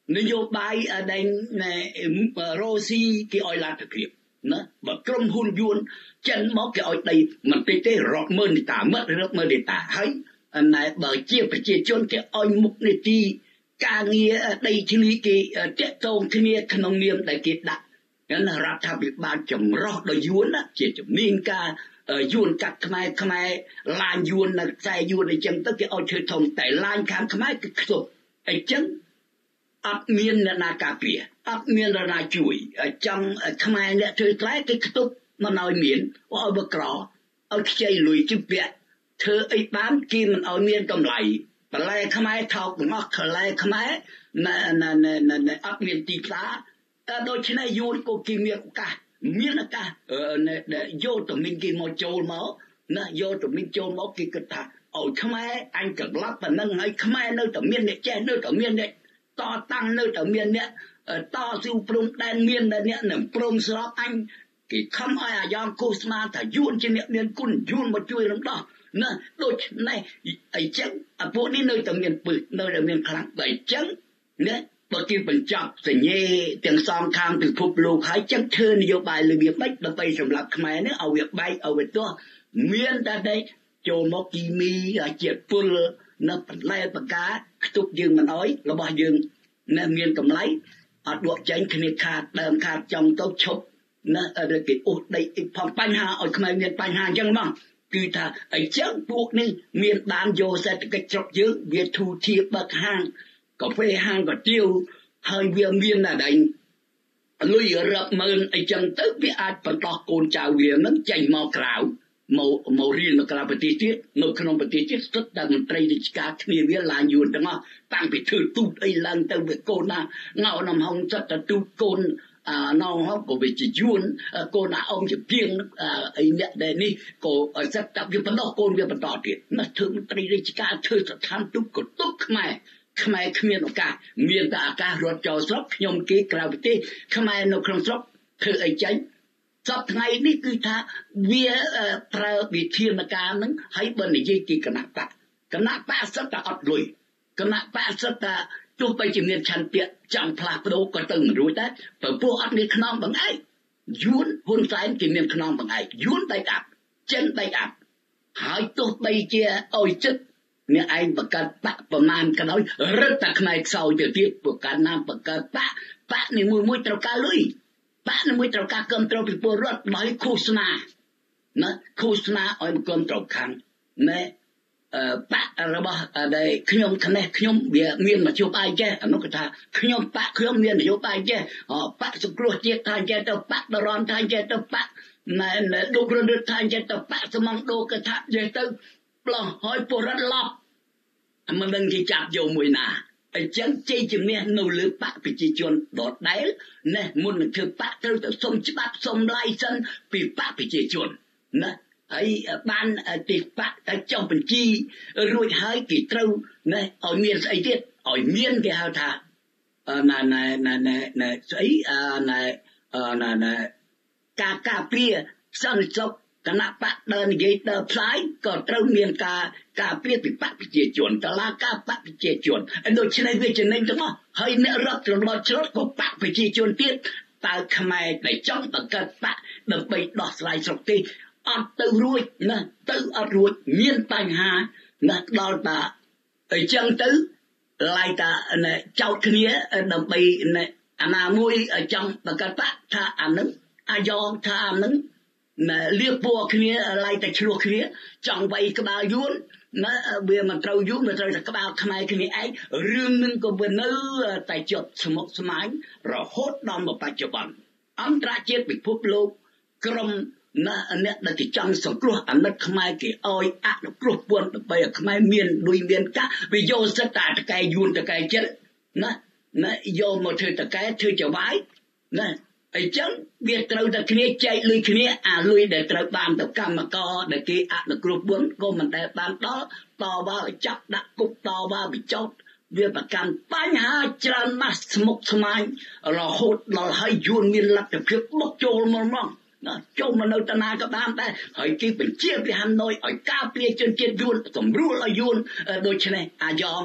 นโยบายแดงในโรซีกี่ออยลาตะเกียบนะแบบกรมหุ่นยนต์จันมอกกี่ออยใดมันไปเตะรอกเมินตาเมื่อรอกเมินตาให้อันไหนแบบเจี๊ยบเจี๊ยบจนกี่ออยมุกในที่การเงียได้ที่นี้กี่เจ๊ตรงที่นี้ขนมเนียมได้กี่ดักงั้นรัฐบาลจำรอดโดยยวนนะเจี๊ยบมีนกายวนกัดขมายขมายลานยวนนะใจยวนในจังตั้งกี่ออยเชิดทงแต่ลานขามขมายก็ขบไอ้จังอับเมียนนากาเปียอับเมียนนาจุยจังขมายเนี่ยเธอใกล้กี่ขบมันเอาเมียนว่าเอาบกรอเอาใจลุยจิ้มเปียเธอไอ้บ้านกินมันเอาเมียนกำไรปลายขมายทอกงอกขลายขมายน่ะน่ะน่ะน่ะอับเมียนตีตาโดยเฉพาะยูนก็กินเมียนกะเมียนกะเออเนี่ยโยตัวมินกินมอโจลมานะโยตัวมินโจลมากินกระทะเอาขมายอันกับลับแต่นั่งไงขมายเนื้อตัวเมียนเนี่ยแจ้เนื้อตัวเมียนเนี่ยต่อตั้งเนื้อตัวเมียนเนี่ยต่อสู้ปรุงแดนเมียนเนี่ยเนี่ยปรุงสลับอันกี่คำอะไรยามโฆษณาแต่ยูนจะเนี่ยเมียนกุนยูนมาช่วยลำต่อนะโดยในไอ้จังพวกนี้เนื้อตัวเมียนปืนเนื้อตัวเมียนครั้งไอ้จังเนี่ยบางทีเป็นจับสิ่งนี้เตียงซองคางถึงพบลูกหายจังเธอนโยบายเลยเบียบไม่เราไปสำหรับขมายเนี่ยเอาเบียบใบเอาเบียบตัวเมียนแต่ได้โจมกีมีเจ็ดปุ่นนับไล่ปากกาตุกยืงมันอ้อยเราบอกยืงเนี่ยเมียนกำไรอัดดวงใจคณิตขาดเดิมขาดจองโต๊ะชกนะเด็กอุดได้พอปัญหาเอาขมายเมียนปัญหาจังบ้างคือถ้าไอ้เจ้าพวกนี้เมียนดานโยเสร็จก็จบยืงเบียทูเทียบบักห้างก็ไปห้างก็เที่ยวให้เวียนเวียนอะไรลุยรับเมินไอ้จังตึกวิอาจปตอกโกนจ่าเวียนนั้นใจมอกล่าวมอมอเรียนมากล่าวปฏิเสธนกขนมปฏิเสธสุดแต่มันไตรดิจการที่เวียนลานยูนตั้งอ่ะตั้งไปถือตูดไอ้ลันเตอร์โกน่ะเงานำห้องจัดตูดโกนอ่าน้องเขาก็ไปจีจวนโกน่ะอมจะเพียงอ่าไอ้เนี่ยเดนี่ก็จัดตับอยู่ปนอกโกนเวียนปนต่อติดนั่นถือมันไตรดิจการเธอจะทำตุกก็ตุกขมายขมายขมีนโอกาเมียนตาอากาศรถจอสอบยมกีกราวิตีขมายนกครองสอบเธอไอ้ใจสอบไงนี่คือท่าเวียพระวิธีนการนั้นให้บนยี่กีกนักปะกนักปะสัตตะอัดลุยกนักปะสัตตะจูไปจิเมียนชันเปียจังพลาดโดก็ตึงรู้แต่แต่พวกอัดนี่ขนมบางไอ้ยุนหุ่นสายจิเมียนขนมบางไอ้ยุนไปอัดเจนไปอัดหายตัวไปเจียอ้อยจึ๊กเนี่ยไอ้ประกาศปะประมาณกันเอาเรื่องตักนายเศร้าจะที่ประกาศน้ำประกาศปะปะนี่มือมือตระการลุยปะนี่มือตระการเกิมตระไปปวดรถมาให้โฆษณานะโฆษณาเอาเกิมตระคันเนี่ยเอ่อปะอะไรบ้างอะไรขยมคะแนนขยมเบียเมียนมาโยบายแก่อนุกตาขยมปะขยมเมียนโยบายแก่อ๋อปะสกรูเจี๊ยทานแก่ตัวปะตะรอนทานแก่ตัวปะนั่นดูกระดุดทานแก่ตัวปะสมังดูกระทะแก่ตัวปล่อยหอยปวดหลับมันดังที่จับโยมวยนาไอ้จังเจจิเมียนูเลือปะปิจิจวนโดดได้เนี่ยมุนคือปะเธอแต่สมฉบับสมลายสันปีปะปิจิจวนนะไอ้บ้านติดปะแต่จ้องเป็นจีรวยหายกี่เท่าเนี่ยเอาเมียนไอ้เด็ดเอาเมียนแกเอาท่าเออน่ะน่ะน่ะน่ะน่ะไอ้อ่าน่ะเออน่ะน่ะกากาเปียสันจบคณะปะเดินยีเดินพลายก็เติมเมียนกากาเปียติปะปิเจจวนตลากาปะปิเจจวนไอ้โดยชนัยเวชนัยจังอ่ะให้เนื้อรับตลอดชดก็ปะปิเจจวนเตี้ยตาขมายในจ้องตะกัดปะเดินไปดอกสายสกตีอัดตัวรวยนะตัวอัดรวยเมียนปัญหานะดอลตาไอ้จังตัวลายตาเนี่ยเจ้าขี้เนี้ยเดินไปเนี่ยอนามุยจังตะกัดปะถ้าอันนั้นอายองถ้าอันนั้นนะเรียกพวกนี้อะไรแต่ชัวร์นี้จังไปกระบายุนนะเบื่อมันเตายุนมันเตากระบาทำไมนี้ไอ้เรื่องนึงก็เป็นเนื้อแต่จบสมองสมัยเราโคตรดำมาปัจจุบันอันตรายเจ็บไปพบโลกกรมนะอันเนี้ยนั่นที่จังสกลัวอันนั้นทำไมกี่อ้อยอัดกลัวปวนไปทำไมเมียนดุยเมียนกะไปโยนสตาตะไคยุนตะไคเจ็ดนะนะโยนมาเธอตะไคเธอจะไว้นะไอ้จังเบียดเราแต่ขี้ใจลุยขี้อ่าลุยแต่เราบานแต่กรรมกอแต่กี่อ่ะแต่กรุ๊ปบนก็มันแต่บานต่อต่อว่าจับดักกุบต่อว่าบิจบเบียดประกันปัญหาจรามาสมุกสมัยเราโหดเราให้ยูนมีหลักแต่เพียบบกโจลมันมั่งนะโจลมันเอาตนาก็ตามแต่ให้กี่เป็นเจี๊ยบไปฮันน้อยไอ้ก้าเปลี่ยนจนเจี๊ยบยูนสมรู้เรายูนโดยเฉพาะอายอง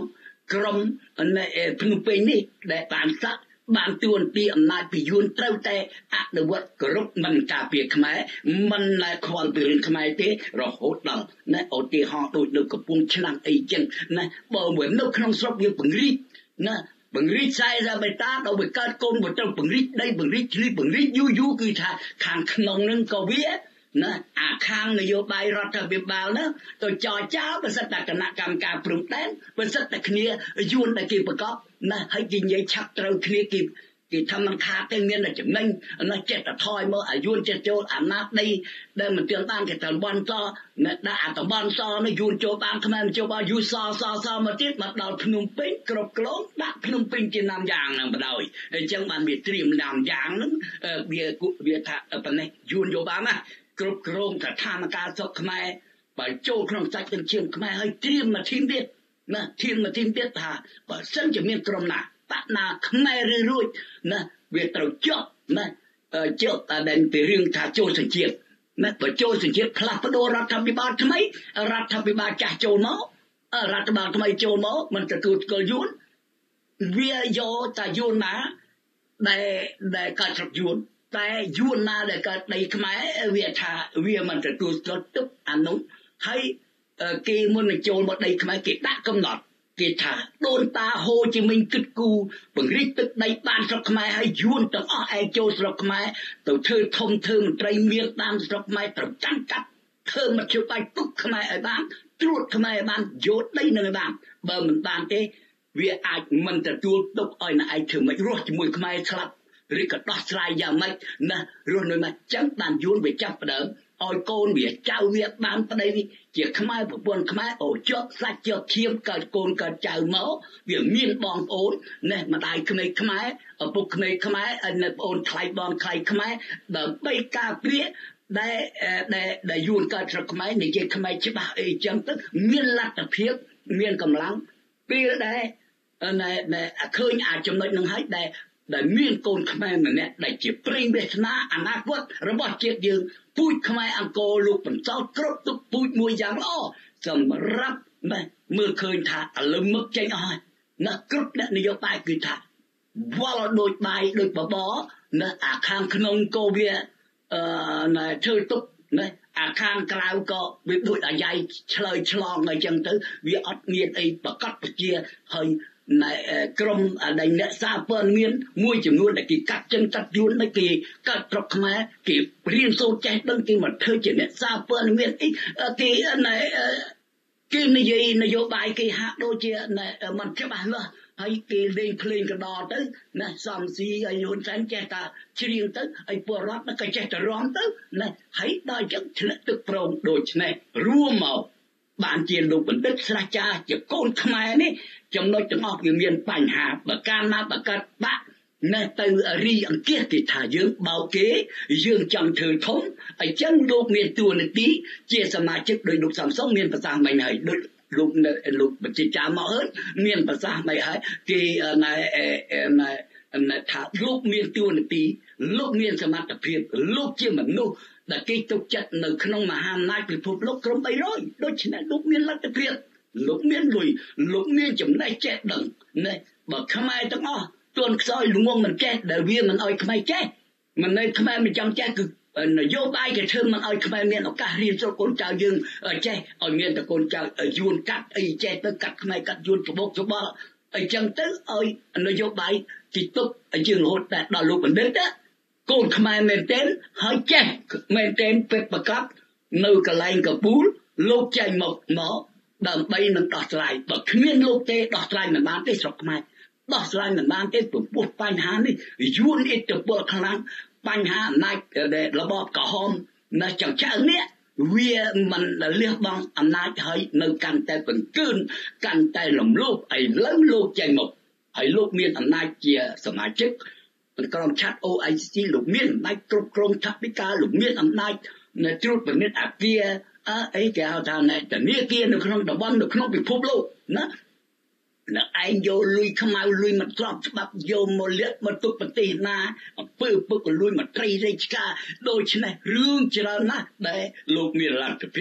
ក្រមនៃភ្នំពេញនេះដែលបានសាក់បានទួនាទីអំណាចពីយួនត្រូវតែអនុវត្តគ្រប់មិនការពារខ្មែរមិនដែលខ្វល់ពីរឿងខ្មែរទេរហូតដល់ណាឧទាហរណ៍ដូចនៅកំពង់ឆ្នាំងអីចឹងណាបើមួយនៅក្នុងស្រុកយើងពង្រីកណាបង្រីកខ្សែសាបេតាដល់វាកើតកូនមកទៅបង្រីកដីបង្រីកជ្លីបង្រីកយូរយូរគឺថាខាងក្នុងនឹងក៏វាណាអាខាងនយោបាយរដ្ឋាភិបាលណាទៅចរចាប្រសិទ្ធតែគណៈកម្មការព្រំដែនប្រសិទ្ធតែគ្នាយួនដែលគេប្រកបណាហើយគេនិយាយឆាប់ត្រូវគ្នាគេគេថាមិនខាតទេមានតែចំណេញណាចិត្តតែថយមកអាយួនចិត្តចូលអាណាដីដែលមិនទាន់បានគេតបនសណាដាក់អាតបនសនេះយួនចូលបានខ្មែរមិនចូលបានយូសសសមកទៀតមកដល់ភ្នំពេញគ្រប់គ្រងដាក់ភ្នំពេញជាណាំយ៉ាងហ្នឹងបដ ாய் អញ្ចឹងបានវាត្រៀមណាំយ៉ាងហ្នឹងវាវាថាប៉ុណ្ណេះយួនយកបានណាគ្រប់គ្រងស្ថានភាពសុខខ្មែរបើចូលក្នុងសាច់ទាំងជើងខ្មែរហើយត្រៀមមកធីមទៀតណាធីមមកធីមទៀតថាបើសិនជាមានក្រុមណាបណាខ្មែរឬរួចណាវាត្រូវជាប់ណាជាប់តែដែលពីរឿងថាចូលសញ្ជាតិណាបើចូលសញ្ជាតិផ្លាស់ប្ដូររដ្ឋាភិបាលថ្មីរដ្ឋាភិបាលចាស់ចូលមករដ្ឋាភិបាលថ្មីចូលមកមិនទទួលស្គាល់យួនវាយកតែយួនណាដែលដែលកើតស្រុកយួនតែយួនណាដែលកើតដីខ្មែរវាថាវាមិនទទួលស្គាល់ទឹកអានោះហើយគេមុននឹងចូលមកដីខ្មែរគេដាក់កំណត់គេថាដូនតាហូជីមិញគិតគូបង្រីកទឹកដីបានស្រុកខ្មែរហើយយួនទាំងអស់ឯងចូលស្រុកខ្មែរទៅធ្វើធំធ្វើមន្ត្រីមានតាមស្រុកខ្មែរត្រូវចាំកាត់ធ្វើមធ្យោបាយទុកខ្មែរឲ្យបានត្រួតខ្មែរឲ្យបានយកដីនឹងឲ្យបានបើមិនបានទេវាអាចមិនទទួលទុកឲ្យអ្នកឯងធ្វើមិនរស់ជាមួយខ្មែរស្លាប់ឬក៏ដោះស្រាយយ៉ាងម៉េចណារស់នៅណាចឹងបានយួនវាចាប់ផ្ដើមឲ្យកូនវាចៅវាបានប្តីជាខ្មែរប្រពន្ធខ្មែរអូជាប់សាច់ជាប់ឈាមកើតកូនកើតចៅមកវាមានបងប្អូនណែម្ដាយក្មេកខ្មែរឪពុកក្មេកខ្មែរហើយនៅប្អូនថ្លៃបងថ្លៃខ្មែរដើម្បីការពារដែលដែលដែលយួនកើតស្រុកខ្មែរនិយាយខ្មែរច្បាស់អីចឹងទៅមានលទ្ធភាពមានកម្លាំងពេលដែលណែណែឃើញអាចចំណុចនឹងហើយដែលដែលមានកូនខ្មែរម្នាក់ដែលជាព្រេងវាសនាអនាគតរបស់ជាតិយើងពូជខ្មែរអង្គរលោកបន្សោតគ្រប់ទុកពូជមួយយ៉ាងល្អសម្រាប់ណែមើលឃើញថាឥឡូវមកចេញអស់ហើយណាគ្រប់អ្នកនយោបាយគឺថាវល់ដូចបាយដូចបបរណាអាខាងក្នុងក៏វាអឺណែធ្វើទុកណាអាខាងក្រៅក៏វាដូចអាយ៉ៃឆ្លើយឆ្លងអីចឹងទៅវាអត់មានអីប្រកាសពជាហើយណែក្រុមដែលអ្នកសារព័ត៌មានមួយចំនួនដែលគេកាត់ចិនកាត់យួនដែលគេកាត់ស្រុកខ្មែរគេរៀនសូត្រចេះដឹងគេមកធ្វើជាអ្នកសារព័ត៌មានអីគេណែគេនិយាយនយោបាយគេហាក់ដូចជាណែមិនច្បាស់លាស់ហើយគេលេងភ្លេងកដរទៅណាសំស៊ីឲ្យយួនចាញ់ចេះតែច្រៀងទៅឲ្យពលរដ្ឋក៏ចេះតែរាំទៅណាហើយដល់ចឹងឆ្លាក់ទឹកប្រងដូចនេះរួមមកបានជាលោកបណ្ឌិតស្រាចារ្យជាកូនខ្មែរនេះចំណុចទាំងអស់វាមានបញ្ហាបើកាលណាបកាត់បាក់ណែទៅរីអង្គាសគេថាយើងបោកគេយើងចង់ធ្វើធំអញ្ចឹងលោកមានតួនាទីជាសមាជិកដោយលោកសំសុងមានប្រសាសន៍មិនហើយដូចលោកលោកបញ្ជាចាមកអើមានប្រសាសន៍មិនហើយគេណែណែណែថាលោកមានតួនាទីលោកមានសមត្ថភាពលោកជាមនុស្សដែលគេទុកចិត្តនៅក្នុងមហាអំណាចពិភពលោកក្រុមបីរយដូច្នេះលោកមានលទ្ធភាពលោកមានលុយលោកមានចំណេះចេះដឹងណែបើខ្មែរទាំងអស់ទួនខ្សោយល្ងងមិនចេះដែលវាមិនអោយខ្មែរចេះមិននៅខ្មែរមិនចង់ចេះគឺនយោបាយគេធ្វើមិនអោយខ្មែរមានឱកាសរៀនសូត្រកូនចៅយើងចេះឲ្យមានតែកូនចៅយួនកាត់អីចេះទៅកាត់ខ្មែរកាត់យួនច្បោកច្បល់អីចឹងទៅឲ្យនយោបាយទីទុកយើងរហូតតែដល់លោកបណ្ឌិតកូនខ្មែរមែនទែនហើយចេះមែនទែនពេទ្យប្រកាសនៅកន្លែងកពូលលោកចេញមកមកដើម្បីនឹងដោះស្រាយបើគ្មានលោកទេដោះស្រាយមិនបានទេស្រុកខ្មែរដោះស្រាយមិនបានទេព្រោះបញ្ហានេះយួនឥទ្ធិពលខ្លាំងបញ្ហាអំណាចរបបក្រហមនៅចង្ចៅនេះវាមិនលះបង់អំណាចហើយនៅកាន់តែបង្កើនកាន់តែលំលោភឥឡូវលោកចេញមកហើយលោកមានអំណាចជាសមាជិកក្រុមឆាត់ អូ អៃ ស៊ី លោកមានអំណាចគ្រប់គ្រងថវិកាលោកមានអំណាចនៅត្រួតពិនិត្យអគារអីគេហៅថាណែធនាគារនៅក្នុងតំបន់នៅក្នុងពិភពលោកណាអ្នកឯងយកលុយខ្មៅលុយមកទ្របច្បាប់យកមកលាក់មកទុកប្រទេសណាអំពើពុកលុយមកត្រីរាជការដូច្នេះរឿងច្រើនណាស់ដែលលោកមានលទ្ធភាព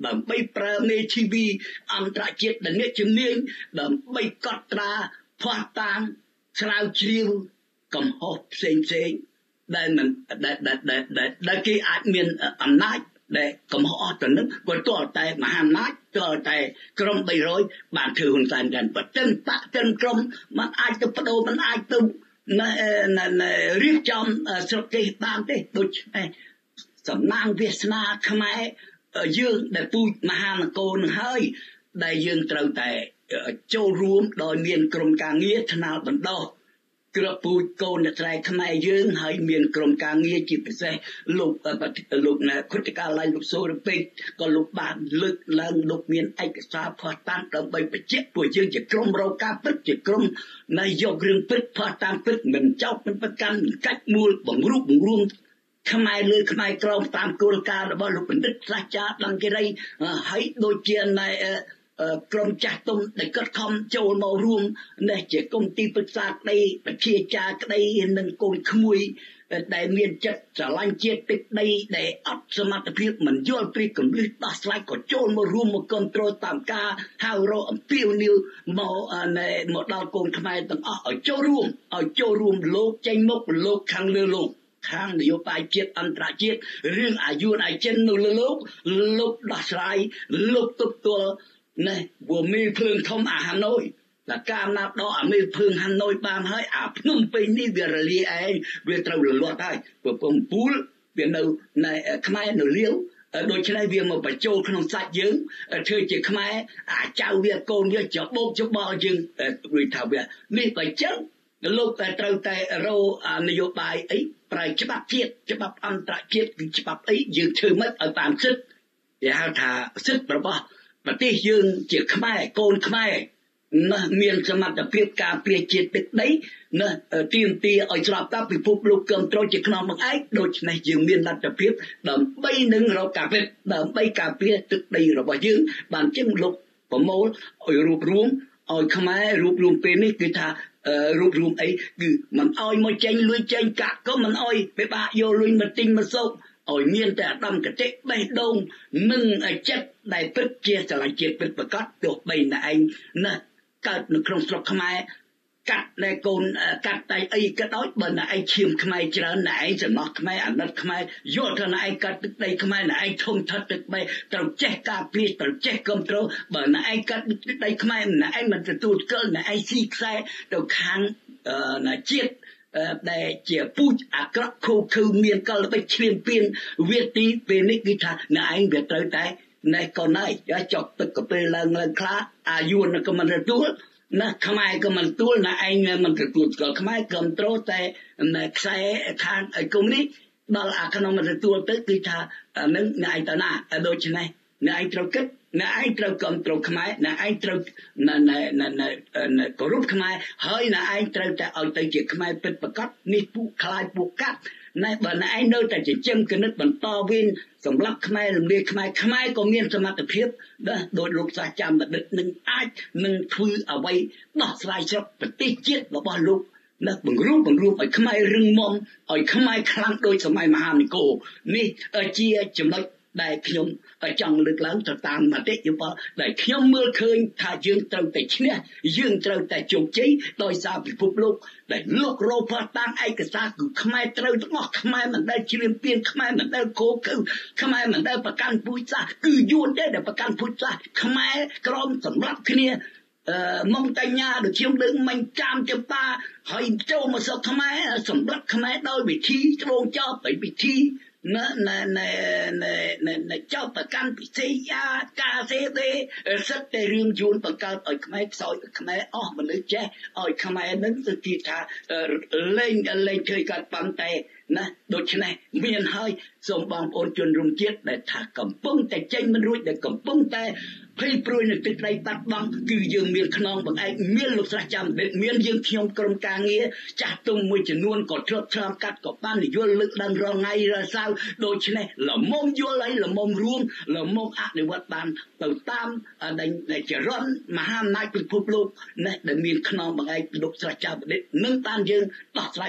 ដើម្បីប្រើមេធាវីអន្តរជាតិដែលអ្នកជំនាញដើម្បីកត់ត្រាផ្ោះតាមស្រាវជ្រាវកំហុសផ្សេងផ្សេងដែលមិនដែលដែលដែលគេអាចមានអំណាចដែលកំហុសអស់ទៅនឹងក៏ទាល់តែមហាអំណាចទាល់តែក្រុមបីរយបានធ្វើហ៊ុនសែនกันបើទិនបកទិនក្រុមมันអាចទៅបដូរมันអាចទៅរៀបចំស្រុកគេបានទេដូច្នេះសំណាងវាសនាខ្មែរយើងដែលពូជមហានគរនឹងហើយដែលយើងត្រូវតែចូលរួមដោយមានក្រុមការងារថ្នាលបណ្ដោះក្របពូជកូនអ្នកស្រែខ្មែរយើងហើយមានក្រុមការងារជាពិសេសលោកលោកណាគតិកាឡៃលោកសូរពេកក៏លោកបានលើកឡើងលោកមានឯកសារផ្ោះតាមដើម្បីបញ្ជាក់ពួកយើងជាក្រុមរកការពិតជាក្រុមនៃយករឿងពិតផ្ោះតាមពិតមិនចោទមិនប្រកាន់មិនកាច់មូលបង្រួបបង្រួមខ្មែរលើខ្មែរក្រមតាមគោលការណ៍របស់លោកបណ្ឌិតសាស្ត្រាចារ្យដង្កេរីហើយដូចជានៃក្រុមចាស់ទុំដែលគាត់ខំចូលមករួមនេះជាគំទីប្រឹក្សាក្តីបជាចារក្តីនិងកូនក្មួយដែលមានចិត្តស្រឡាញ់ជាតិទឹកដីដែលអត់សមត្ថភាពមិនយល់ពីកម្រិតដោះស្រាយក៏ចូលមករួមមកគ្រប់គ្រងតាមការហៅរកអំពាវនាវមកមកដល់កូនខ្មែរទាំងអស់ឲ្យចូលរួមឲ្យចូលរួមលោកចេញមុខលោកខាងលើលោកខាងនយោបាយជាតិអន្តរជាតិរឿងអាយុអាចិននៅលើលោកលោកដោះស្រាយលោកទប់ទល់ណែព្រោះមានភ្លើងធំអាហាណូយតែការណាត់ដកអាមានភ្លើងហាណូយបានហើយអាភ្នំពេញនេះវារលាឯងវាត្រូវរលាត់ហើយព្រោះកំពូលវានៅណែខ្មែរនៅលាវដូច្នេះវាមកបញ្ចូលក្នុងសាច់យើងធ្វើជាខ្មែរអាចៅវាកូនវាច្បោកច្បល់យើងដូចថាវានេះបើចឹងលោកតែត្រូវតែរកនយោបាយអីប្រើច្បាប់ជាតិច្បាប់អន្តរជាតិគឺច្បាប់អីយើងធ្វើមិនឲ្យតាមសិទ្ធិគេហៅថាសិទ្ធិរបស់ប្រទេសយើងជាខ្មែរកូនខ្មែរណាមានសមត្ថភាពការពារជាតិទឹកដីណាទាមទារឲ្យស្របតាមពិភពលោកគ្រប់គ្រងជាខ្នងបង្អែកដូច្នេះយើងមានលទ្ធភាពដើម្បីនឹងរកការពិតដើម្បីការពារទឹកដីរបស់យើងបានជាងលោកប្រមូលឲ្យរួបរวมឲ្យខ្មែររួបរวมពេលនេះគឺថារួបរวมអីគឺមិនឲ្យមកចេញលុយចេញកាក់ក៏មិនឲ្យពិបាកយកលុយមកទិញមកសោកឲ្យមានតែអាដាមកតិបេះដូងនិងចិត្តដែលពិតជាស្រឡាញ់ជាតិពិតប្រកបទោះបីតែឯងណាកើតនៅក្នុងស្រុកខ្មែរកាត់តែកូនកាត់តែអីក៏ដោយបើតែឯងឈាមខ្មែរច្រើនតែឯងចំណោះខ្មែរអាណិតខ្មែរយល់ថាឯងកាត់ទឹកដីខ្មែរតែឯងធំថត់ទឹកដីត្រូវចេះការពារត្រូវចេះគ្រប់គ្រងបើតែឯងកាត់ទឹកដីខ្មែរតែឯងមិនទទួលស្គាល់តែឯងស៊ីខ្សែទៅខាងណាជាតិដែលជាពូជអាក្រក់ខូខើមានកលល្បិចឈ្លានពានវាទីពេលនេះគឺថាអ្នកឯងវាត្រូវតែណែកូនហើយចប់ទឹកក៏ពេលឡើងឡើងខ្លះអាយុនក៏មិនទទួលណាខ្មែរក៏មិនទទួលណាឯងមិនទទួលស្គាល់ខ្មែរគ្រប់គ្រងតែខ្សែខាងឯកុំនេះដល់អាក្នុងមិនទទួលទៅគឺថានឹងអ្នកឯងទៅណាដូច្នេះអ្នកឯងត្រូវគិតអ្នកឯងត្រូវគ្រប់គ្រងខ្មែរអ្នកឯងត្រូវគោរពខ្មែរហើយអ្នកឯងត្រូវតែឲ្យទៅជាខ្មែរពិតប្រាកដនេះពួកខ្លាចពួកកាត់ណែបើអ្នកឯងនៅតែចិញ្ចឹមគណិតបន្តវេនសម្រាប់ខ្មែររំលាយខ្មែរខ្មែរក៏មានសមត្ថភាពដែរដោយលោកសាស្ត្រាចារ្យបណ្ឌិតនឹងអាចនឹងធ្វើអ្វីដោះស្រាយស្រុកប្រទេសជាតិរបស់លោកណាបង្រួបបង្រួមឲ្យខ្មែររឹងមាំឲ្យខ្មែរខ្លាំងដោយសម័យមហានគរនេះជាចំណុចដែលខ្ញុំចង់លើកឡើងទៅតាមមតិយោបល់ដែលខ្ញុំមើលឃើញថាយើងត្រូវតែឈ្នះយើងត្រូវតែជោគជ័យដោយសារពិភពលោកដែលលោករោផតាមឯកសារគឺខ្មែរត្រូវទាំងអស់ខ្មែរមិនដែលជ្រាបពៀនខ្មែរមិនដែលគោកៅខ្មែរមិនដែលប្រកាន់ពូជសាសន៍គឺយួនទេដែលប្រកាន់ពូជសាសន៍ខ្មែរក្រមសម្រាប់គ្នាអឺមកតញ្ញាដូចខ្ញុំលើកមិញចាមចម្ប៉ាហើយចូលមកស្រុកខ្មែរសម្រាប់ខ្មែរដោយវិធីច្បងចប់ហើយវិធីណែណែណែណែណែចោតប្រកាន់ពិសេសយ៉ាការសេទេសឹកតែរឿងយួនបង្កើតឲ្យខ្មែរខ្សោយខ្មែរអស់មនុស្សចេះឲ្យខ្មែរនឹងទៅគិតថាលេងលេងឃើញកាត់ប៉ុន្តែណាដូច្នេះមានហើយសូមបងប្អូនជនរួមជាតិដែលថាកំពុងតែចេញមិនរួចដែលកំពុងតែភ័យព្រួយនៅទឹកដីបាត់បង់គឺយើងមានខ្នងបង្អែកមានលោកស្រាចាំបណ្ឌិតមានយើងខ្ញុំក្រុមការងារចាស់ទុំមួយចំនួនក៏ធ្លាប់ឆ្លងកាត់ក៏បាននិយល់លើកឡើងរងថ្ងៃរសៅដូច្នេះល្មមយល់ហើយល្មមរួមល្មមអនុវត្តបានទៅតាមដែលចរន្តមហាអំណាចពិភពលោកដែលមានខ្នងបង្អែកលោកស្រាចាំបណ្ឌិតនឹងបានយើងដោះស្រាយបាន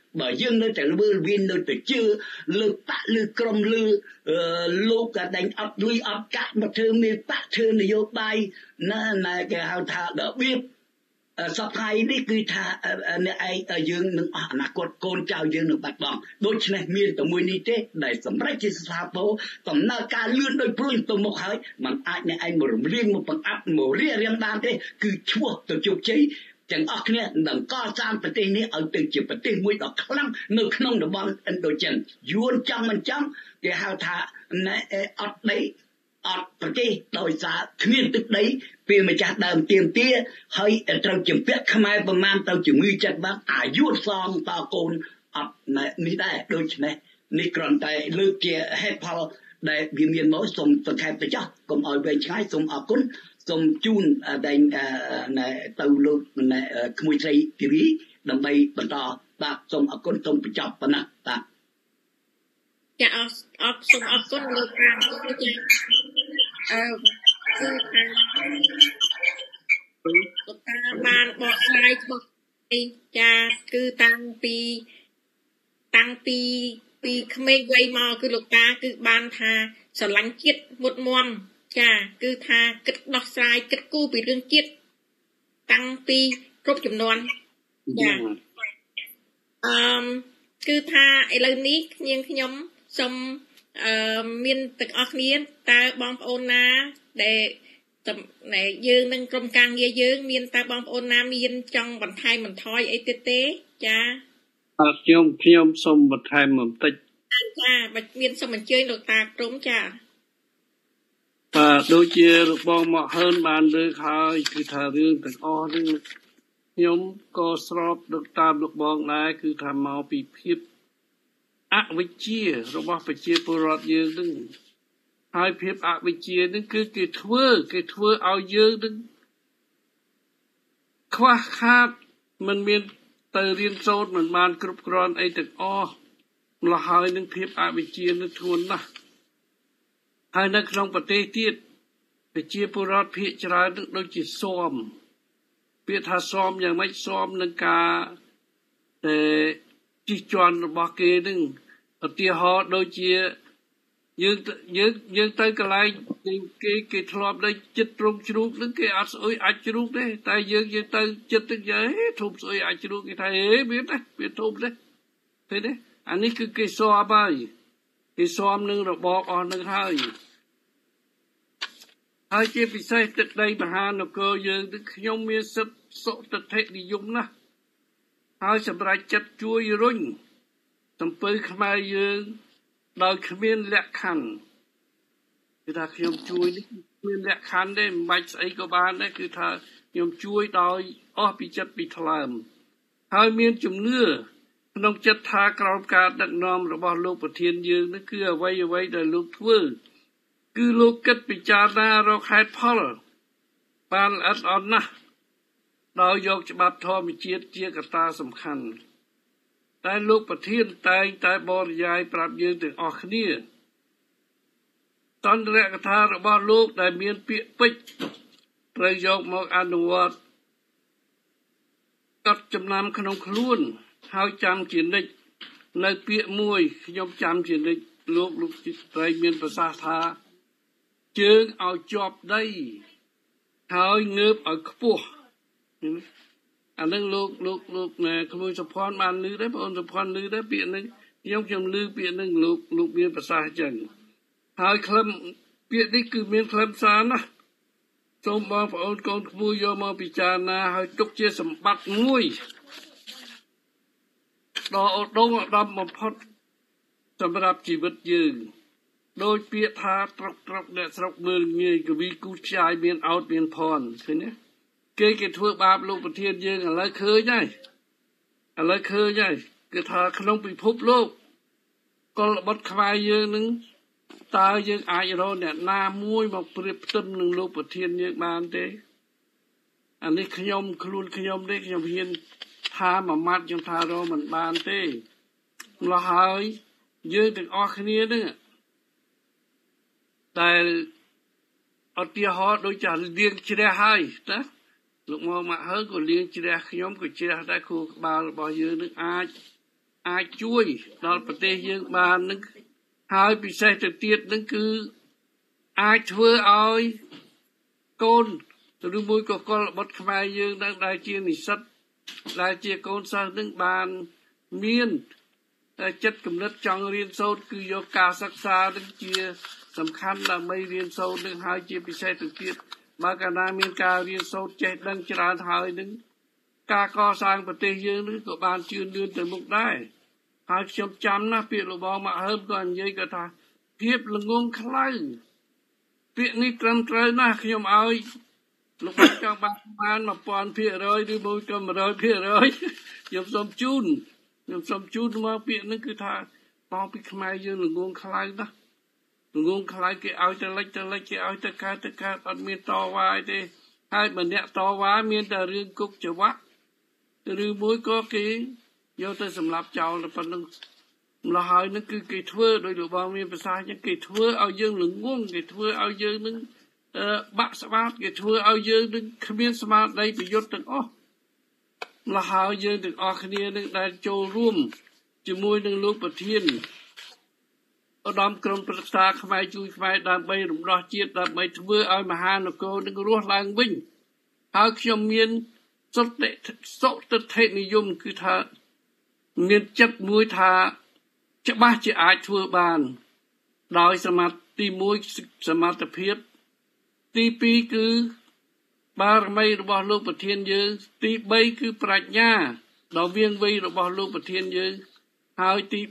bởi dương nơi trẻ lưu viên nơi trẻ chưa lưu tạ lưu crom lưu lưu cả đánh ấp đuôi ấp cát mà thơ mê tạ thơ này vô bay nè này cái hào thà đỡ biết sắp hai đi cứ thà này ai ở dương nâng ở nà cột côn trao dương nâng bạch bỏng đôi chân này miền tàu mùi ní thế để sắm rách trên xa phố tổng na ca lươn đôi plung tàu một hơi mà ai này ai một riêng một bằng áp một riêng riêng đàn thế cứ chua tàu chụp cháy chẳng óc nè đằng co gianประเทศนี้เอาตึงจิประเทศมวยดอกคลั่งนึกน้องดอกบอลอันโดจันยวนจังมันจังแกหาท่าในอดได้อดประเทศโดยสารเขียนตึกได้เปลี่ยนมาจากเดิมเตรียมเตี้ยให้เราจิมเปียกขมายประมาณเราจิมือจัดบ้างอายุซองตาโกนอดในนี้ได้โดยเฉพาะนี่กรอนใจเลือกเกี่ยให้พอได้วิญญาณน้อยสมตัวแทนไปจ้ะก็เอาไปใช้สมอากุนสมจูนได้ในตัวลูกในขโมยใจทีวีดังไปบรรดาตาสมอากุนสมประจับปนะตาจะเอาเอาสมอากุนลูกกลางก็จะเออคือทางลูกตาบานบอกใครบอกจะคือตั้งปีตั้งปีปีเขมรไว้มาคือลูกตาคือบานทาสลังจิตหมดมวมจ้าคือทากึดดอกทรายกึดกู้ปีเรื่องจิตตั้งปีครบจำนวนจ้าอืมคือทาไอ้เรื่องนี้ยังขยมสมเอ่อมีนตึกออกนี้ตาบอมโอนนาได้ในยืนนั่งกรมกลางเยอะยืนมีนตาบอมโอนนามีนจังบันไทยมันทอยไอ้เต้เต้จ้าขยมขยมสมบันไทยมันติดจ้าบัดมีนสมันเจยหลวงตากรมจ้าอ่าโดยเฉพาะเหมาะเฮิร์นบานเรื่องเขาคือทาเรื่องแต่อ้อเรื่องยมก็สอบดตามลูกบองได้คือทำเมาปีพิบอวิจิระบบวิจิปรอดเยอะนึงให้พิบอวิจินึงคือเกิดทั่วเกิดทั่วเอาเยอะนึงคว้าคาดมันมีเตอเรียนโซนเหมือนบานกรุบกรอนไอแต่อ้อเราหายนึงพิบอวิจินึงทวนนะให้นักร้องประเทศที่ไปเชียร์ผู้รอดพิจารณาโดยจิตซ้อมเปียทาซ้อมอย่างไม่ซ้อมนังกาแต่จิจวนบอกเกนึงเตียหอโดยเชียยืนยืนยืนใต้กระไรเกเกทลอบได้จิตตรงจรูกนึงเกอัดสวยอัดจรูกได้แต่ยืนยืนใต้จิตตึงเยอะทุบสวยอัดจรูกไทยเฮ้ยเบียดได้เบียดทุบได้เห็นไหมอันนี้คือเกซ้อมไปเกซ้อมนึงเราบอกอ่อนนึงให้ให้เจ็บไปใส่ตึกใดมหานกเยืนตึกขยมมีสับโสตเทนิยมนะให้สบายจัดช่วยรุ่งทำเปิดขมายยืนโดยขมิ้นและขันคือถ้าขยมช่วยนี่ขมิ้นและขันได้ไม่ใส่กบาลได้คือถ้าขยมช่วยโดยอ้อปีจัดปีทลามให้เมียนจุ่มเนื้อน้องจัดทากรอบการดักนอมระบอบโลกประเทียนยืนนั่นคือไว้ไว้ได้ลูกทั่วคือโลกัดปิจารณาเราขายพอลปานอัดอ่อนนะเรายกฉบับทอมิเชียเจียกตาสำคัญแต่โลกประเทศตายตายบริยายปรับยืนถึงออกนี้ตอนแรกทาระบอบโลกได้เมียนเปียปิดประโยคมอกอนุวัตกัดจำนำขนมขลุ่นเฮาจำจีนได้ในเปียมวยยมจำจีนได้โลกลูกจิตใจเมียนภาษาทาเจิงเอาจอบได้เฮาเงือบเอาขปัวอันนั้นลูกลูกลูกเนี่ยขโมยสะพานมันลือได้พระองค์สะพานลือได้เปียนึงยมจำลือเปียนึงลูกลูกเมียนภาษาจังเฮาคลำเปียนี่คือเมียนคลำสารนะสมบัติพระองค์กองขโมยยอมมาพิจารณาเฮาจกเจสมบัติงุยดอกดงดำมาพอดสำหรับชีวิตยืนโดยเปียทาตรกตรกเดชรกเมืองเงยกวีกุชายเมียนเอาเมียนพรคือเนี้ยเกยเกทั่วบาปโลกประเทศยืนอะไรเคยไงอะไรเคยไงเกิดทาขนมปีพบโลกก็บดขมายยืนนึงตายืนอายเราเนี่ยนามวยมาเปรียบตึมหนึ่งโลกประเทศยืนบานเตอันนี้ขยมคลุนขยมได้ขยมเพียนทามามัดยังทาเราเหมือนบานเต้เราหายยืนถึงออกนี้นึงแต่เอาเตียหอโดยจะเลี้ยงชีระให้นะลูกมองมาเฮ้ก็เลี้ยงชีระขยมก็ชีระได้คู่บาลบอยืนนึงอา ai chui đóประเทศយើងបាននឹងហើយពិសេសទៅទៀតនឹងគឺអាចធ្វើឲ្យកូនឬមួយក៏កុលបុត្រខ្មែរយើងនឹងដែលជានិស្សិតដែលជាកូនសិស្សនឹងបានមានចិត្តគំនិតចង់រៀនសូត្រគឺយកការសិក្សានឹងជាសំខាន់ដើម្បីរៀនសូត្រនឹងហើយជាពិសេសទៅទៀតបើកាលណាមានការរៀនសូត្រចេះដឹងច្រើនហើយនឹងការកសាងប្រទេសយើងនឹងក៏បានជឿនលឿនទៅមុខដែរហើយខ្ញុំចាំណាពាក្យរបស់មកហើមក៏និយាយគាត់ថាភាពល្ងងខ្លៅពាក្យនេះត្រឹមត្រូវណាស់ខ្ញុំឲ្យលោកបានចង់បានបាន1000%ឬមួយក៏100%ខ្ញុំសូមជូនខ្ញុំសូមជូនមកពាក្យនេះគឺថាបងពីខ្មែរយើងល្ងងខ្លៅណាស់ល្ងងខ្លៅគេឲ្យទៅលិចទៅលិចគេឲ្យទៅកើតទៅកើតអត់មានតវ៉ាអីទេហើយបើអ្នកតវ៉ាមានតែរឿងគុកច្រវាក់ឬមួយក៏គេយកទៅសម្លាប់ចោលតែប៉ុណ្្នឹងម្ល៉េះហើយនឹងគឺគេធ្វើដោយលោកបងមានប្រសាសន៍ចឹងគេធ្វើឲ្យយើងល្ងងគេធ្វើឲ្យយើងនឹងបាក់ស្បាតគេធ្វើឲ្យយើងនឹងគ្មានស្មារតីប្រយុទ្ធទាំងអស់ម្ល៉េះហើយយើងទាំងអស់គ្នានឹងដែលចូលរួមជាមួយនឹងលោកប្រធានឧត្តមក្រុមប្រឹក្សាខ្មែរជួយខ្មែរដើម្បីរំដោះជាតិដើម្បីធ្វើឲ្យមហានគរនឹងរស់ឡើងវិញហើយខ្ញុំមានសុទ្ធិសុទ្ធិនិយមគឺថាមានចិត្តមួយថាច្បាស់ជាអាចធ្វើបានដោយសមត្ថទី1សមត្ថភាពទី2គឺបារមីរបស់លោកប្រធានយើងទី3គឺប្រាជ្ញាដ៏វាងវៃរបស់លោកប្រធានយើងហើយទី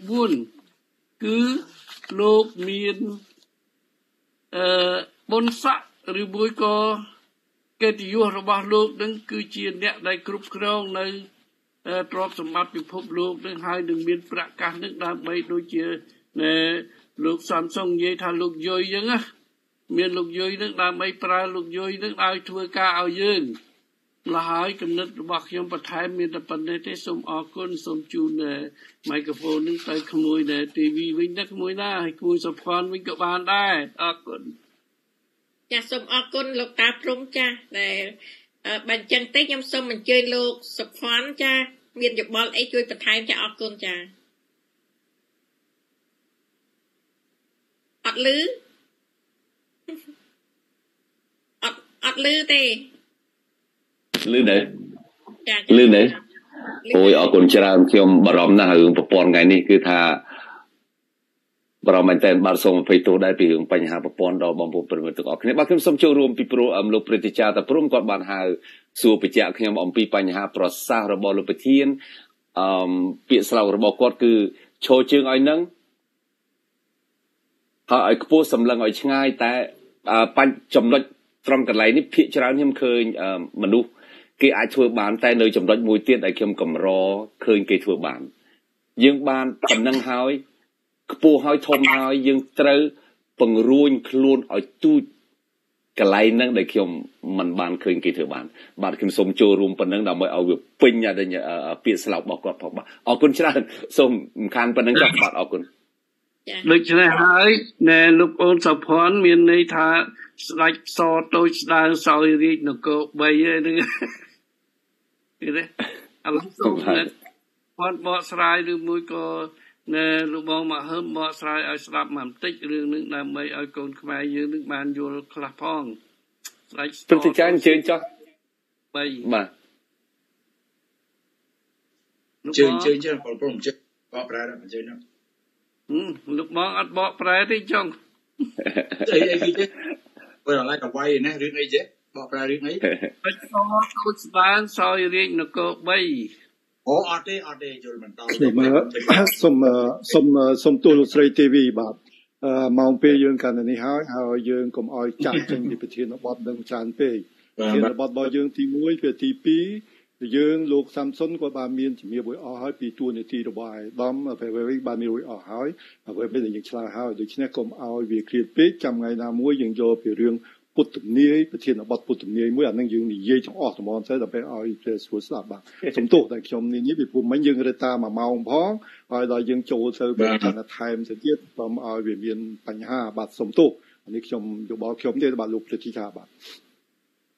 4គឺលោកមានអឺបុណ្យស័ក្តិឬមួយក៏កិត្តិយសរបស់លោកនឹងគឺជាអ្នកដែលគ្រប់គ្រងនៅទ្រព្យសម្បត្តិពិភពលោកនឹងហើយនឹងមានប្រកាសនឹងដើម្បីដូចជាលោកសំសុងនិយាយថាលោកយុយអញ្ចឹងណាមានលោកយុយនឹងដើម្បីប្រើលោកយុយនឹងឲ្យធ្វើការឲ្យយើងម្ល៉េះហើយគំនិតរបស់ខ្ញុំបន្ថែមមានតែប៉ុណ្្នេះទេសូមអរគុណសូមជូនមីក្រូហ្វូននឹងទៅក្មួយនៅ ទី វី វិញណាក្មួយណាហើយក្មួយសុផាន់វិញក៏បានដែរអរគុណចាសូមអរគុណលោកតាព្រំចាដែលបើអញ្ចឹងទេខ្ញុំសូមអញ្ជើញលោកសុផាន់ចាមានយោបល់អីជួយបន្ថែមចាអរគុណចាអត់លឺអត់អត់លឺទេលឺដែរលឺដែរអូយអរគុណច្រើនខ្ញុំបារម្ភណាស់រឿងប្រព័ន្ធថ្ងៃនេះគឺថាបារម្ភមែនតើបាទសូមអភ័យទោសដែរពីរឿងបញ្ហាប្រព័ន្ធដល់បងប្អូនប្រិយមិត្តទាំងអស់គ្នាបាទខ្ញុំសូមចូលរួមពីព្រោះលោកព្រឹទ្ធាចារ្យតាព្រំគាត់បានហៅសួរបញ្ជាក់ខ្ញុំអំពីបញ្ហាប្រសាសន៍របស់លោកប្រធានអឺពាក្យស្លោករបស់គាត់គឺឈរជើងឲ្យនឹងហើយឲ្យខ្ពស់សម្លឹងឲ្យឆ្ងាយតែបញ្ចចំណុចត្រង់កន្លែងនេះភាគច្រើនខ្ញុំឃើញមនុស្សគេអាចធ្វើបានតែនៅចំណុចមួយទៀតដែលខ្ញុំកម្រឃើញគេធ្វើបានយើងបានប៉ុណ្ណឹងហើយខ្ពស់ហើយធំហើយយើងត្រូវពង្រួញខ្លួនឲ្យទូចកន្លែងហ្នឹងដែលខ្ញុំមិនបានឃើញគេធ្វើបានបាទខ្ញុំសូមចូលរួមប៉ុណ្ណឹងដើម្បីឲ្យវាពេញពាក្យស្លោករបស់គាត់ផងបាទអរគុណច្រើនសូមមិនខានប៉ុណ្ណឹងចុះបាទអរគុណដូច្នេះហើយណែលោកអូនសុផាន់មានន័យថាស្ដេចសតូចស្ដើងសោយរាជនគរបីហ្នឹងទេឥឡូវសូមគាត់បកស្រាយឬមួយក៏ណែលោកបងមកហើមបកស្រាយឲ្យស្ដាប់បន្តិចរឿងនឹងដើម្បីឲ្យកូនខ្មែរយើងនឹងបានយល់ខ្លះផងស្ដេចព្រឹទ្ធាចារ្យអញ្ជើញចុះបីបាទជើញជើញជើញបងប្អូនជើញបកប្រែដល់អញ្ជើញហ្នឹងលោកបងអត់បកប្រែទេចុងអីអីគេបើឡៃកវៃណារឿងអីចេះបកប្រែរឿងអីបិទសទូចស្ដាងសោយរាជនគរបីអូអត់ទេអត់ទេយល់មិនតសូមសូមសូមទូលលោកស្រីទេវីបាទអឺម៉ោងពេលយើងកាន់នេះហើយហើយយើងកុំអោយចាក់ចេញពីប្រធានបទនឹងច្រើនពេកប្រធានបទរបស់យើងទី1ពេលទី2យើងលោកសាំសុនក៏បានមានជំរាបរួចអស់ហើយពីទួលនីតិរបស់អាយដាមពេលវិញបានមានរួចអស់ហើយហើយពេលយើងឆ្លើយហើយដូច្នេះកុំឲ្យវាគ្រៀតពេកចាំថ្ងៃណាមួយយើងយកពីរឿងពុទ្ធទំនាយប្រធានបទពុទ្ធទំនាយមួយអានឹងយើងនិយាយចង់អស់ត្មងទៅដើម្បីឲ្យព្រះស្រួលស្ដាប់បាទសំទោសតែខ្ញុំនេះនេះពីព្រោះមិញយើងរើតាមមួយម៉ោងផងហើយដល់យើងចូលទៅបានថែមទៅទៀតបំឲ្យវាមានបញ្ហាបាទសំទោសអានេះខ្ញុំយោបល់ខ្ញុំទេបាទលោកព្រឹទ្ធាចារ្យបាទ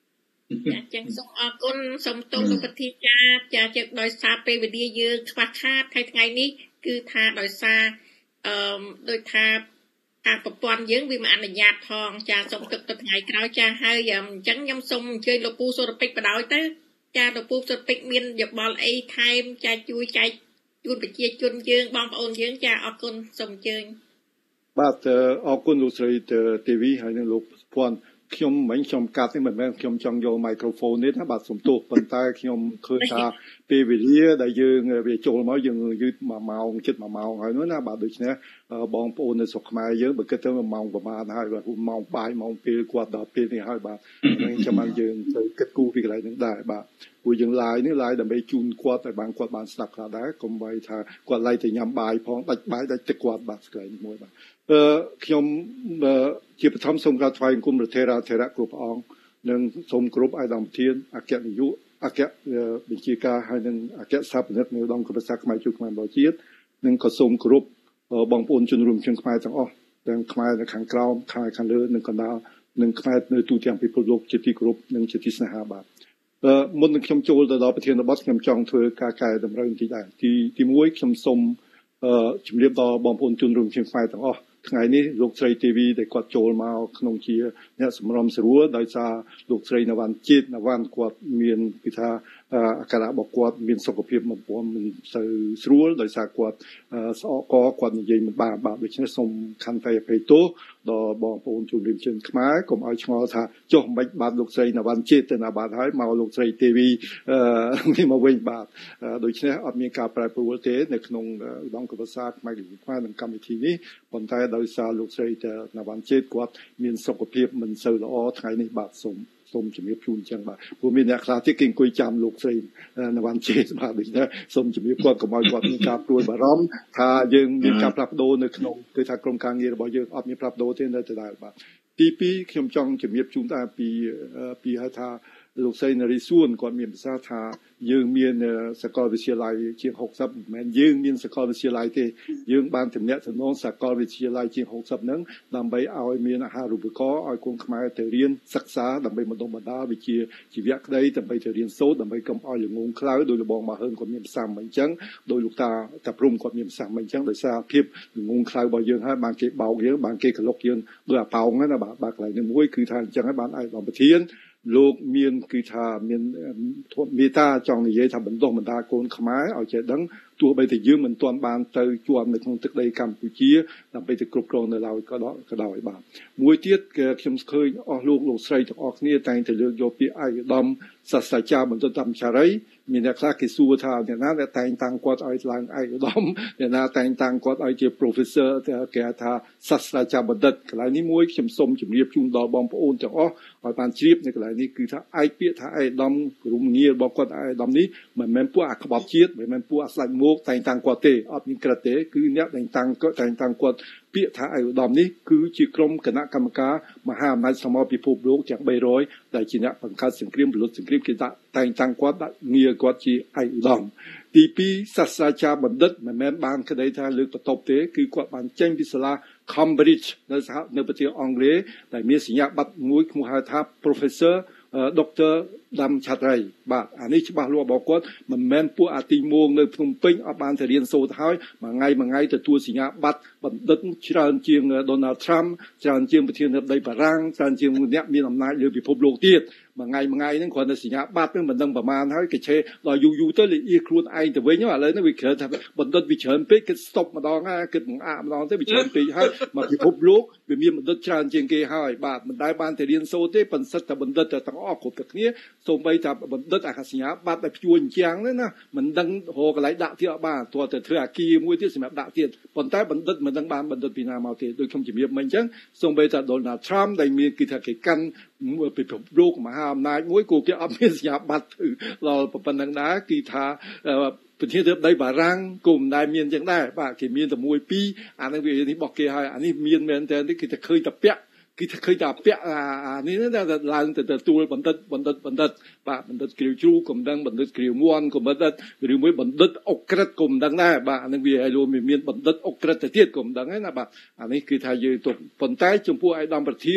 ចាចឹងសូមអរគុណសូមទោសលោកប្រធានចាចាជិតដោយសារពេលវេលាយើងខ្វះខាតហើយថ្ងៃនេះគឺថាដោយសារអឺដោយថាអាប្រព័ន្ធយើងវាមិនអនុញ្ញាតផងចាសូមទុកទៅថ្ងៃក្រោយចាហើយអញ្ចឹងខ្ញុំសូមអញ្ជើញលោកពូសុរពេជ្របដ ாய் ទៅចាលោកពូសុរពេជ្រមានយោបល់អីថែមចាជួយចែកជូនប្រជាជនយើងបងប្អូនយើងចាអរគុណសូមអញ្ជើញបាទអរគុណលោកស្រីទេវីហើយនឹងលោកភ័ណ្ឌខ្ញុំមិនខ្ញុំកាត់នេះមិនមែនខ្ញុំចង់យក microphone នេះណាបាទសំទោសប៉ុន្តែខ្ញុំឃើញថាពេលវេលាដែលយើងវាចូលមកយើងយឺតមួយម៉ោងជិតមួយម៉ោងហើយនោះណាបាទដូច្នេះបងប្អូននៅស្រុកខ្មែរយើងបើគិតទៅម៉ោងប្រហែលហើយបាទម៉ោងបាយម៉ោងពេលគាត់ដល់ពេលនេះហើយបាទហ្នឹងចាំបានយើងទៅគិតគូរពីកន្លែងហ្នឹងដែរបាទពួកយើង live នេះ live ដើម្បីជូនគាត់ឲ្យបានគាត់បានស្ដាប់ខ្លះដែរកុំបីថាគាត់ឡាយទៅញ៉ាំបាយផងដាច់បាយដាច់ទឹកគាត់បាទស្គាល់មួយបាទអឺខ្ញុំជាបឋមសូមក្រាបថ្វាយបង្គំព្រះថេរាធេរៈគ្រប់ព្រះអង្គនិងសូមគោរពអាយដាមប្រធានអគ្គនាយកអគ្គបញ្ជាការហើយនិងអគ្គស្ថាបនិកនៅឧត្តមគណៈសាស្ត្រខ្មែរជួយខ្មែរបរជាតិនិងក៏សូមគោរពបងប្អូនជនរួមជាតិខ្មែរទាំងអស់ទាំងខ្មែរនៅខាងក្រោមខ្មែរខាងលើនិងកណ្ដាលនិងខ្មែរនៅទូទាំងពិភពលោកជាទីគោរពនិងជាទីស្នេហាបាទអឺមុននឹងខ្ញុំចូលទៅដល់ប្រធានបទខ្ញុំចង់ធ្វើការកែតម្រូវបន្តិចដែរទីទីមួយខ្ញុំសូមអឺជំរាបដល់បងប្អូនជនរួមជាតិខ្មែរទាំងអស់ថ្ងៃនេះលោកស្រីទេវីដែលគាត់ចូលមកក្នុងជាអ្នកសម្រុំស្រួលដោយសារលោកស្រីនវ៉ាន់ជាតិនវ៉ាន់គាត់មានគេថាអាការៈរបស់គាត់មានសុខភាពមិនព្រមមិនសូវស្រួលដោយសារគាត់ស្អកកគាត់និយាយមិនបានបាទដូច្នេះសូមខន្តីអភ័យទោសដល់បងប្អូនជនរួមជាតិខ្មែរកុំឲ្យឆ្ងល់ថាចុះមិនបាទលោកស្រីនវ៉ាន់ជាតិទៅណាបាទហើយមកលោកស្រីទេវីមានមកវិញបាទដូច្នេះអត់មានការប្រែប្រួលទេនៅក្នុងឧត្តមគណៈសាស្ត្រខ្មែរខ្មែរនឹងកម្មវិធីនេះប៉ុន្តែដោយសារលោកស្រីនវ៉ាន់ជាតិគាត់មានសុខភាពមិនសូវល្អថ្ងៃនេះបាទសូមសូមជំរាបជូនអញ្ចឹងបាទព្រោះមានអ្នកខ្លះទៀតគេអង្គុយចាំលោកស្រីនវ៉ាន់ជាតិបាទដូច្នេះសូមជំរាបគាត់កុំឲ្យគាត់មានការព្រួយបារម្ភថាយើងមានការផ្លាស់ប្ដូរនៅក្នុងគឺថាក្រុមការងាររបស់យើងអត់មានផ្លាស់ប្ដូរទេនៅដដែលបាទទីពីរខ្ញុំចង់ជំរាបជូនថាពីពីហៅថាលោកស្រីនារីសួនគាត់មានប្រសាសន៍ថាយើងមានសាកលវិទ្យាល័យជាងหกสิบមិនមែនយើងមានសាកលវិទ្យាល័យទេយើងបានទំនាក់ទំនងសាកលវិទ្យាល័យជាងหกสิบហ្នឹងដើម្បីឲ្យមានអាហារូបករណ៍ឲ្យកូនខ្មែរទៅរៀនសិក្សាដើម្បីបណ្ដុះបណ្ដាលវិជ្ជាជីវៈក្តីដើម្បីទៅរៀនសូត្រដើម្បីកុំឲ្យល្ងងខ្លៅដោយលបងមហឺនគាត់មានប្រសាសន៍មិនអញ្ចឹងដោយលោកតាតាព្រំគាត់មានប្រសាសន៍មិនអញ្ចឹងដោយសារភាពល្ងងខ្លៅរបស់យើងហើយបានគេបោកយើងបានគេក្លុកយើងដោយអាប៉ោងហ្នឹងណាបាទបាទកន្លែងនេះមួយគឺថាអញ្ចឹងហើយបានឲ្យបងប្រធានលោកមានគឺថាមានមេត្តាចង់និយាយថាបណ្ដុះបណ្ដាលកូនខ្មែរឲ្យចេះដឹងទោះបីតែយើងមិនទាន់បានទៅជាប់នៅក្នុងទឹកដីកម្ពុជាដើម្បីទៅគ្រប់គ្រងនៅឡើយក៏ដោយក៏ដោយបាទមួយទៀតខ្ញុំឃើញអស់លោកលោកស្រីទាំងអស់គ្នាតែងតែលើកយកពាក្យឯកឧត្តមសាស្ត្រាចារ្យបណ្ឌិតតាមចារីមានអ្នកខ្លះគេសួរថាអ្នកណាដែលតែងតាំងគាត់ឲ្យឡើងឯកឧត្តមអ្នកណាតែងតាំងគាត់ឲ្យជា professor គេថាសាស្ត្រាចារ្យបណ្ឌិតកន្លែងនេះមួយខ្ញុំសូមជម្រាបជូនដល់បងប្អូនទាំងអស់ឲ្យបានជ្រាបនៅកន្លែងនេះគឺថាឯកពាក្យថាឯកឧត្តមក្រុមងាររបស់គាត់ឯកឧត្តមនេះមិនមែនពួកអាក្បត់ជាតិមិនមែនពួកអាស្លាច់មកតែងតាំងគាត់ទេអត់មានក្រឹតទេគឺអ្នកតែងតាំងគាត់តែងតាំងគាត់ពាក្យថាឯកឧត្តមនេះគឺជាក្រុមគណៈកម្មការមហាអំណាចសមរពិភពលោកទាំងបីរយដែលជាអ្នកបង្កើតសង្គ្រាមពលរដ្ឋសង្គ្រាមគេដាក់តែងតាំងគាត់ដាក់ងារគាត់ជាឯកឧត្តមទីពីរសាស្ត្រាចារ្យបណ្ឌិតមិនមែនបានក្តីថាលើកបន្ទប់ទេគឺគាត់បានចេញពីសាលា Cambridge នៅសហនៅប្រទេសអង់គ្លេសដែលមានសញ្ញាបត្រមួយឈ្មោះហៅថា Professor Doctor ដាំឆាត្រីបាទអានេះច្បាស់លាស់របស់គាត់មិនមែនពួកអាទីមងនៅភ្នំពេញអត់បានទៅរៀនសូត្រហើយមួយថ្ងៃមួយថ្ងៃទទួលសញ្ញាបត្របណ្ឌិតច្រើនជាង Donald Trump ច្រើនជាងប្រធានាធិបតីបារាំងច្រើនជាងអ្នកមានអំណាចលើពិភពលោកទៀតមួយថ្ងៃមួយថ្ងៃហ្នឹងគ្រាន់តែសញ្ញាបត្រហ្នឹងមិនដឹងប្រមាណហើយគេឆេដល់យូរយូរទៅលេអៀខ្លួនឯងទៅវិញឥឡូវនេះវាគ្រាន់ថាបណ្ឌិតវាច្រើនពេកគេស្តុបម្ដងហើយគិតបង្អាកម្ដងទៅវាច្រើនពេកហើយមកពិភពលោកវាមានបណ្ឌិតច្រើនជាងគេហើយបាទមិនដែលបានទៅរៀនសូត្រទេប៉ុន្តែតែបណ្ឌិតទាំងអស់គ្រប់តែគ្នាសូម្បីតែបណ្ឌិតអាកាសញ្ញាបត្រដែលព្យួរអញ្ចឹងណាមិនដឹងរកកន្លែងដាក់ទៀតអត់បានទោះតែធ្វើអាគារមួយទៀតសម្រាប់ដាក់ទៀតប៉ុន្តែបណ្ឌិតមិនដឹងបានបណ្ឌិតពីណាមកទេដូចខ្ញុំជំរាបមិញអញ្ចឹងសូម្បីតែ Donald Trump ដែលមានគេថាគេកាន់ពិភពលោកមហាអំណាចមួយគូគេអត់មានសញ្ញាបត្រដល់ប៉ុណ្ណឹងដែរគឺថាប្រធានាធិបតីបារាំងក៏មិនដែលមានអញ្ចឹងដែរបាទគេមានតែមួយពីរអានឹងវានេះរបស់គេហើយអានេះមានមែនតើគេតែឃើញតែពាក់គឺឃើញតែពាក់អានេះណាឡើងទៅទទួលបណ្ឌិតបណ្ឌិតបណ្ឌិតបាទបណ្ឌិតគ្រាវជ្រូក៏មិនដឹងបណ្ឌិតគ្រាវមាន់ក៏មិនដឹងឬមួយបណ្ឌិតអុកក្រិតក៏មិនដឹងដែរបាទអានឹងវាឲ្យរួមមានបណ្ឌិតអុកក្រិតទៅទៀតក៏មិនដឹងដែរណាបាទអានេះគឺថាយើងទុកប៉ុន្តែចំពោះឯកឧត្តមប្រធាន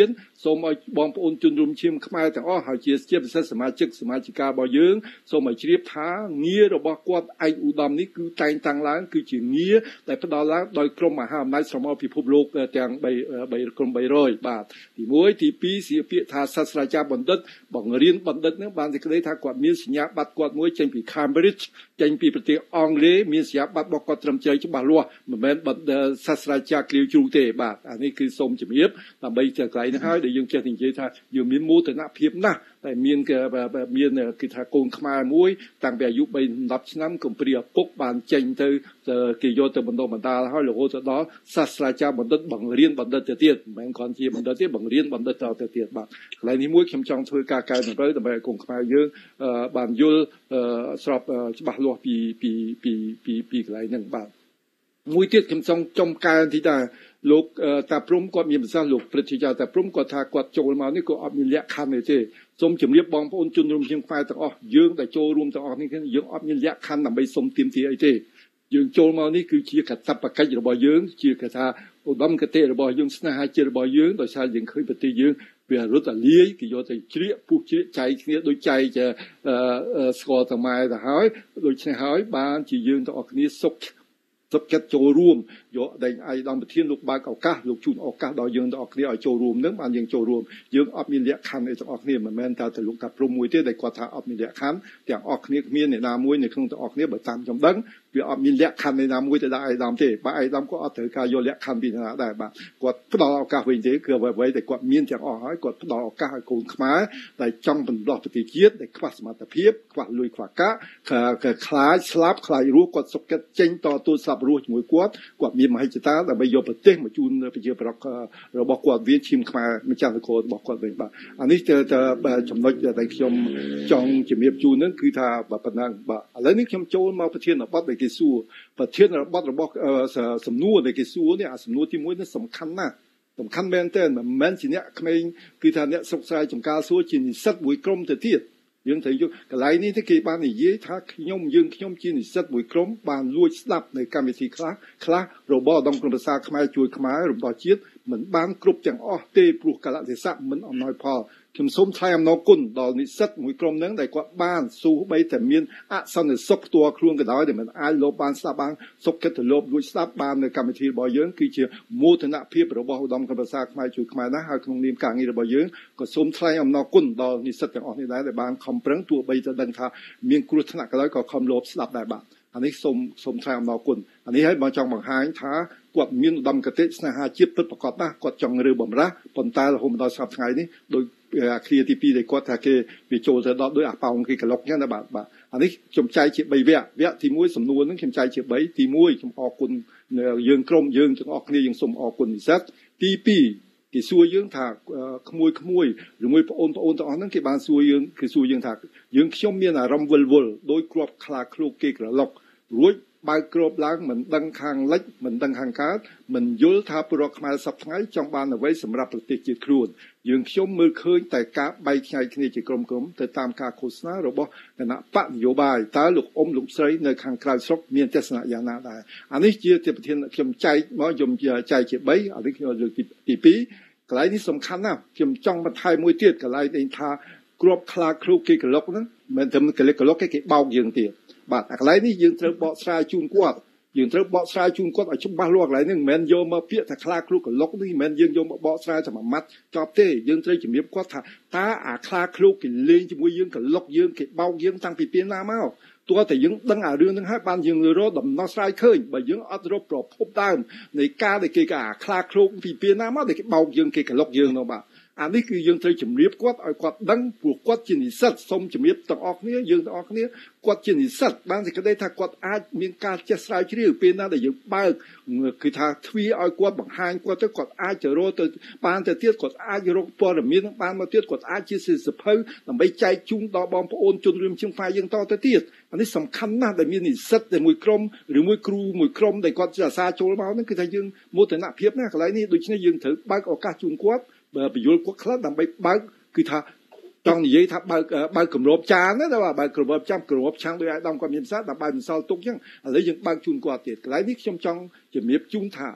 សូមឲ្យបងប្អូនជនរួមឈាមខ្មែរទាំងអស់ហើយជាជាពិសេសសមាជិកសមាជិការបស់យើងសូមឲ្យជ្រាបថាងាររបស់គាត់ឯកឧត្តមនេះគឺតែងតាំងឡើងគឺជាងារដែលផ្ដល់ឡើងដោយក្រុមមហាអំណាចស្រមោលពិភពលោកទាំង3ក្រុម300បាទទីមួយទីពីរជាពាក្យថាសាស្ត្រាចារ្យបណ្ឌិតបង្រៀនបណ្ឌិតនឹងបានសេចក្តីថាគាត់មានសញ្ញាបត្រគាត់មួយចេញពី Cambridge ចេញពីប្រទេសអង់គ្លេសមានសញ្ញាបត្ររបស់គាត់ត្រឹមត្រូវច្បាស់លាស់មិនមែនសាស្ត្រាចារ្យគ្រាវជ្រូកទេបាទអានេះគឺសូមជំរាបដើម្បីទៅកន្លែងនេះហើយដែលយើងចេះនិយាយថាយើងមានមោទនភាពណាស់តែមានមានគេថាកូនខ្មែរមួយតាំងពីអាយុ3 10ឆ្នាំកំព្រាឪពុកបានចេញទៅគេយកទៅបណ្ដុះបណ្ដាលហើយរហូតទៅដល់សាស្ត្រាចារ្យបណ្ឌិតបង្រៀនបណ្ឌិតទៅទៀតមិនមែនគ្រាន់ជាបណ្ឌិតទេបង្រៀនបណ្ឌិតទៅទៀតបាទកន្លែងនេះមួយខ្ញុំចង់ធ្វើការកែតម្រូវដើម្បីឲ្យកូនខ្មែរយើងបានយល់ស្របច្បាស់លាស់ពីពីពីពីពីកន្លែងហ្នឹងបាទមួយទៀតខ្ញុំចង់ចំកែទីថាលោកតាព្រំគាត់មានប្រសាសន៍លោកព្រឹទ្ធាចារ្យតាព្រំគាត់ថាគាត់ចូលមកនេះក៏អត់មានលក្ខខណ្ឌទេសូមជម្រាបបងប្អូនជនរួមជាតិខ្មែរទាំងអស់យើងដែលចូលរួមទាំងអស់នេះយើងអត់មានលក្ខខណ្ឌដើម្បីសុំទាមទារអីទេយើងចូលមកនេះគឺជាកាតព្វកិច្ចរបស់យើងជាគេថាឧត្តមគតិរបស់យើងស្នេហាជាតិរបស់យើងដោយសារយើងឃើញប្រទេសយើងវារត់អាលាយគេយកទៅជ្រៀកពុះជ្រៀកចែកគ្នាដូចចែកស្គាល់តែម៉ែទៅហើយដូច្នេះហើយបានជាយើងទាំងអស់គ្នាសុខសុខចិត្តចូលរួមយកដេញអាយដំប្រធានលោកបើកឱកាសលោកជូនឱកាសដល់យើងទាំងអស់គ្នាឲ្យចូលរួមនឹងបានយើងចូលរួមយើងអត់មានលក្ខខណ្ឌអីទាំងអស់គ្នាមិនមែនតែតែលោកតាព្រំមួយទេដែលគាត់ថាអត់មានលក្ខខណ្ឌទាំងអស់គ្នាគ្មានអ្នកណាមួយនៅក្នុងទាំងអស់គ្នាបើតាមខ្ញុំដឹងវាអត់មានលក្ខខណ្ឌណាមួយទៅដាក់អាយដាមទេបើអាយដាមក៏អត់ត្រូវការយកលក្ខខណ្ឌពីណាដែរបាទគាត់ផ្ដល់ឱកាសវិញទេគឺអ្វីៗដែលគាត់មានទាំងអស់ហើយគាត់ផ្ដល់ឱកាសឲ្យកូនខ្មែរដែលចង់បណ្ដោះប្រទេសជាតិដែលខ្វះសមត្ថភាពខ្វះលុយខ្វះកាក់ខ្លាចស្លាប់ខ្លាចរស់គាត់សុខចិត្តចេញតទូស្លាប់រស់ជាមួយគាត់គាត់មានមហិច្ឆតាដើម្បីយកប្រទេសមកជូនប្រជាប្រដ្ឋរបស់គាត់វាឈាមខ្មែរម្ចាស់នគររបស់គាត់វិញបាទអានេះទៅចំណុចដែលខ្ញុំចង់ជំរាបជូននឹងគឺថាប៉ុណ្ណឹងបាទឥឡូវនេះខ្ញុំចូលមកប្រធានបទដែលគេសួរប្រធានបទរបស់សំណួរដែលគេសួរនេះអាសំណួរទីមួយនេះសំខាន់ណាស់សំខាន់មែនទែនមិនមែនជាអ្នកក្មេងគឺថាអ្នកសិក្សាចំការសួរជានិស្សិតមួយក្រុមទៅទៀតយើងត្រូវយកកន្លែងនេះទេគេបាននិយាយថាខ្ញុំយើងខ្ញុំជានិស្សិតមួយក្រុមបានលួចស្ដាប់នៅកម្មវិធីខ្លះខ្លះរបស់ឧត្តមក្រុមប្រឹក្សាខ្មែរជួយខ្មែររបស់ជាតិមិនបានគ្រប់ទាំងអស់ទេព្រោះកលៈទេសៈមិនអំណោយផលខ្ញុំសូមថ្លែងអំណរគុណដល់និស្សិតមួយក្រុមហ្នឹងដែលគាត់បានស៊ូបីតែមានអសន្តិសុខផ្ទាល់ខ្លួនក៏ដោយដែលមិនអាចលោបបានស្ដាប់បានសុខចិត្តទៅលោបលួចស្ដាប់បាននៅកម្មវិធីរបស់យើងគឺជាមោទនភាពរបស់ឧត្តមក្រុមប្រឹក្សាខ្មែរជួយខ្មែរណាហើយក្នុងនាមការងាររបស់យើងក៏សូមថ្លែងអំណរគុណដល់និស្សិតទាំងអស់នេះដែរដែលបានខំប្រឹងទោះបីតែដឹងថាមានគ្រោះថ្នាក់ក៏ដោយក៏ខំលោបស្ដាប់ដែរបាទអានេះសូមសូមថ្លែងអំណរគុណអានេះហើយមកចង់បង្ហាញថាគាត់មានឧត្តមគតិស្នេហាជាតិពិតប្រាកដណាស់គាត់ចង់រើបំរាស់ប៉ុន្តែរហូតមកដល់សប្តាហ៍ថ្ងៃនេះដោយគ្រាទីពីរដែលគាត់ថាគេវាចូលទៅដល់ដោយអាប៉ោងគេក្លុកអញ្ចឹងណាបាទបាទអានេះខ្ញុំចែកជា3វគ្គវគ្គទីមួយសំណួរហ្នឹងខ្ញុំចែកជា3ទីមួយខ្ញុំអរគុណយើងក្រុមយើងទាំងអស់គ្នាយើងសូមអរគុណនិស្សិតទីពីរគេសួរយើងថាក្មួយក្មួយឬមួយបងប្អូនទាំងអស់ហ្នឹងគេបានសួរយើងគេសួរយើងថាយើងខ្ញុំមានអារម្មណ៍វិលវល់ដោយគ្រាប់ខ្លាឃ្លោកគេក្លុករួចបើគ្របឡើងមិនដឹងខាងលិចមិនដឹងខាងកើតមិនយល់ថាពលរដ្ឋខ្មែរសពថ្ងៃចង់បានអ្វីសម្រាប់ប្រទេសជាតិខ្លួនយើងខ្ញុំមើលឃើញតែការបែកខ្ញែកគ្នាជាក្រុមៗទៅតាមការឃោសនារបស់គណៈបកនយោបាយតើលោកអ៊ំលោកស្រីនៅខាងក្រៅស្រុកមានទស្សនៈយ៉ាងណាដែរអានេះជាប្រធានខ្ញុំចែកមកខ្ញុំចែកជា3អានេះខ្ញុំលើកទី2កន្លែងនេះសំខាន់ណាស់ខ្ញុំចង់បន្ថែមមួយទៀតកន្លែងដែលថាគ្រាប់ខ្លាឃ្លោកគេក្លុកហ្នឹងមិនតែកលិកក្លុកគេគេបោកយើងទៀតបាទអាកន្លែងនេះយើងត្រូវបកស្រាយជូនគាត់យើងត្រូវបកស្រាយជូនគាត់ឲ្យច្បាស់លាស់កន្លែងនេះមិនមែនយកមកពាក្យថាខ្លាឃ្លោកក្លុកនេះមិនមែនយើងយកមកបកស្រាយតែមួយម៉ាត់ចប់ទេយើងត្រូវជំរាបគាត់ថាតើអាខ្លាឃ្លោកគេលេងជាមួយយើងក្លុកយើងគេបោកយើងតាំងពីពេលណាមកទោះតែយើងដឹងអារឿងហ្នឹងហើយបានយើងរកដំណោះស្រាយឃើញបើយើងអត់រកប្រភពដើមនៃការដែលគេអាខ្លាឃ្លោកពីពេលណាមកដែលគេបោកយើងគេក្លុកយើងនោះបាទអានេះគឺយើងត្រូវជំរាបគាត់ឲ្យគាត់ដឹងព្រោះគាត់ជានិស្សិតសូមជំរាបទាំងអស់គ្នាយើងទាំងអស់គ្នាគាត់ជានិស្សិតបានសេចក្តីថាគាត់អាចមានការចេះស្រាវជ្រាវពេលណាដែលយើងបើកគឺថាទ្វារឲ្យគាត់បង្ហាញគាត់ទៅគាត់អាចទៅរកទៅបានទៅទៀតគាត់អាចរកព័ត៌មានបានមកទៀតគាត់អាចជាសិភៅដើម្បីចែកជូនដល់បងប្អូនជនរួមជាតិខ្មែរយើងតទៅទៀតអានេះសំខាន់ណាស់ដែលមាននិស្សិតតែមួយក្រុមឬមួយគ្រូមួយក្រុមដែលគាត់អាសាចូលមកហ្នឹងគឺថាយើងមោទនភាពណាកន្លែងនេះដូច្នេះយើងត្រូវបើកឱកាសជូនគាត់បើបញ្យល់គាត់ខ្លះដើម្បីបើកគឺថាចង់និយាយថាបើកបើកគម្របចានណាបាទបើកគម្របចាំគម្របឆាំងដោយអាយដាមគាត់មានភាសាដើម្បីបន្សល់ទុកអញ្ចឹងឥឡូវយើងបើកជូនគាត់ទៀតកន្លែងនេះខ្ញុំចង់ជំរាបជូនថា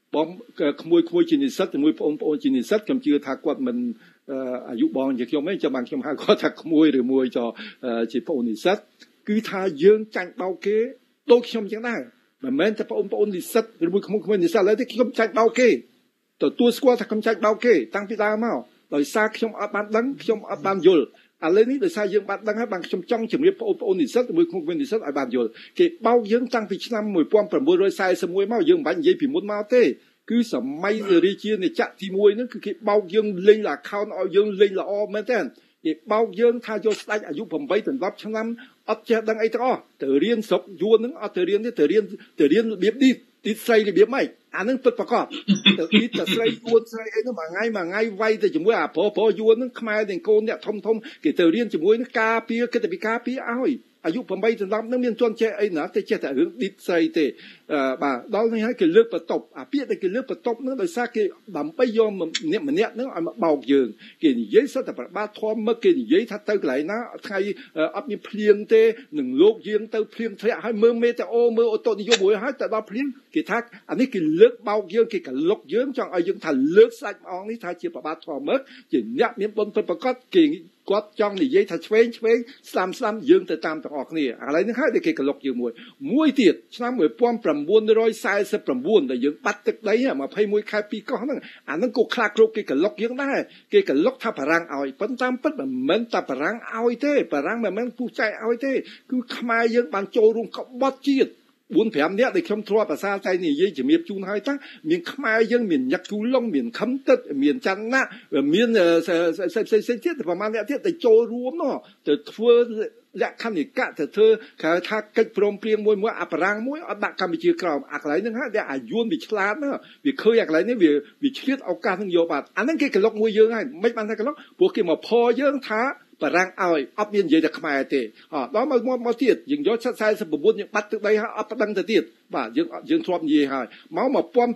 បងក្មួយក្មួយជានិស្សិតជាមួយបងប្អូនជានិស្សិតខ្ញុំជឿថាគាត់មិនអាយុបងជាខ្ញុំឯងចាំបានខ្ញុំហៅគាត់ថាក្មួយឬមួយចជាបងប្អូននិស្សិតគឺថាយើងចាញ់បោកគេដូចខ្ញុំចឹងដែរមិនមែនតែបងប្អូននិស្សិតឬមួយក្មួយក្មួយនិស្សិតឡើយទេខ្ញុំចាញ់បោកគេទទួលស្គាល់ថាខ្ញុំចាញ់បោកគេតាំងពីដើមមកដោយសារខ្ញុំអត់បានដឹងខ្ញុំអត់បានយល់ឥឡូវនេះដោយសារយើងបានដឹងហើយបានខ្ញុំចង់ជម្រាបបងប្អូននិស្សិតជាមួយក្មួយនិស្សិតឲ្យបានយល់គេបោកយើងតាំងពីឆ្នាំmột nghìn chín trăm bốn mươi mộtមកយើងមិនបាច់និយាយពីមុនមកទេគឺសម័យរាជាណាចក្រទីមួយហ្នឹងគឺគេបោកយើងលេងល account ឲ្យយើងលេងល្អមែនទេគេបោកយើងថាយកស្ដេចអាយុeightដល់tenឆ្នាំអត់ចេះដឹងអីទាំងអស់ទៅរៀនស្រុកយួនហ្នឹងអត់ទៅរៀនទេទៅរៀនទៅរៀនរបៀបនេះទីស្រីរបៀបម៉េចអានឹងពិតប្រកបទៅទីទៅស្រីយួនស្រីអីហ្នឹងមួយថ្ងៃមួយថ្ងៃវាយទៅជាមួយអាប្រុសប្រុសយួនហ្នឹងខ្មែរទាំងកូនអ្នកធំធំគេទៅរៀនជាមួយនឹងការពារគិតពីការពារឲ្យអាយុeightដល់tenហ្នឹងមានជន់ចេះអីណាតែចេះតែរឿងឌីតស្រីទេបាទដល់នេះហើយគេលើកបន្ទប់អាពាក្យដែលគេលើកបន្ទប់ហ្នឹងដោយសារគេដើម្បីយកម្នាក់ម្នាក់ហ្នឹងឲ្យមកបោកយើងគេនិយាយសិតតែប្របាទធំមកគេនិយាយថាទៅកន្លែងណាថ្ងៃអត់មានភ្លៀងទេនឹងលោកយើងទៅភ្លៀងធ្លាក់ឲ្យមើលមេតេអូមើលអូតូនិយមមួយហើយតែដល់ភ្លៀងគេថាអានេះគេលើកបោកយើងគេកលុកយើងចង់ឲ្យយើងថាលើកស្ដេចព្រះអង្គនេះថាជាប្របាទធំមកជាអ្នកមានបុណ្យពិតប្រាកដគេគាត់ចង់និយាយថាឆ្វេងឆ្វេងស្ដាំស្ដាំយើងទៅតាមទាំងអស់គ្នាឥឡូវនេះហើយគេកលុកយើងមួយមួយទៀតឆ្នាំnineteen forty-nineដែលយើងបាត់ទឹកដីtwenty-oneខែពីរកោះហ្នឹងអាហ្នឹងក៏ខ្លាចគ្រប់គេកលុកយើងដែរគេកលុកថាបារាំងឲ្យប៉ុន្តែតាមពិតមិនមែនតែបារាំងឲ្យទេបារាំងមិនមែនពុះចែកឲ្យទេគឺខ្មែរយើងបានចូលរួមក្បត់ជាតិfour fiveនាក់ដែលខ្ញុំធ្លាប់អាសាតែនិយាយជំរាបជូនហើយតាមានខ្មែរយើងមានញឹកជូឡុងមានខំទឹកមានច័ន្ទណាមានផ្សេងៗទៀតប្រហែលអ្នកទៀតទៅចូលរួមនោះទៅធ្វើលក្ខណិកៈទៅធ្វើគេថាកិច្ចព្រមព្រៀងមួយមួយអាបារាំងមួយអត់ដាក់កម្ពុជាក្រោមអាកន្លែងហ្នឹងហើយដែលអាយួនវាឆ្លាតណាវាឃើញអាកន្លែងនេះវាវាឆ្លៀតឱកាសនឹងយកបាត់អាហ្នឹងគេកលុកមួយយើងហើយមិនបានថាកលុកព្រោះគេមកផយើងថាបារាំងឲ្យអត់មាននិយាយតែខ្មែរទេអត់ដល់មកមកទៀតយើងយកforty-nineយើងបាត់ទឹកដីហើយអត់ប្តឹងទៅទៀតបាទយើងយើងធ្លាប់និយាយហើយមកnineteen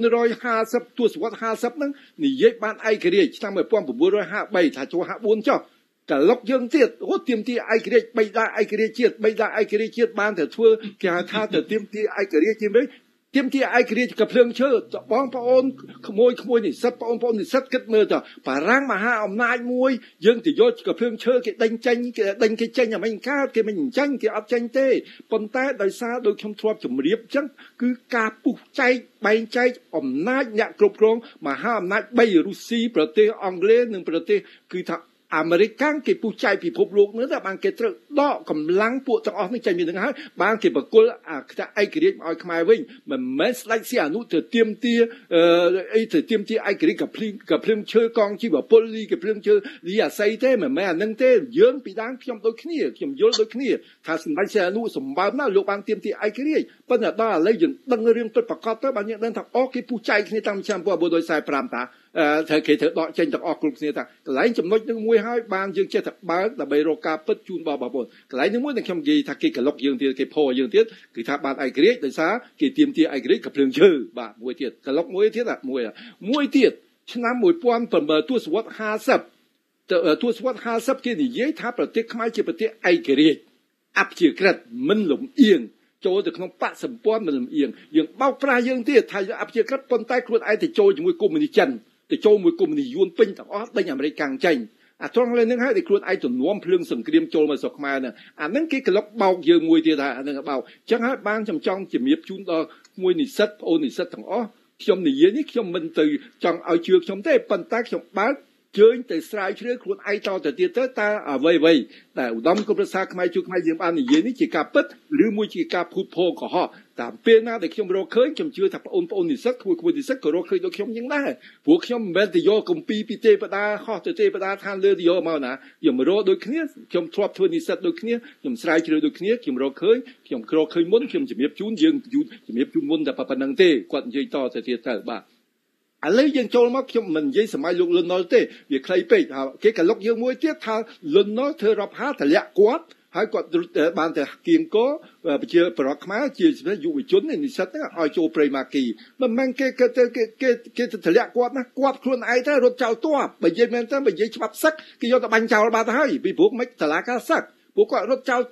fiftyទសវត្សfiftyហ្នឹងនិយាយបានឯករាជ្យឆ្នាំnineteen fifty-threeថាចូលfifty-fourចុះកលុកយើងទៀតអូទៀមទីឯករាជ្យបីដាឯករាជ្យជាតិបីដាឯករាជ្យជាតិបានទៅធ្វើគេហៅថាទៅទៀមទីឯករាជ្យជាតិវិញទៀមទីឯករាជ្យកភ្លើងឈើបងប្អូនក្មួយក្មួយនិស្សិតបងប្អូននិស្សិតគិតមើលទៅបារាំងមហាអំណាចមួយយើងទៅយកកភ្លើងឈើគេដេញចេញគេដេញគេចេញអាមិនកើតគេមិនចាញ់គេអត់ចាញ់ទេប៉ុន្តែដោយសារដូចខ្ញុំធ្លាប់ជម្រាបអញ្ចឹងគឺការពុះចែកបែងចែកអំណាចអ្នកគ្រប់គ្រងមហាអំណាចបីរុស្ស៊ីប្រទេសអង់គ្លេសនិងប្រទេសគឺថាអាមេរិកគេពុះចែកពិភពលោកនោះតែបានគេត្រូវដកកម្លាំងពួកទាំងអស់នេះចេញពីនឹងហើយបានគេបកគលអាខ្ទះឯករាជ្យមកឲ្យខ្មែរវិញមិនមែនស្ដេចសៀអនុទៅទៀមទាអីទៅទៀមទាឯករាជ្យកភ្លឹងកភ្លឹងឈើកងជីវពលលីកភ្លឹងឈើលីអាស័យទេមិនមែនអានឹងទេយើងពីដើមខ្ញុំដូចគ្នាខ្ញុំយល់ដូចគ្នាថាសម្ដេចសៀអនុសម្បើមណាស់លោកបានទៀមទាឯករាជ្យប៉ុន្តែដល់ឥឡូវយើងដឹងរឿងពិតប្រាកដទៅបានយើងដឹងថាអូគេពុះចែកគ្នាតាំងឆ្នាំnineteen forty-fiveតាត្រូវគេត្រូវដកចេញទាំងអស់គ្រប់គ្នាថាកន្លែងចំណុចនឹងមួយហើយបានយើងចេះតែបើកដើម្បីរកការពិតជូនបងប្អូនកន្លែងនឹងមួយដែលខ្ញុំនិយាយថាគេកលុកយើងទៀតគេផោយើងទៀតគឺថាបានឯករាជ្យដោយសារគេទៀមទាឯករាជ្យកភ្លើងឈើបាទមួយទៀតកលុកមួយទៀតមួយមួយទៀតឆ្នាំnineteenទសវត្សfiftyទសវត្សfiftyគេនិយាយថាប្រទេសខ្មែរជាប្រទេសឯករាជ្យអព្យាក្រឹតមិនលំអៀងចូលទៅក្នុងបកសម្ព័ន្ធមិនលំអៀងយើងបោកប្រាស់យើងទៀតថាអព្យាក្រឹតប៉ុន្តែខ្លួនឯងទៅចូលជាមួយកុម្មុយនីសចិនទៅចូលមួយកុម្មុយនីសយួនពេញទាំងអស់ដេញអាមេរិកកាំងចេញអាត្រង់លើនឹងហើយដែលខ្លួនឯងទំនាំភ្លើងសង្គ្រាមចូលមកស្រុកខ្មែរហ្នឹងអាហ្នឹងគេក្លុកបោកយើងមួយទៀតថាអាហ្នឹងបោកអញ្ចឹងហើយបានចំចង់ជំរាបជូនដល់មួយនិស្សិតប្អូននិស្សិតទាំងអស់ខ្ញុំនិយាយនេះខ្ញុំមិនទៅចង់ឲ្យជឿខ្ញុំទេប៉ុន្តែខ្ញុំបើកជើញទៅស្រាវជ្រាវខ្លួនឯងតទៅទៀតទៅតើអ្វីអ្វីតែឧត្តមគមប្រសាខ្មែរជួយខ្មែរយើងបាននិយាយនេះជាការពិតឬមួយជាការភូតភរកុហកតាមពេលណាដែលខ្ញុំរកឃើញខ្ញុំជឿថាបងប្អូននិស្សិតគួរគួរនិស្សិតក៏រកឃើញដូចខ្ញុំយ៉ាងដែរព្រោះខ្ញុំមិនមែនទៅយកគម្ពីរពីទេវតាហោះទៅទេវតាឋានលើទៅយកមកណាខ្ញុំរកដូចគ្នាខ្ញុំធ្លាប់ធ្វើនិស្សិតដូចគ្នាខ្ញុំស្រាវជ្រាវដូចគ្នាខ្ញុំរកឃើញខ្ញុំរកឃើញមុនខ្ញុំជំរាបជូនយើងជំរាបជូនមុនតែប៉ុណ្្នឹងទេគាត់និយាយតទៅទៀតទៅបាទឥឡូវយើងចូលមកខ្ញុំមិននិយាយសម័យលោកលន់ណុលទេវាខ្លីពេកគេកលុកយើងមួយទៀតថាលន់ណុលធ្វើរាប់ហាតម្លាក់គាត់ហើយគាត់បានតែគៀងកប្រជាប្រដ្ឋខ្មែរជាយុវជននិស្សិតហ្នឹងឲ្យចូលព្រៃម៉ាគីមិនមែនគេគេគេគេគេទៅតម្លាក់គាត់ណាគាត់ខ្លួនឯងទៅរត់ចោលទ័ពបើនិយាយមែនទៅបើនិយាយច្បាប់សឹកគេយកទៅបាញ់ចោលបាត់ទៅហើយពីព្រោះមិនតឡាការសឹកពួកគាត់រត់ចោលទ័ព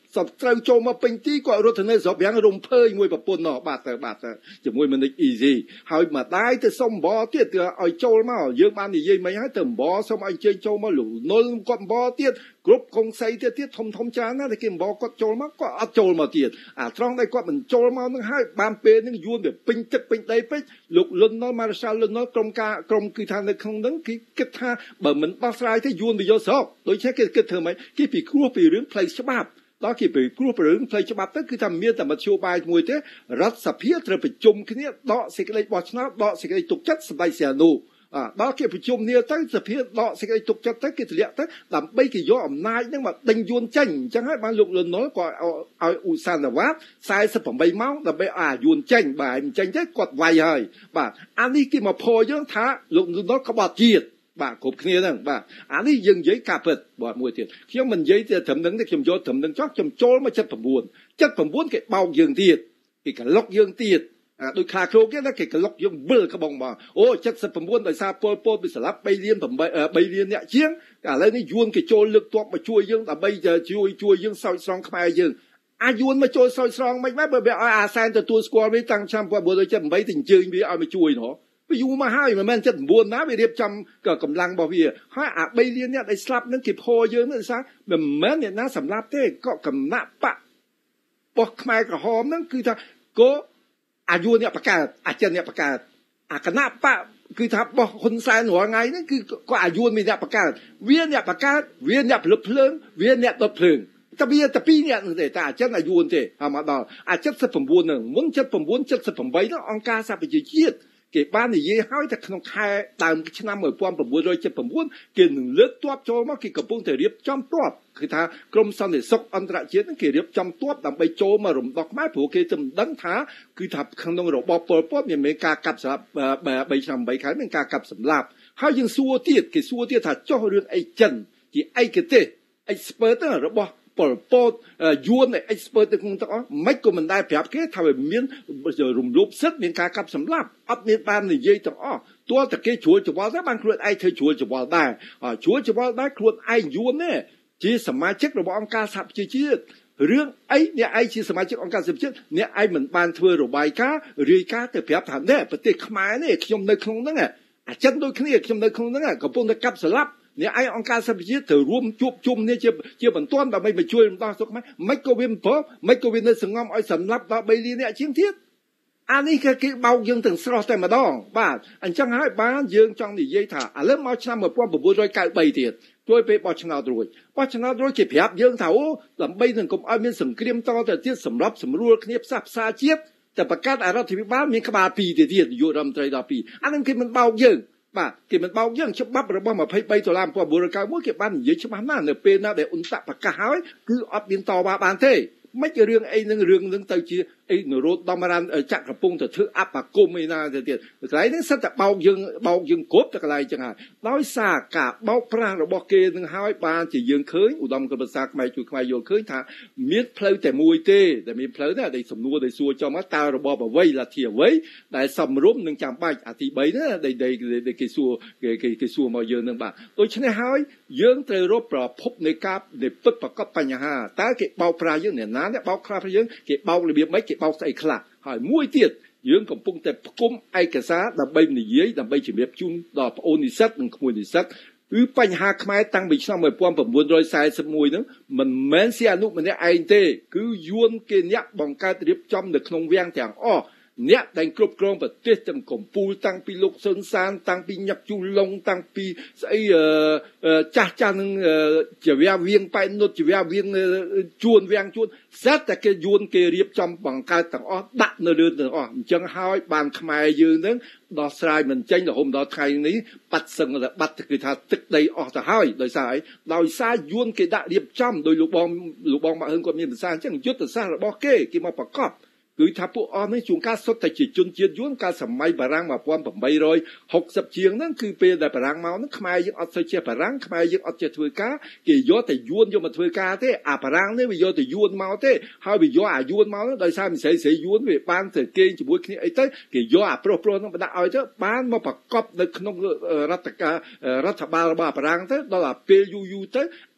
សពត្រូវចូលមកពេញទីគាត់រត់ទៅនៅស្រុកយ៉ាងរំភើយមួយប្រពន្ធណោះបាទទៅបាទទៅជាមួយមិន easy ហើយមកដែរទៅសុំបរទៀតទៅឲ្យចូលមកយើងបាននិយាយមិញហើយទៅបរសុំឲ្យជើញចូលមកលោកនុលគាត់បរទៀតគ្រប់កុងសីទៀតទៀតធំធំចានណាតែគេបរគាត់ចូលមកគាត់អត់ចូលមកទៀតអាត្រង់ដែលគាត់មិនចូលមកនឹងហើយបានពេលនឹងយួនវាពេញទឹកពេញដីពេកលោកលុនណុលម៉ារ៉ាសាលលុនណុលក្រុមការក្រុមគឺថានៅក្នុងហ្នឹងគេគិតថាបើមិនដោះស្រាយទេយួនវាយកស្រុកដូច្នេះគេគិតធ្វើម៉េចគេពិគ្រោះពីរឿងផ្លូវច្បាប់ដល់គេពិគ្រោះពីរឿងផ្លូវច្បាប់ទៅគឺថាមានតែមធ្យោបាយមួយទេរដ្ឋសភាត្រូវប្រជុំគ្នាដកសេចក្តីបោះឆ្នោតដកសេចក្តីទុកចិត្តសម្ដេចសីហនុដល់គេប្រជុំគ្នាទៅសភាដកសេចក្តីទុកចិត្តទៅគេទម្លាក់ទៅដើម្បីគេយកអំណាចហ្នឹងមកដេញយួនចេញអញ្ចឹងហើយបានលោកលន់ណុលគាត់ឲ្យឧស្សាហវត្តសែសិបប្រាំបីម៉ោងដើម្បីអាយួនចេញបាទអញ្ចឹងទៅគាត់វាយហើយបាទអានេះគេមកពោយើងថាលោកលន់ណុលក្បត់ជាតិបាទគ្រប់គ្នាហ្នឹងបាទអានេះយើងនិយាយការពិតបាទមួយទៀតខ្ញុំមិននិយាយតែត្រឹមហ្នឹងទេខ្ញុំយកត្រឹមហ្នឹងចោះខ្ញុំចូលមកចិត្ត9 ចិត្ត9គេបោកយើងទៀតគេក្លុកយើងទៀតដោយខ្លាគ្រូគេគេក្លុកយើងវិលក្បងមកអូ79ដោយសារពលពតវាស្លាប់3លាន8 3លានអ្នកជាងឥឡូវនេះយួនគេចូលលើកទ័ពមកជួយយើងដើម្បីជួយជួយយើងសោយស្រង់ខ្មែរយើងអាយួនមកចូលសោយស្រង់មិនម៉េចបើវាឲ្យអាសែនទទួលស្គាល់វាតាំងឆ្នាំ1978ទៅអញ្ជើញវាឲ្យមកជួយនោះវាយូរមកហើយមិនមែន79ណាវារៀបចំកម្លាំងរបស់វាហើយអា3លានអ្នកដែលស្លាប់នឹងគេផោយើងនឹងថាមិនមែនអ្នកណាសម្លាប់ទេក៏គណៈបកបោះខ្មែរក្រហមហ្នឹងគឺថាក៏អាយុអ្នកបកើតអាចិនអ្នកបកើតអាគណៈបកគឺថាបោះហ៊ុនសែនរាល់ថ្ងៃហ្នឹងគឺក៏អាយុមានអ្នកបកើតវាអ្នកបកើតវាអ្នកផលិតភ្លើងវាអ្នកដុតភ្លើងតែវាតែពីរអ្នកហ្នឹងទេតែអាចិនអាយុទេហើយមកដល់អា79ហ្នឹងមុន79 78ហ្នឹងអង្គការសហប្រជាជាតិគេបាននិយាយហើយតែក្នុងខែដើមឆ្នាំ1979គេនឹងលើកទ័ពចូលមកគេកំពុងតែរៀបចំទ័ពគឺថាក្រមសន្តិសុខអន្តរជាតិហ្នឹងគេរៀបចំទ័ពដើម្បីចូលមករំដោះខ្មែរព្រោះគេមិនដឹងថាគឺថាក្នុងរបបប៉ុលពតមានមានការកាប់សម្លាប់3ឆ្នាំ8ខែមានការកាប់សម្លាប់ហើយយើងសួរទៀតគេសួរទៀតថាចុះរឿងអីចិនជាឯកទេស expert របស់ប៉ុលពតយួន expert ទៅក្នុងទាំងអស់មិនក៏មិនដែលប្រាប់គេថាវាមានរំលោភសិទ្ធិមានការកាប់សម្លាប់អត់មានបាននិយាយទាំងអស់ទោះតែគេជ្រួលច្បល់ដែរបានខ្លួនឯងធ្វើជ្រួលច្បល់ដែរជ្រួលច្បល់ដែរខ្លួនឯងយួនទេជាសមាជិករបស់អង្គការសហប្រជាជាតិរឿងអីអ្នកឯងជាសមាជិកអង្គការសហប្រជាជាតិអ្នកឯងមិនបានធ្វើរបាយការណ៍រាយការណ៍ទៅប្រាប់ថានេះប្រទេសខ្មែរនេះខ្ញុំនៅក្នុងហ្នឹងអាចិនដូចគ្នាខ្ញុំនៅក្នុងហ្នឹងកំពុងតែកាប់សម្លាប់អ្នកឯងអង្គការសហប្រជាជាតិត្រូវរួមជួបជុំគ្នាជាជាបន្ទាន់ដើម្បីមកជួយរំដោះសុខខ្មែរមិនក៏វាមិនព្រមមិនក៏វានៅសងំឲ្យសម្លាប់ដល់3លានអ្នកជាងទៀតអានេះគឺគេបោកយើងទាំងស្រស់តែម្ដងបាទអញ្ចឹងហើយបានយើងចង់និយាយថាឥឡូវមកឆ្នាំ1993ទៀតជួយពេលបោះឆ្នោតរួចបោះឆ្នោតរួចគេប្រាប់យើងថាអូដើម្បីនឹងកុំឲ្យមានសង្គ្រាមតទៅទៀតសម្រាប់សម្រួលគ្នាផ្សះផ្សាជាតិតែប្រកាសអរដ្ឋាភិបាលមានក្បាលពីរទៀតទៀតនាយករដ្ឋមន្ត្រីដល់ពីរអានឹងគេមិនបោកយើងបាទគេមិនបោកយើងច្បាប់របស់23ដុល្លារ1991គេបាននិយាយច្បាស់ណាស់នៅពេលណាដែលអ៊ុនតាក់ប្រកាសហើយគឺអត់មានតវ៉ាបានទេមិនជារឿងអីនឹងរឿងនឹងទៅជាអីនរោត្តមរណចក្រកំពុងទៅធ្វើអបគមឯណាទៅទៀតកន្លែងនេះសិតតែបោកយើងបោកយើងគ្រប់តែកន្លែងចឹងហើយដោយសារការបោកប្រាស់របស់គេនឹងហើយបានជាយើងឃើញឧត្តមគណៈប្រសាខ្មែរជួយខ្មែរយល់ឃើញថាមានផ្លូវតែមួយទេតែមានផ្លូវណាដែលសំណួរដែលសួរចំមកតើរបបអ្វីលទ្ធិអ្វីដែលសមរម្យនឹងចាំបាច់អាទី3ណាដែលគេសួរគេគេសួរមកយើងនឹងបាទដូច្នេះហើយយើងត្រូវរកប្រភពនៃការដែលពិតប្រកបបញ្ហាតើគេបោកប្រាស់យើងអ្នកណាអ្នកបោកខ្លះយើងគេបោករបៀបម៉េចគេបោកស្អីខ្លះហើយមួយទៀតយើងកំពុងតែផ្គុំឯកសារដើម្បីនិយាយដើម្បីជំរាបជូនដល់ប្អូននិស្សិតនិងក្មួយនិស្សិតគឺបញ្ហាខ្មែរតាំងពីឆ្នាំ1941ហ្នឹងមិនមែនសៀអនុម្នាក់ឯងទេគឺយួនគេអ្នកបង្កើតរៀបចំនៅក្នុងវាំងទាំងអស់អ្នកដែលគ្រប់គ្រងប្រទេសទាំងកំពូលតាំងពីលោកស៊ុនសានតាំងពីញឹកជូឡុងតាំងពីស្អីចាស់ចាស់នឹងជាវាវៀងប៉ែននុតជាវាវៀងជួនវាំងជួនសិតតែគេយួនគេរៀបចំបង្កើតទាំងអស់ដាក់នៅលើទាំងអស់អញ្ចឹងហើយបានខ្មែរយើងនឹងដោះស្រាយមិនចេញរហូតដល់ថ្ងៃនេះបាត់សឹងតែបាត់គឺថាទឹកដីអស់ទៅហើយដោយសារអីដោយសារយួនគេដាក់រៀបចំដោយលោកបងលោកបងម៉ាក់ហឹងគាត់មានភាសាអញ្ចឹងយុទ្ធសាស្ត្ររបស់គេគេមកប្រកបគឺថាពួកអស់នេះជួនកាលសុទ្ធតែជាជនជាតិយួនកាលសម័យបារាំង1860ជាងហ្នឹងគឺពេលដែលបារាំងមកហ្នឹងខ្មែរយើងអត់សូវចេះបារាំងខ្មែរយើងអត់ចេះធ្វើការគេយកតែយួនយកមកធ្វើការទេអាបារាំងនេះវាយកតែយួនមកទេហើយវាយកអាយួនមកហ្នឹងដោយសារមិនស្រីស្រីយួនវាបានទៅគេងជាមួយគ្នាអីទៅគេយកអាប្រុសប្រុសហ្នឹងបដាក់ឲ្យទៅបានមកប្រកបនៅក្នុងរដ្ឋការរដ្ឋបាលរបស់បារាំងទៅដល់អាពេលយូរយូរទៅ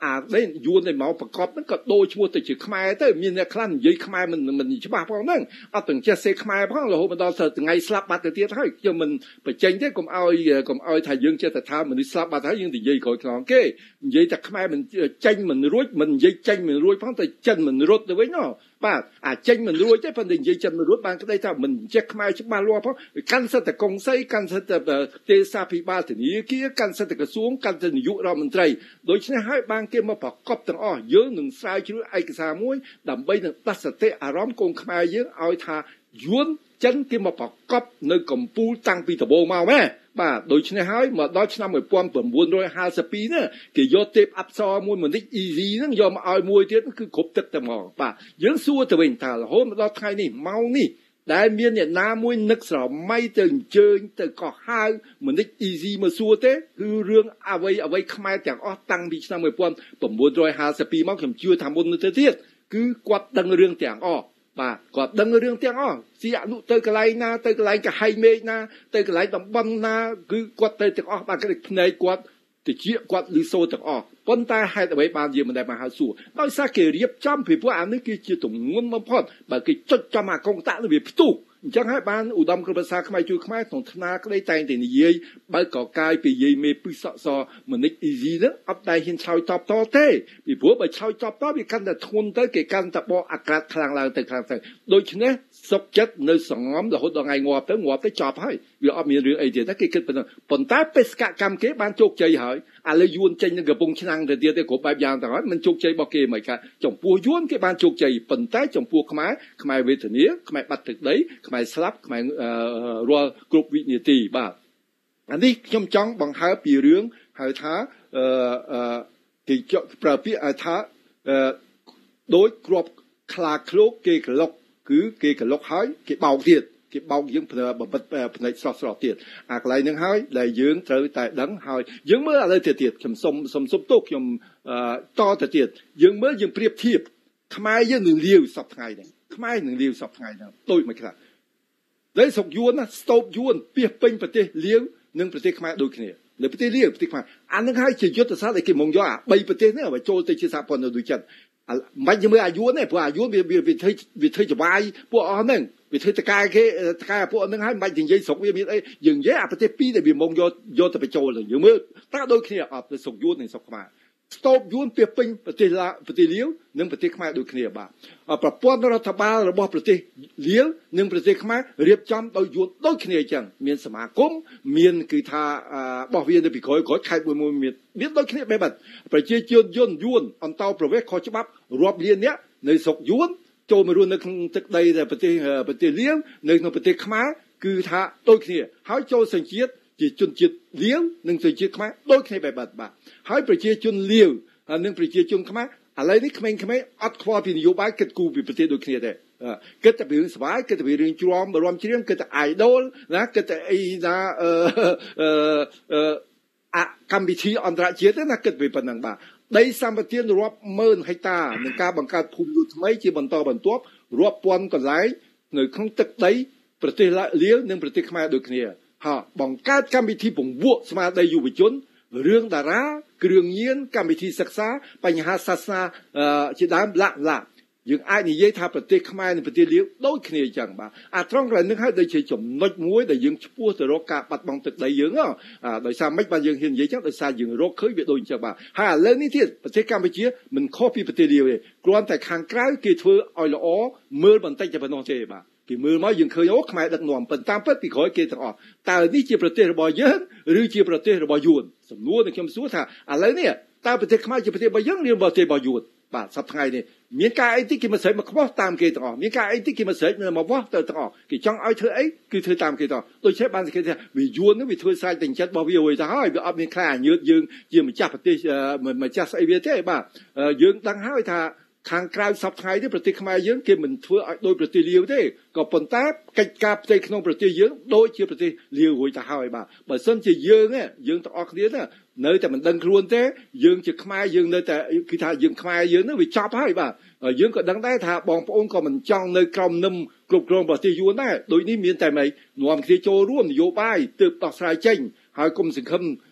à đấy yuan này máuประกอบนั้นก็โดยชั่วแต่ชื่อขมายเต้มีเนี่ยคลั่นยัยขมายมันมันฉบับพอนั่งเอาถึงจะเสกขมายพังเรามันตอนเสร็จไงสลับบัตรเตี้ยให้จะมันไปเจงได้ก็เอาก็เอาถ่ายยังจะแต่ท้ามันสลับบัตรให้ยังที่ยัยคอยคลองเก้ยัยจากขมายมันเจงมันรุ่ยมันยัยเจงมันรุ่ยพังแต่เจนมันรถเอาไว้เนาะบ้าอ่ะเจงมันรุ่ยใช่พันแต่ยัยเจนมันรุ่ยบางก็ได้ถ้ามันเจ็กขมายชิบาลัวเพราะการเสด็จกงไซการเสด็จเตซาพิบาถึงนี้กี้การเสด็จกระทรวงการเสด็จยุเรามันใจโดยเฉพาะให้บางเกมมาประกอบต่างอ้อเยอะหนึ่งสายชื่อไอ้กษามวยดำไปหนึ่งตัดสเตอารมณ์กงขมายเยอะเอาท่ายวนจันเกมมาประกอบในกลุ่มปูตั้งปีตะโบมาแม่บ้าโดยเฉพาะให้มาดอยชนะมวยปอมเปิ่มวนโดยห้าสิบปีเนี่ยเกี่ยโยเทปอัพซอมวยเหมือนที่อีซีนั่งยอมเอามวยเทียนคือขบตึกแต่หมอกบ้ายังสู้ตะเวนตาละโหมาดอยไทยนี่เมานี่ได้เมียเนี่ยน้ามวยนึกสอบไม่ตึงเจอแต่ก็ห้าเหมือนที่อีซีมาสู้เต้คือเรื่องเอาไว้เอาไว้ขมายจากอ้อตั้งปีชนะมวยปอมเปิ่มวนโดยห้าสิบปีมั่งเข็มชื่อทำบนเทียนคือกวาดดังเรื่องแต่งอ้อป่ากวาดดังเรื่องแต่งอ้อเสียนุเตยกระไรนาเตยกระไรกับไฮเมนาเตยกระไรตำบันนาคือกวาดเตยแต่งอ้อป่าก็เลยในกวาดติเชี่ยกวาดลิโซแต่งอ้อปนตาให้แต่ไว้บางเยี่ยมันได้มาหาสู่น้อยสักเกเรียบจำผิดพวกอันนี้คือจีตงงุ้มมาพอดแบบคือจดจำมากงตะเลยพิจูจังให้บ้านอุดมกระบาขมายจุขมายของธนาก็ได้แต่งแต่นี่ยี่ใบก่อกายปียี่เมปีสอสอเหมือนในอีซีนะอัปได้เห็นชาวจอบต่อเต้ปีผัวไปชาวจอบต่อปีกันแต่ทนเต้เกี่ยกันแต่บออากาศคลางลางแต่คลางแต่โดยเฉพาะสกจัดในสองน้ำเราหดไงงอบแต่งอบแต่จอบให้วิเอามีเรื่องไอเดียถ้าเกิดขึ้นเป็นผลท้ายเป็นสกัดกรรมเก็บบ้านโจกใจหายอะไรยวนใจนึงกับปงชนังแต่เดียวแต่ขบแบบยางแต่ว่ามันโจกใจบอกเกมเหมือนกันจงปัวยวนเก็บบ้านโจกใจผลท้ายจงปัวขมายขมายเวทนี้ขมายบัดถึกได้ขมายสลับขมายรัวกรุ๊ปวิญญาตีบ้าอันนี้ย่อมจ้องบังคับปีเรื่องหายท้ากี่เจาะประพิอาท้าโดยกรอบคลาคลุกเกกลกคือเกกลกหายเกเบาเทียดเก็บเบายังเพลแบบเพลสอดสอดเตียดอะไรนึงหายได้ยืงเจอแต่ดังหายยืงเมื่ออะไรเตียดเตียดขมสมสมสมตุกยมต่อแต่เตียดยืงเมื่อยังเปรียบเทียบขมายยังหนึ่งเลี้ยวสับไงเนี่ยขมายหนึ่งเลี้ยวสับไงเนี่ยตัวไม่ขนาดได้สกยวนนะสต็อปยวนเปียเป็นประเทศเลี้ยวหนึ่งประเทศขมายโดยเนี่ยหรือประเทศเลี้ยวประเทศขมายอันนึงหายจะยุติศาสตร์อะไรกี่มงย่อใบประเทศเนี่ยว่าโจเตชิสาปนโดยจันไม่ยังไม่อายุเนี่ยพวกอายุวิวิวิธีวิธีจะวายพวกอันนึงวิธีตะการแค่ตะการพวกอันนึงให้ไม่ยังยัยสกวิมีไอ้ยังยัยประเทศปีเนี่ยวิมงย่อย่อจะไปโจเลยยังเมื่อถ้าโดยเนี่ยอ่ะสกยวนหนึ่งสกมาสต็อปยวนเปียเป็นประเทศละประเทศเลี้ยวหนึ่งประเทศขมายโดยเนี่ยบ้าอ่ะประปอนรัฐบาลระบบประเทศเลี้ยวหนึ่งประเทศขมายเรียบจำโดยยวนโดยเนี่ยจังเมียนสมาคมเมียนคือท่าอ่าบอกเวียนจะไปขอขอใครบุญมุเมียนเมียนโดยเนี่ยไปบัดประเทศยวนยวนยวนอันเตาประเวศขอฉบับรอบเรียนเนี้ยในสกยวนโจมารุนในตึกใดแต่ประเทศประเทศเลี้ยวในประเทศขมายคือท่าโดยเนี่ยเขาโจสังเกตจิตจนจิตเลี้ยวหนึ่งสังเกตขมายโดยเนี่ยไปบัดบ่าให้ประเทศจนเลี้ยวอันนึงประเทศจนขมายอะไรนี่ขมายขมายอัดความเป็นนโยบายเกิดกูเป็นประเทศโดยเนี่ยได้เกิดแต่เป็นสบายเกิดแต่เป็นเรื่องจอมรวมเชื่อมเกิดแต่ไอดอลนะเกิดแต่ไอ้นะเอ่อเอ่อเอ่ออะคำพิธีอันตรายนั่นนะเกิดเป็นปัญหาบ้าได้สามประเทศรวบเมินให้ตาหนึ่งการบังคับภูมิยุทธไม่จีบันต่อบันตัวรวบปนกันไหลหนึ่งข้างตึกได้ประเทศละเลี้ยวหนึ่งประเทศขมายโดยเนี่ยฮะบังคับคำพิธีบ่งบวกสมาได้อยู่วิจนเรื่องดาราเรื่องเยียนการพิธีศึกษาปัญหาศาสนาเอ่อจีดามละละยังไอ้นี่ยัยทาประเทศขมายในประเทศเลี้ยวโดยเนี่ยจังบ้าอาตรองไรนึกให้ได้ใช้จมน้อยมวยได้ยังชั่วแต่โรคกาปัดบังตึกได้ยังอ่ะอ่าโดยสามไม่บางยังเห็นยัยจังโดยสามยังโรคเคยเบียดโดยจังบ้าฮะเรื่องนี้ที่ประเทศกัมพูชีมันข้อพิประเทศเดียวเลยกลัวแต่ข้างใกล้กี่เธออ่อยละอ๋อเมื่อมันตั้งจะเป็นน้องเจ็บบ้ากี่มือมายังเคยโอ้ขมายดักหน่วมเป็นตามเปิดปีขอยเกตออกแต่นี่จีประเทศระบายยังหรือจีประเทศระบายยูนสำนวนในคำสู้ท่าอะไรเนี่ยตามประเทศขมายจีประเทศบายังเรียนประเทศบายูนป่าสับไงเนี่ยมีการไอ้ที่กินมาเสยมาขบตามเกตออกมีการไอ้ที่กินมาเสยมาว่าเติร์ดออกกี่จังไอ้เธอไอ้คือเธอตามเกตออกโดยใช้บางสิ่งที่วิยูนนั่นวิธีใช้แต่งจัดบาวิโอจะให้แบบอัพมีค่าเยอะยืงยืงมาจับประเทศเอ่อเหมือนมาจับไอเวียเต้บ้าเอ่อยืงตั้งให้ท่าทางกลางสับไทยที่ประเทศขมายยืงเกี่ยเหมือนทั่วโดยประเทศเลี้ยวเต้ก็ปนแทบกิจการประเทศขนมประเทศยืงโดยเชื่อประเทศเลี้ยวหัวจะให้บ้าแต่ส่วนที่ยืงเนี่ยยืงต้องออกเดียเนี่ยเนื้อแต่มันดังครวนเต้ยืงจะขมายยืงเนื้อแต่คือท่ายืงขมายยืงนั่นวิจับให้บ้ายืงก็ดังได้ท่าบองพระองค์ก็มันจ้องเนื้อกรมนุ่มกรุบกรองประเทศยูนได้โดยนี้มีแต่ไม่หน่วมที่โจร่วมโยบายตืบต่อสายเจงหายกรมสิงคำ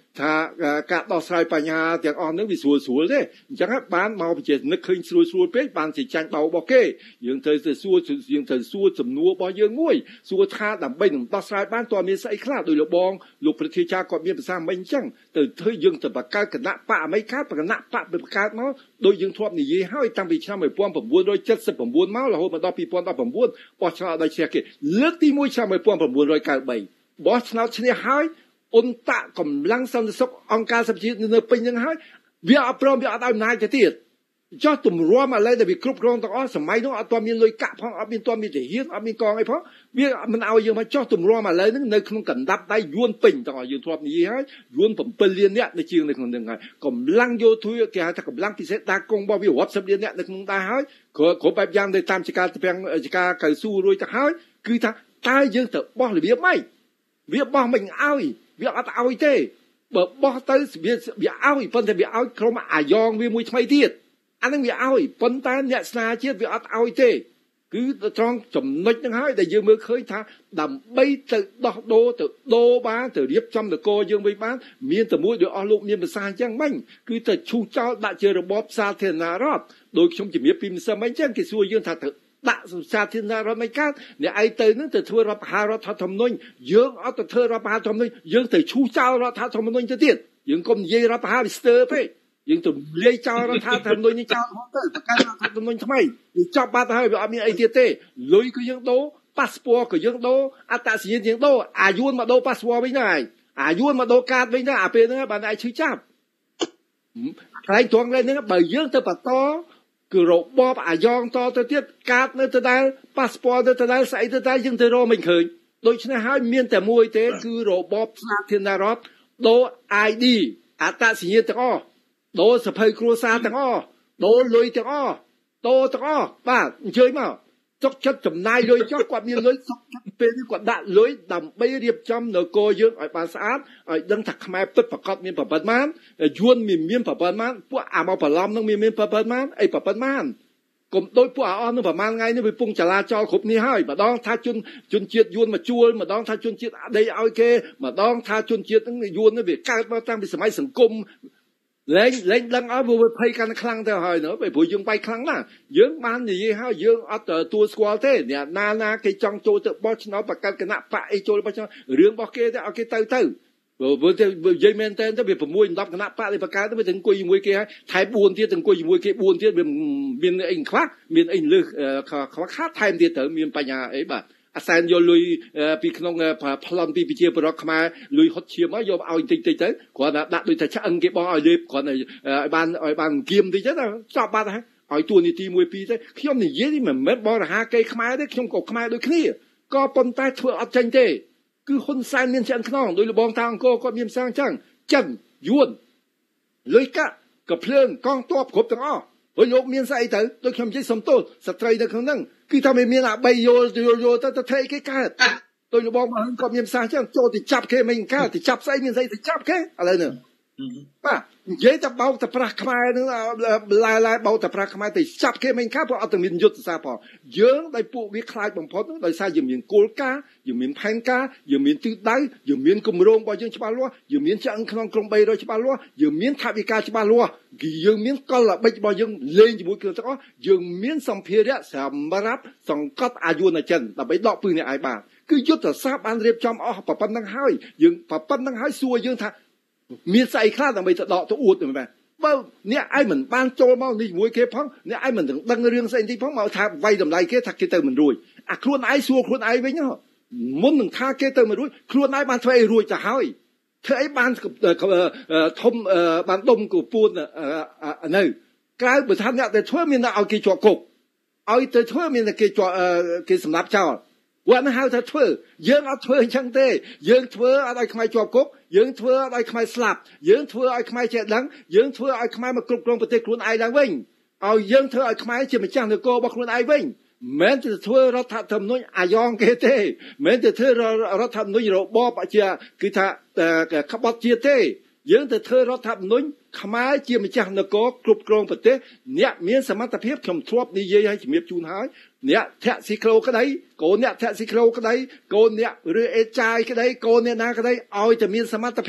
ថាការដោះស្រាយបញ្ហាទាំងអស់ហ្នឹងវាស្រួលស្រួលទេអញ្ចឹងបានមកជានឹកឃើញស្រួលស្រួលពេកបានជាចាញ់បោរបស់គេយើងត្រូវទៅសួរយើងត្រូវសួរសំណួររបស់យើងមួយសួរថាដើម្បីនឹងដោះស្រាយបានតើមានស្អីខ្លះដោយលោកបងលោកប្រធានចាគាត់មានប្រសាសន៍មិញអញ្ចឹងទៅធ្វើយើងទៅបង្កើតគណៈបកអមេរិកគណៈបកបង្កើតមកដោយយើងធ្លាប់និយាយហើយតាំងពីឆ្នាំnineteen seventy-nineមករហូតមកដល់twenty nineteenបោះឆ្នោតដោយឈ្នះគេលើកទីoneឆ្នាំnineteen ninety-threeបោះឆ្នោតឈ្នះហើយអ៊ុនតាក់កម្លាំងសន្តិសុខអង្គការសហជីវនៅពេញនឹងហើយវាអត់ព្រមវាអត់ឲ្យអំណាចទៅទៀតចោះទម្រាំឥឡូវដែលវាគ្រប់គ្រងទាំងអស់សម័យនោះអត់ទាន់មានលុយកាក់ផងអត់មានទាន់មានទាហានអត់មានកងអីផងវាមិនឲ្យយើងមកចោះទម្រាំឥឡូវហ្នឹងនៅក្នុងកណ្ដាប់ដៃយួនពេញទាំងអស់យើងធ្លាប់និយាយហើយយួនsevenលាននាក់នៅជាងនៅក្នុងហ្នឹងហើយកម្លាំងយោធាគេហៅថាកម្លាំងពិសេសដាកងរបស់វារាប់សិបលាននាក់នៅក្នុងដែរហើយគ្រប់បែបយ៉ាងទៅតាមចការទាំងចការកៅស៊ូរួយទៅហើយគឺថាតើយើងទៅបោះរបៀបម៉េចវាបោះមិនឲ្យវាអត់ឲ្យទេបើបោះទៅវាវាឲ្យប៉ុន្តែវាឲ្យក្រុមអាយ៉ងវាមួយថ្មីទៀតអានឹងវាឲ្យប៉ុន្តែអ្នកស្នាជាតិវាអត់ឲ្យទេគឺត្រង់ចំណុចហ្នឹងហើយដែលយើងមើលឃើញថាដើម្បីទៅដោះដូរទៅដូរបានទៅរៀបចំនគរយើងវិញបានមានតែមួយដោយអស់លោកមានប្រសាសន៍អញ្ចឹងមិញគឺទៅឈូសចោលដាក់ជារបបសាធារណរដ្ឋដោយខ្ញុំជំរាបពីម្សិលមិញអញ្ចឹងគេសួរយើងថាទៅដាក់សាធារណរដ្ឋមិនកើតអ្នកឯងទៅនឹងទៅធ្វើរដ្ឋប្រហាររដ្ឋធម្មនុញ្ញយើងអត់ទៅធ្វើរដ្ឋប្រហាររដ្ឋធម្មនុញ្ញយើងទៅឈូសចោលរដ្ឋធម្មនុញ្ញទៅទៀតយើងកុំនិយាយរដ្ឋប្រហារវាស្ទើរពេកយើងទៅលាយចោលរដ្ឋធម្មនុញ្ញនេះចោលហូតទៅទៅកាន់រដ្ឋធម្មនុញ្ញថ្មីវាចប់បាត់ហើយវាអត់មានអីទៀតទេលុយគឺយើងដូរប៉ាសពតក៏យើងដូរអត្តសញ្ញាណយើងដូរអាយួនមកដូរប៉ាសពតវិញដែរអាយួនមកដូរកាតវិញដែរអាពេលហ្នឹងបានឯងឈឺចាប់ខ្លែងត្រង់ហ្នឹងបើយើងទៅបន្តគឺរបបអាយ៉ងតទៅទៀតកាតនៅទៅដែរប៉ាសពតទៅទៅដែរស្អីទៅដែរយើងទៅរកមិនឃើញដូច្នេះហើយមានតែមួយទេគឺរបបសាធារណរដ្ឋដូរ I D អត្តសញ្ញាណទាំងអស់ដូរសភៅគ្រួសារទាំងអស់ដូរលុយទាំងអស់ដូរទាំងអស់បាទអញ្ជើញមកទុកចិត្តចំណាយលុយចុះគាត់មានលុយទុកចិត្តពេលនេះគាត់ដាក់លុយដើម្បីរៀបចំនគរយើងឲ្យបានស្អាតឲ្យដឹងថាខ្មែរពិតប្រកបមានប្រព័ន្ធបានយួនមានមានប្រព័ន្ធបានពួកអាមកបន្លំនឹងមានមានប្រព័ន្ធបានអីប្រព័ន្ធបានកុំដូចពួកអស់នឹងប្រហែលថ្ងៃនេះវាពងចលាចលគ្រប់នេះហើយម្ដងថាជនជនជាតិយួនមកជួលម្ដងថាជនជាតិអដីឲ្យគេម្ដងថាជនជាតិនឹងយួននេះវាកើតមកតាំងពីសម័យសង្គមលែងលែងដឹងឲ្យវាភ័យកាន់ខ្លាំងទៅហើយនោះព្រោះយើងបាយខ្លាំងណាស់យើងបាននិយាយហើយយើងអត់ទទួលស្គាល់ទេអ្នកណាណាគេចង់ចូលទៅបោះឆ្នោតបង្កើតគណៈបកអីចូលបោះឆ្នោតរឿងរបស់គេទៅឲ្យគេទៅទៅព្រោះទៅនិយាយមែនតើទៅវាsix tenគណៈបកនេះបង្កើតទៅវាទៅអង្គុយជាមួយគេហើយថែfourទៀតទៅអង្គុយជាមួយគេfourទៀតវាមានអីខ្លះមានអីលើសខ្វះខាតថែមទៀតទៅមានបញ្ហាអីបាទអាសែនយកលុយពីក្នុងប្លន់ពីប្រជាពលរដ្ឋខ្មែរលុយហត់ឈាមមកយកឲ្យតិចតិចទៅគ្រាន់តែដាក់ដូចតែឆ្អឹងគេបោះឲ្យលេបគ្រាន់តែឲ្យបានឲ្យបានគៀមតិចទៅចប់បាត់ហើយឲ្យតួនាទីមួយពីរទៅខ្ញុំនិយាយនេះមិនមែនបរិហាគេខ្មែរទេខ្ញុំក៏ខ្មែរដូចគ្នាក៏ប៉ុន្តែធ្វើអត់ចាញ់ទេគឺហ៊ុនសែនមានឆ្អឹងខ្នងដោយលបងតាអង្គរគាត់មានផ្សាំងចឹងចិនយួនលុយកាក់ក៏ភ្លើងកងទ័ពគ្រប់ទាំងអស់ហើយលោកមានស្អីទៅដូចខ្ញុំនិយាយសំទោសស្ត្រីនៅក្នុងហ្នឹងគឺថាមិនមានអាបីយល់យល់យល់ទៅទៅធ្វើគេកើតដោយលបងហ្នឹងគាត់មានផ្សាំងចឹងចូលទៅចាប់គេមិនកើតទៅចាប់ស្អីមានស្អីទៅចាប់គេឥឡូវហ្នឹងបាទនិយាយតែបោកតែប្រាស់ខ្មែរនឹងឡាយឡាយបោកតែប្រាស់ខ្មែរទៅចាប់គេមិនខាព្រោះអត់តែមានយុទ្ធសាស្ត្រផងយើងដោយពួកវាខ្លាចបំផុតដោយសារយើងមានគោលការណ៍យើងមានផែនការយើងមានទិសដៅយើងមានគម្រោងរបស់យើងច្បាស់លាស់យើងមានឆ្អឹងក្នុងក្រុងthree hundredច្បាស់លាស់យើងមានថវិកាច្បាស់លាស់យើងមានកលល្បិចរបស់យើងលេងជាមួយគ្នាទាំងអស់យើងមានសម្ភារៈសម្រាប់សង្កត់អាយុនចិនដើម្បីដកពឹសអ្នកឯងបានគឺយុទ្ធសាស្ត្របានរៀបចំអស់ប៉ុណ្្នឹងហើយយើងប៉ុណ្្នឹងហើយសួរយើងថាមានស្អីខ្លះដើម្បីទៅដកទៅអួតមែនបើអ្នកឯងមិនបានចូលមកនេះជាមួយគេផងអ្នកឯងមិនដឹងរឿងស្អីទីផងមកថាវាយតម្លៃគេថាគេទៅមិនរួចអាខ្លួនឯងសួរខ្លួនឯងវិញមុននឹងថាគេទៅមិនរួចខ្លួនឯងបានធ្វើអីរួចទៅហើយធ្វើអីបានធំបានដុំគពួននៅក្រៅបើថាអ្នកទៅធ្វើមានតែឲ្យគេជាប់គុកឲ្យទៅធ្វើមានតែគេជាប់គេសម្លាប់ចោលគាត់នឹងហៅថាធ្វើយើងអត់ធ្វើអញ្ចឹងទេយើងធ្វើអត់ឲ្យខ្មែរជាប់គុកយើងធ្វើអត់ឲ្យខ្មែរស្លាប់យើងធ្វើឲ្យខ្មែរចេះដឹងយើងធ្វើឲ្យខ្មែរមកគ្រប់គ្រងប្រទេសខ្លួនឯងឡើងវិញឲ្យយើងធ្វើឲ្យខ្មែរជាម្ចាស់នគររបស់ខ្លួនឯងវិញមិនទៅធ្វើរដ្ឋធម្មនុញ្ញអាយ៉ងគេទេមិនទៅធ្វើរដ្ឋធម្មនុញ្ញរបបជាគឺថាក្បត់ជាតិទេយើងទៅធ្វើរដ្ឋធម្មនុញ្ញខ្មែរជាម្ចាស់នគរគ្រប់គ្រងប្រទេសអ្នកមានសមត្ថភាពខ្ញុំធ្លាប់និយាយឲ្យជំរាបជូនហើយអ្នកធាក់ស៊ីក្រូក្តីកូនអ្នកធាក់ស៊ីក្រូក្តីកូនអ្នកឬអេចាយក្តីកូនអ្នកណាក្តីឲ្យតែមានសមត្ថភាព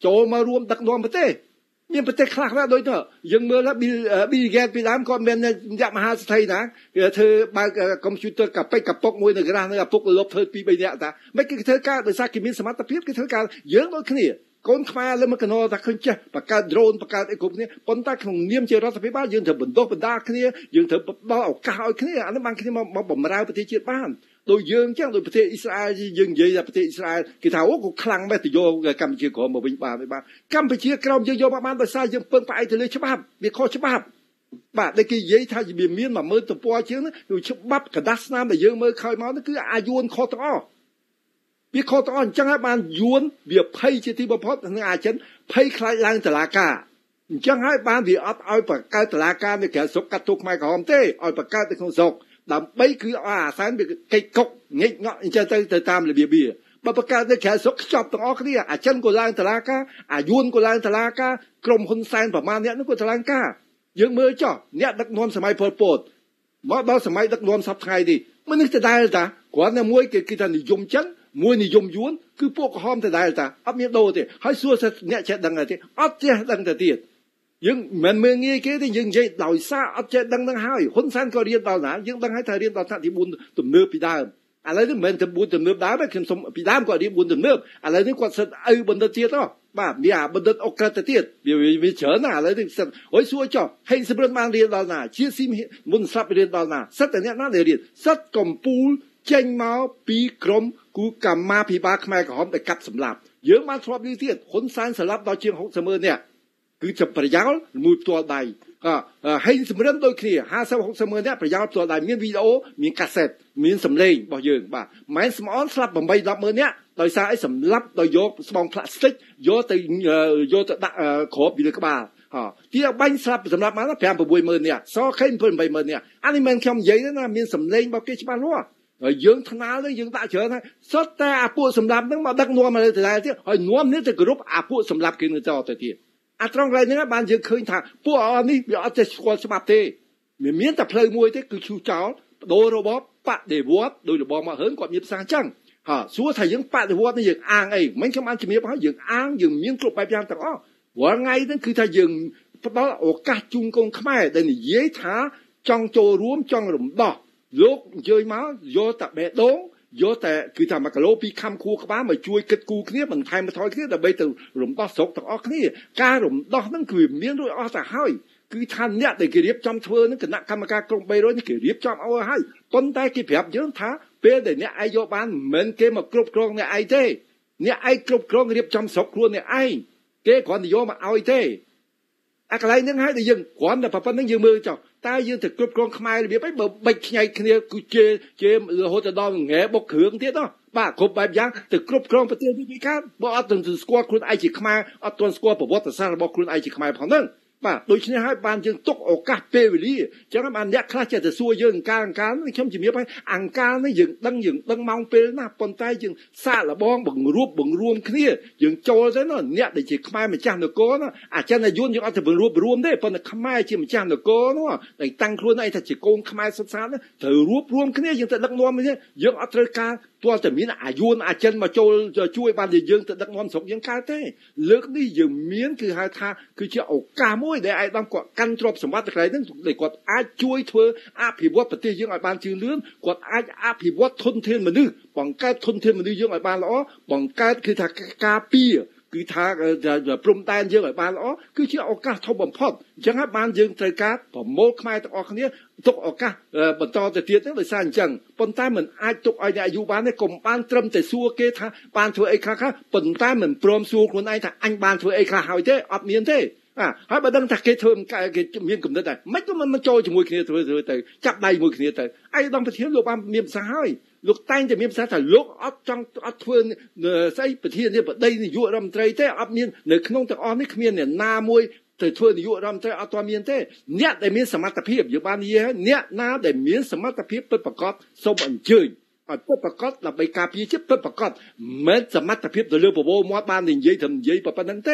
ចូលមកររួមដឹកនាំប្រទេសមានប្រទេសខ្លះណាដូចទៅយើងមើលថា Bill Gates ពីដើមគាត់មានអ្នកមហាសេដ្ឋីណាគេធ្វើបើក computer កាពេកកាពុកមួយនៅក្រាស់នៅឪពុកលុបធ្វើពីរបីនាក់តាមិនគេធ្វើការដោយសារគេមានសមត្ថភាពគេធ្វើការយើងដូចគ្នាកូនខ្មែរលើមកកណោថាឃើញចេះបង្កើត drone បង្កើតអីគ្រប់គ្នាប៉ុន្តែក្នុងនាមជារដ្ឋាភិបាលយើងត្រូវបណ្ដុះបណ្ដាលគ្នាយើងត្រូវផ្ដល់ឱកាសឲ្យគ្នាអានេះបានគ្នាមកបម្រើប្រទេសជាតិបានដោយយើងចឹងដោយប្រទេសអ៊ីស្រាអែលយើងនិយាយថាប្រទេសអ៊ីស្រាអែលគេថាអូក៏ខ្លាំងមែនទៅយកកម្ពុជាក្រមមកវិញបានបានកម្ពុជាក្រមយើងយកមកបានដោយសារយើងពឹងផ្អែកទៅលើច្បាប់វាខុសច្បាប់បាទដែលគេនិយាយថាវាមានមួយម៉ឺនទំព័រជាងនោះច្បាប់กระดาษស្នាមដែលយើងមើលខ້ອຍមកនោះគឺអាយួនខុសទាំងអស់វាខុសទាំងអស់អញ្ចឹងហើយបានយួនវាភ័យជាទីបំផុតនឹងអាចិនភ័យខ្លាចឡើងតុលាការអញ្ចឹងហើយបានវាអត់ឲ្យបង្កើតតុលាការនៅក្រៅស្រុកកាត់ទោសខ្មែរក្រហមទេឲ្យបង្កើតនៅក្នុងស្រុកដើម្បីគឺឲ្យអាសែនវាកិច្ចកុកងិចងក់អញ្ចឹងទៅទៅតាមរបៀបវាបើបង្កើតនៅក្រៅស្រុកខ្ចប់ទាំងអស់គ្នាអាចិនក៏ឡើងតុលាការអាយួនក៏ឡើងតុលាការក្រុមហ៊ុនសែនប្រមាណអ្នកនោះក៏តុលាការយើងមើលចុះអ្នកដឹកនាំសម័យប៉ុលពតមកដល់សម័យដឹកនាំសពថ្ងៃនេះមនុស្សដដែលតាគ្រាន់តែមួយគេគេថានិយមចិនមួយនិយមយួនគឺពួកក្រហមដដែលតាអត់មានដូរទេហើយសួរថាអ្នកចេះដឹងទេអត់ចេះដឹងទៅទៀតយើងមិនមើលងាយគេទេយើងនិយាយដោយសារអត់ចេះដឹងនឹងហើយហ៊ុនសែនក៏រៀនដល់ណាយើងដឹងហើយថារៀនដល់ថ្នាក់ទីបួនទំនើបពីដើមឥឡូវនេះមិនមែនតែបួនទំនើបដើមទេខ្ញុំសុំពីដើមគាត់រៀនបួនទំនើបឥឡូវនេះគាត់សិតឪបណ្ឌិតទៀតហ៎បាទមានអាបណ្ឌិតអុកក្រិតទៅទៀតវាវាច្រើនណាឥឡូវនេះសិតអុយសួរចុះហេងសំរិនបានរៀនដល់ណាជាស៊ីមុនស្រាប់រៀនដល់ណាសិតតែអ្នកណាដែលរៀនសិតកំពូលចេញមកពីក្រមគូកម្មាភិបាលខ្មែរក្រហមដែលកាប់សម្លាប់យើងបានធ្លាប់ឮទៀតហ៊ុនសែនសម្លាប់ដល់ជាងហុកសិបម៉ឺននាក់គឺជាប្រយោលមួយផ្ទាល់ដៃក៏ហេងសំរិនដូចគ្នាห้าสิบ หกสิบម៉ឺននាក់ប្រយោលផ្ទាល់ដៃមានវីដេអូមានកាសែតមានសម្លេងរបស់យើងបាទម៉ែនស្មអនស្លាប់ eight 10ម៉ឺននាក់ដោយសារអីសម្លាប់ដោយយកស្បង់ផ្លាស្ទិកយកទៅយកទៅដាក់គ្រាប់ពីលើក្បាលហ៎ទីបាញ់ស្លាប់សម្រាប់មក five 6ម៉ឺននាក់សខេង seven 8ម៉ឺននាក់អានេះមិនខ្ញុំនិយាយទេណាមានសម្លេងរបស់គេច្បាស់លាស់ហើយយើងថ្នាលទៅយើងដាក់ច្រើនហើយសុទ្ធតែអាពួកសម្លាប់ហ្នឹងមកដឹកនាំមកលើដដែលទៀតហើយនាំនេះទៅគ្រប់អាពួកសម្លាប់គេនឹងតទៅទៀតអាត្រង់កន្លែងហ្នឹងបានយើងឃើញថាពួកអនេះវាអត់ចេះស្គាល់ច្បាប់ទេវាមានតែផ្លូវមួយទេគឺឈូសចោលបដូររបបបដិវត្តដោយរបបមកហើនគាត់មានប្រសាសន៍អញ្ចឹងហ่าសួរថាយើងបដិវត្តនេះយើងអាងអីមិនខ្ញុំបានជំរាបហើយយើងអាងយើងមានគ្រប់បែបយ៉ាងទាំងអស់រាល់ថ្ងៃហ្នឹងគឺថាយើងផ្ដល់ឱកាសជូនកូនខ្មែរដែលនិយាយថាចង់ចូលរួមចង់រំដោះលោកអញ្ជើញមកយកតែបេះដូងយកតែគឺថាមួយគីឡូពីរខំខួរក្បាលមកជួយគិតគូរគ្នាបន្ថែមបន្ថយគ្នាដើម្បីទៅរំដោះស្រុកទាំងអស់គ្នាការរំដោះហ្នឹងគឺមានរួចអស់ទៅហើយគឺថាអ្នកដែលគេរៀបចំធ្វើហ្នឹងគណៈកម្មការក្រុងបីរយនេះគេរៀបចំឲ្យហើយប៉ុន្តែគេប្រាប់យើងថាពេលដែលអ្នកឯងយកបានមិនមែនគេមកគ្រប់គ្រងអ្នកឯងទេអ្នកឯងគ្រប់គ្រងរៀបចំស្រុកខ្លួនអ្នកឯងគេគ្រាន់តែយកមកឲ្យទេអាកន្លែងហ្នឹងហើយដែលយើងគ្រាន់តែប៉ុណ្្នឹងយើងមើលចុះតើយើងទៅគ្រប់គ្រងខ្មែររបៀបអីបើបិចខ្ញែកគ្នាគឺជាជារហូតដល់ងែបុកគ្រឿងទៀតហ៎បាទគ្រប់បែបយ៉ាងទៅគ្រប់គ្រងប្រទេសនេះពីកើតបើអត់ទៅស្គាល់ខ្លួនឯងជាខ្មែរអត់ទាន់ស្គាល់ប្រវត្តិសាស្ត្ររបស់ខ្លួនឯងជាខ្មែរផងហ្នឹងបាទដូច្នេះហើយបានយើងទុកឱកាសពេលវេលាអញ្ចឹងបានអ្នកខ្លះចេះតែសួរយើងអង្ការអង្ការនេះខ្ញុំជំរាបឲ្យអង្ការនេះយើងដឹងយើងដឹងម៉ោងពេលណាប៉ុន្តែយើងសាកល្បងបង្រួបបង្រួមគ្នាយើងចូលទៅណាអ្នកដែលជាខ្មែរម្ចាស់នគរណាអាចិនអាយុនយើងអត់ទៅបង្រួបរួមទេប៉ុន្តែខ្មែរជាម្ចាស់នគរនោះតែតាំងខ្លួនឯងថាជាកូនខ្មែរសុទ្ធសាធត្រូវរួបរួមគ្នាយើងទៅដឹកនាំគ្នាយើងអត់ត្រូវការទាល់តែមានអាយុនអាចិនមកចូលជួយបានយើងទៅដឹកនាំស្រុកយើងកើតទេលើកនេះយើងមានគឺហៅថាគឺជាឱកាសមួយដែលឯកឧត្តមគាត់កាន់ទ្រព្យសម្បត្តិកន្លែងហ្នឹងដែលគាត់អាចជួយធ្វើអភិវឌ្ឍប្រទេសយើងឲ្យបានជឿនលឿនគាត់អាចអភិវឌ្ឍធនធានមនុស្សបង្កើតធនធានមនុស្សយើងឲ្យបានល្អបង្កើតគឺថាការពារគឺថាព្រំដែនយើងឲ្យបានល្អគឺជាឱកាសធំបំផុតអញ្ចឹងហើយបានយើងត្រូវការប្រមូលខ្មែរទាំងអស់គ្នាទុកឱកាសបន្តទៅទៀតហ្នឹងដោយសារអញ្ចឹងប៉ុន្តែមិនអាចទុកឲ្យអ្នកអាយុបានទេកុំបានត្រឹមតែសួរគេថាបានធ្វើអីខ្លះៗប៉ុន្តែមិនព្រមសួរខ្លួនឯងថាអញបានធ្វើអីខ្លះហើយទេអត់មានទេអាហើយបើដឹងថាគេធ្វើគេមានគំនិតដែរមិនក៏មិនចូលជាមួយគ្នាធ្វើធ្វើទៅចាប់ដៃមួយគ្នាទៅឯកឧត្តមប្រធានលោកបានមានប្រសាសន៍ហើយលោកតែងតែមានប្រសាសន៍ថាលោកអត់ចង់អត់ធ្វើស្អីប្រធានាធិបតីនាយករដ្ឋមន្ត្រីទេអត់មាននៅក្នុងទាំងអស់នេះគ្មានអ្នកណាមួយទៅធ្វើនាយករដ្ឋមន្ត្រីអត់ទាន់មានទេអ្នកដែលមានសមត្ថភាពយើងបាននិយាយហើយអ្នកណាដែលមានសមត្ថភាពពិតប្រាកដសូមអញ្ជើញឲ្យពិតប្រាកដដើម្បីការពារជាតិពិតប្រាកដមិនសមត្ថភាពទៅលើប្រវោមាត់បាននិយាយត្រឹមនិយាយប៉ុណ្្នឹងទេ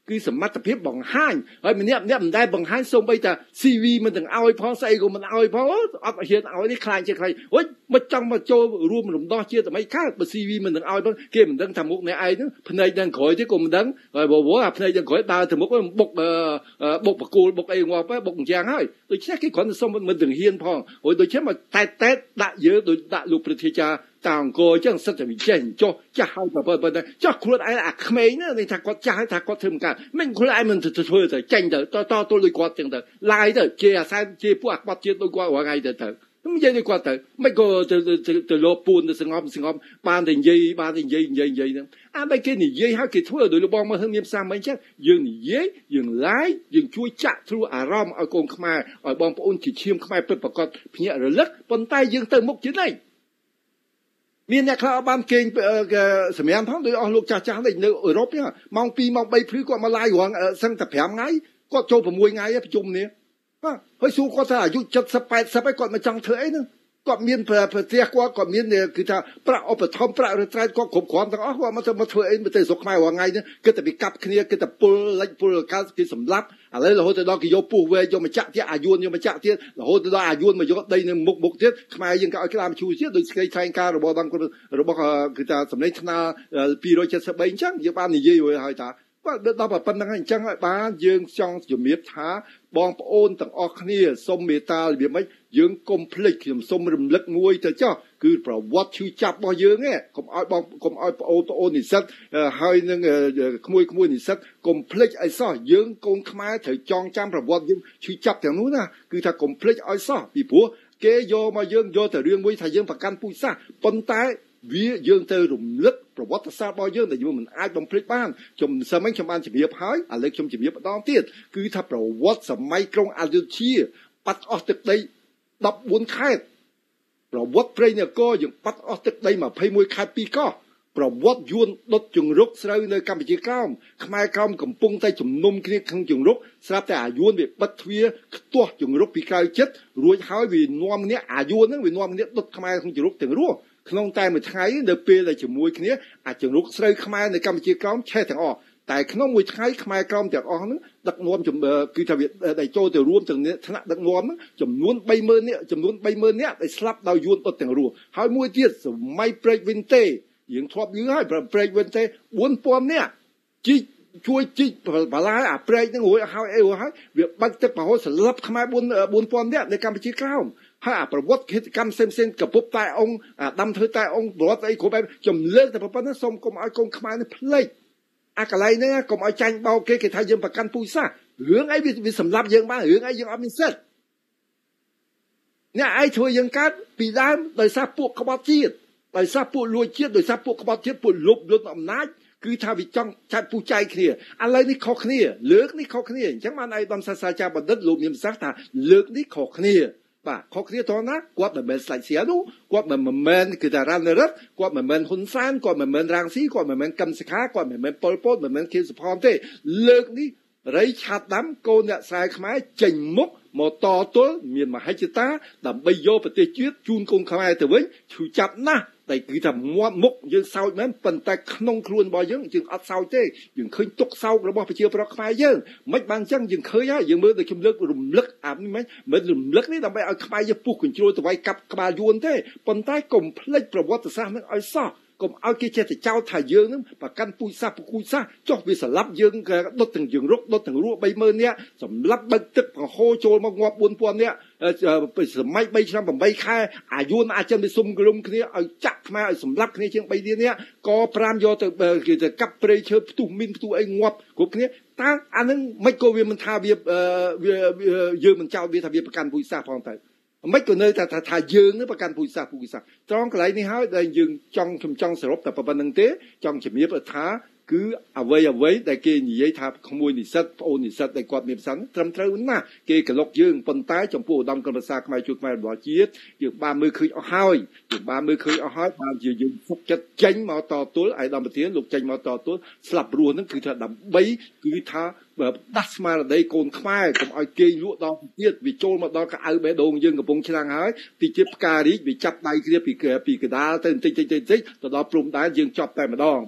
គឺសមត្ថភាពបង្ហាញហើយម្នាក់ម្នាក់មិនដែលបង្ហាញសូម្បីតែ ซี วี មិនទាំងឲ្យផងស្អីក៏មិនឲ្យផងអត់ហ៊ានឲ្យនេះខ្លាចជាខ្លាចអូយមិនចង់មកចូលរួមរំដោះជាតិតែមិនកើតបើ ซี วี មិនទាំងឲ្យផងគេមិនដឹងថាមុខអ្នកឯងហ្នឹងភ្នែកដល់ក្រោយទេក៏មិនដឹងហើយបើអាភ្នែកដល់ក្រោយដើរទៅមុខបុកបុកបកគូលបុកអីងាប់ទៅបុកអញ្ចឹងហើយដូច្នេះគេគ្រាន់តែសុំមិនទាំងហ៊ានផងហើយដូច្នេះមកតែតែដាក់យើងដូចដាក់លោកប្រធាចាតាអង្គអញ្ចឹងសិតតែវិចេញចុះចាស់ហើយបើបើចុះខ្លួនឯងអាក្មេងណានេះថាគាត់ចាស់ហើយថាគាត់ធ្វើមិនកើតមិនខ្លួនឯងមិនទៅធ្វើទៅចេញទៅតតទល់ដូចគាត់ចឹងទៅឡាយទៅជាអាសែនជាពួកអាគាត់ជាតិដូចគាត់រាល់ថ្ងៃទៅទៅមិននិយាយដូចគាត់ទៅមិនក៏ទៅទៅលោពួនទៅស្ងប់ស្ងប់បានតែនិយាយបានតែនិយាយនិយាយនិយាយហ្នឹងអាបែគេនិយាយហើយគេធ្វើដោយលោកបងមើលមានផ្សាមិញចឹងយើងនិយាយយើងឡាយយើងជួយចាក់ទ្រូអារម្មណ៍ឲ្យកូនខ្មែរឲ្យបងប្អូនជាឈាមខ្មែរពិតប្រាកដភ្ញាក់រលឹកប៉ុន្តែយើងទៅមុខជានេះមានអ្នកខ្លះបានគេងសម្រាប់ផងដោយអស់លោកចាស់ចាស់នៅអឺរ៉ុបហ្នឹងម៉ោងពីរម៉ោងបីព្រឺគាត់មកឡាយរងសឹងតែប្រាំថ្ងៃគាត់ចូល6ថ្ងៃប្រជុំនេះហើយសួរគាត់ថាអាយុเจ็ดสิบ แปดสิบហើយគាត់មកចង់ធ្វើអីហ្នឹងគាត់មានប្រទេសគាត់គាត់មានគឺថាប្រាក់ឧបត្ថម្ភប្រាក់រត្រែតគាត់គ្រប់គ្រាន់ទាំងអស់គាត់មកទៅមកធ្វើអីទៅស្រុកខ្មែររាល់ថ្ងៃហ្នឹងគិតតែពីកាប់គ្នាគិតតែពុលលិចពុលកាសគេសម្លាប់ឥឡូវរហូតដល់គេយកពុះវែយកមកចាក់ទៀតអាយួនយកមកចាក់ទៀតរហូតដល់អាយួនមកយកដីនៅមុខមុខទៀតខ្មែរយើងក៏ឲ្យក្តាមឈូទៀតដោយស្គីថ្លែងការរបស់បងរបស់គឺថាសម្លេងថ្នាពីរจ็ดสิบสามអញ្ចឹងយើងបាននិយាយហើយថាបាទដល់ប៉ុណ្្នឹងអញ្ចឹងហើយបានយើងចង់ជំរាបថាបងប្អូនទាំងអស់គ្នាសូមមេត្តារបៀបម៉េចយើងកុំភ្លេចខ្ញុំសូមរំលឹកមួយទៅចុះគឺប្រវត្តិឈឺចាប់របស់យើងឯងកុំឲ្យបងកុំឲ្យប្អូនប្អូននិស្សិតហើយនឹងក្មួយក្មួយនិស្សិតកុំភ្លេចឲ្យសោះយើងកូនខ្មែរត្រូវចងចាំប្រវត្តិយើងឈឺចាប់ទាំងនោះណាគឺថាកុំភ្លេចឲ្យសោះពីព្រោះគេយកមកយើងយកតែរឿងមួយថាយើងប្រកាន់ពូជសាសន៍ប៉ុន្តែវាយើងទៅរំលឹកប្រវត្តិសាស្ត្ររបស់យើងដែលយើងមិនអាចបំភ្លេចបានខ្ញុំសិនខ្ញុំបានជម្រាបហើយឥឡូវខ្ញុំជម្រាបម្ដងទៀតគឺថាប្រវត្តិសម័យក្រុងអយុធ្យាបាត់អស់ទឹកដីដប់បួនខេត្តប្រវត្តិព្រៃនគរយើងបាត់អស់ទឹកដីยี่สิบเอ็ดខេត្តពីរកោះប្រវត្តិយួនដុតជង្រុកស្រូវនៅកម្ពុជាក្រោមខ្មែរក្រោមកំពុងតែជំនុំគ្នាក្នុងជង្រុកស្រាប់តែអាយួនវាបិទទ្វារខ្ទាស់ជង្រុកពីក្រៅចិត្តរួចហើយវានាំគ្នាអាយួនហ្នឹងវានាំគ្នាដុតខ្មែរក្នុងជង្រុកទាំងរស់ក្នុងតែមួយថ្ងៃនៅពេលដែលជាមួយគ្នាអាចរុកស្រូវខ្មែរនៅកម្ពុជាក្រោមឆេះទាំងអស់តែក្នុងមួយថ្ងៃខ្មែរក្រោមទាំងអស់ហ្នឹងដឹកនាំគឺថាវាដែលចូលទៅរួមទាំងថ្នាក់ដឹកនាំហ្នឹងចំនួន三หมื่นនាក់ចំនួន三หมื่นនាក់ដែលស្លាប់ដោយយួនដុតទាំងរស់ហើយមួយទៀតសម័យព្រែកវិនទេយើងធ្លាប់យឺហើយព្រែកវិនទេbốnពាន់នាក់ជីជួយជីបលាអាព្រែកហ្នឹងរួចហើយអីរួចហើយវាបាច់ទឹកប្រហោស្លាប់ខ្មែរbốnពាន់នាក់នៅកម្ពុជាក្រោមហើយអាប្រវត្តិកិច្ចកម្មផ្សេងៗកពុបតែអង្គអាដាំធ្វើតែអង្គប្រវត្តិអីគ្រប់បែបចំលើកតែប៉ុណ្ណឹងសូមកុំឲ្យកូនខ្មែរនេះភ្លេចអាកន្លែងហ្នឹងកុំឲ្យចាញ់បោកគេគេថាយើងប្រកាន់ពូជសាសន៍រឿងអីវាសម្លាប់យើងបានរឿងអីយើងអត់មានសិទ្ធិអ្នកឯងធ្វើយើងកើតពីដើមដោយសារពួកក្បត់ជាតិដោយសារពួកលួចជាតិដោយសារពួកក្បត់ជាតិពួកលុបលុតអំណាចគឺថាវាចង់ចាត់ពូចៃគ្នាឥឡូវនេះខុសគ្នាលើកនេះខុសគ្នាអញ្ចឹងបានឯកឧត្តមសាស្ត្រាចារ្យបណ្ឌិតលោកមានប្រសាសន៍ថាលើកនេះខុសគ្នាបាទខុសគ្នាតណាគាត់មិនមែនស្លាច់សៀនោះគាត់មិនមែនគឺតារ៉ានរិទ្ធគាត់មិនមែនហ៊ុនសែនគាត់មិនមែនរាំងស៊ីគាត់មិនមែនកឹមសុខាគាត់មិនមែនប៉ុលពតមិនមែនខៀវសុផនទេលើកនេះរៃឆាត់ដាំកូនអ្នកស្រែខ្មែរចេញមុខមកតទល់មានមហិច្ឆតាដើម្បីយកប្រទេសជាតិជូនកូនខ្មែរទៅវិញឈឺចាប់ណាស់តែគឺថាមាត់មុខយើងសោចមែនប៉ុន្តែក្នុងខ្លួនរបស់យើងយើងអត់សោចទេយើងឃើញទុកសោករបស់ប្រជាប្រដ្ឋខ្មែរយើងមិនបានអញ្ចឹងយើងឃើញហើយយើងមើលដូចខ្ញុំលើករំលឹកអានេះមិនមិនរំលឹកនេះដើម្បីឲ្យខ្មែរយើងពុះកញ្ជ្រោលទៅវាយកាប់ក្បាលយួនទេប៉ុន្តែកុំភ្លេចប្រវត្តិសាស្ត្រនឹងឲ្យសោះកុំឲ្យគេចេះតែចោទថាយើងនឹងប្រកាន់ពូជសាសន៍ពូជសាសន៍ចុះវាស្លាប់យើងដុតទាំងយើងរុកដុតទាំងរស់三หมื่นនាក់សម្លាប់បឹកទឹកប្រហូរចូលមកងាប់bốnពាន់នាក់សម័យ3ឆ្នាំ8ខែអាយួនអាចចិនទៅសុំក្រុមគ្នាឲ្យចាក់ខ្មែរឲ្យសម្លាប់គ្នាជាង3លាននាក់ក៏ប្រាំយកទៅគេទៅកាប់ព្រៃឈើផ្ទុះមីនផ្ទុះអីងាប់គ្រប់គ្នាតើអានឹងមិនក៏វាមិនថាវាយើងមិនចោទវាថាវាប្រកាន់ពូជសាសន៍ផងទៅមិនក៏នៅតែថាយើងនឹងប្រកាន់ពូជសាសន៍ពូជសាសន៍ត្រង់កន្លែងនេះហើយដែលយើងចង់ខ្ញុំចង់សរុបតែប៉ុណ្្នឹងទេចង់ជំរាបថាគឺអ្វីអ្វីដែលគេនិយាយថាក្មួយនិស្សិតប្អូននិស្សិតដែលគាត់មានប្រសាសន៍ត្រឹមត្រូវណាស់គេក្លុកយើងប៉ុន្តែចំពោះឧត្តមគណិតសាស្ត្រខ្មែរជួយខ្មែររបស់ជាតិយើងបានមើលឃើញអស់ហើយយើងបានមើលឃើញអស់ហើយបានជាយើងសុខចិត្តចេញមកតទល់ឯកឧត្តមប្រធានលោកចេញមកតទល់ស្លាប់រស់ហ្នឹងគឺថាដើម្បីគឺថាដាស់ស្មារតីកូនខ្មែរកុំឲ្យគេលក់ដល់ទៀតវាចូលមកដល់កៅអៅបេះដូងយើងកំពុងឆ្នាំងហើយទីជាផ្ការីកវាចាប់ដៃគ្នាពីពីកដាលទៅបន្តិចតិចតិចទៅដល់ព្រំដែនយើងចប់តែម្ដងបាទ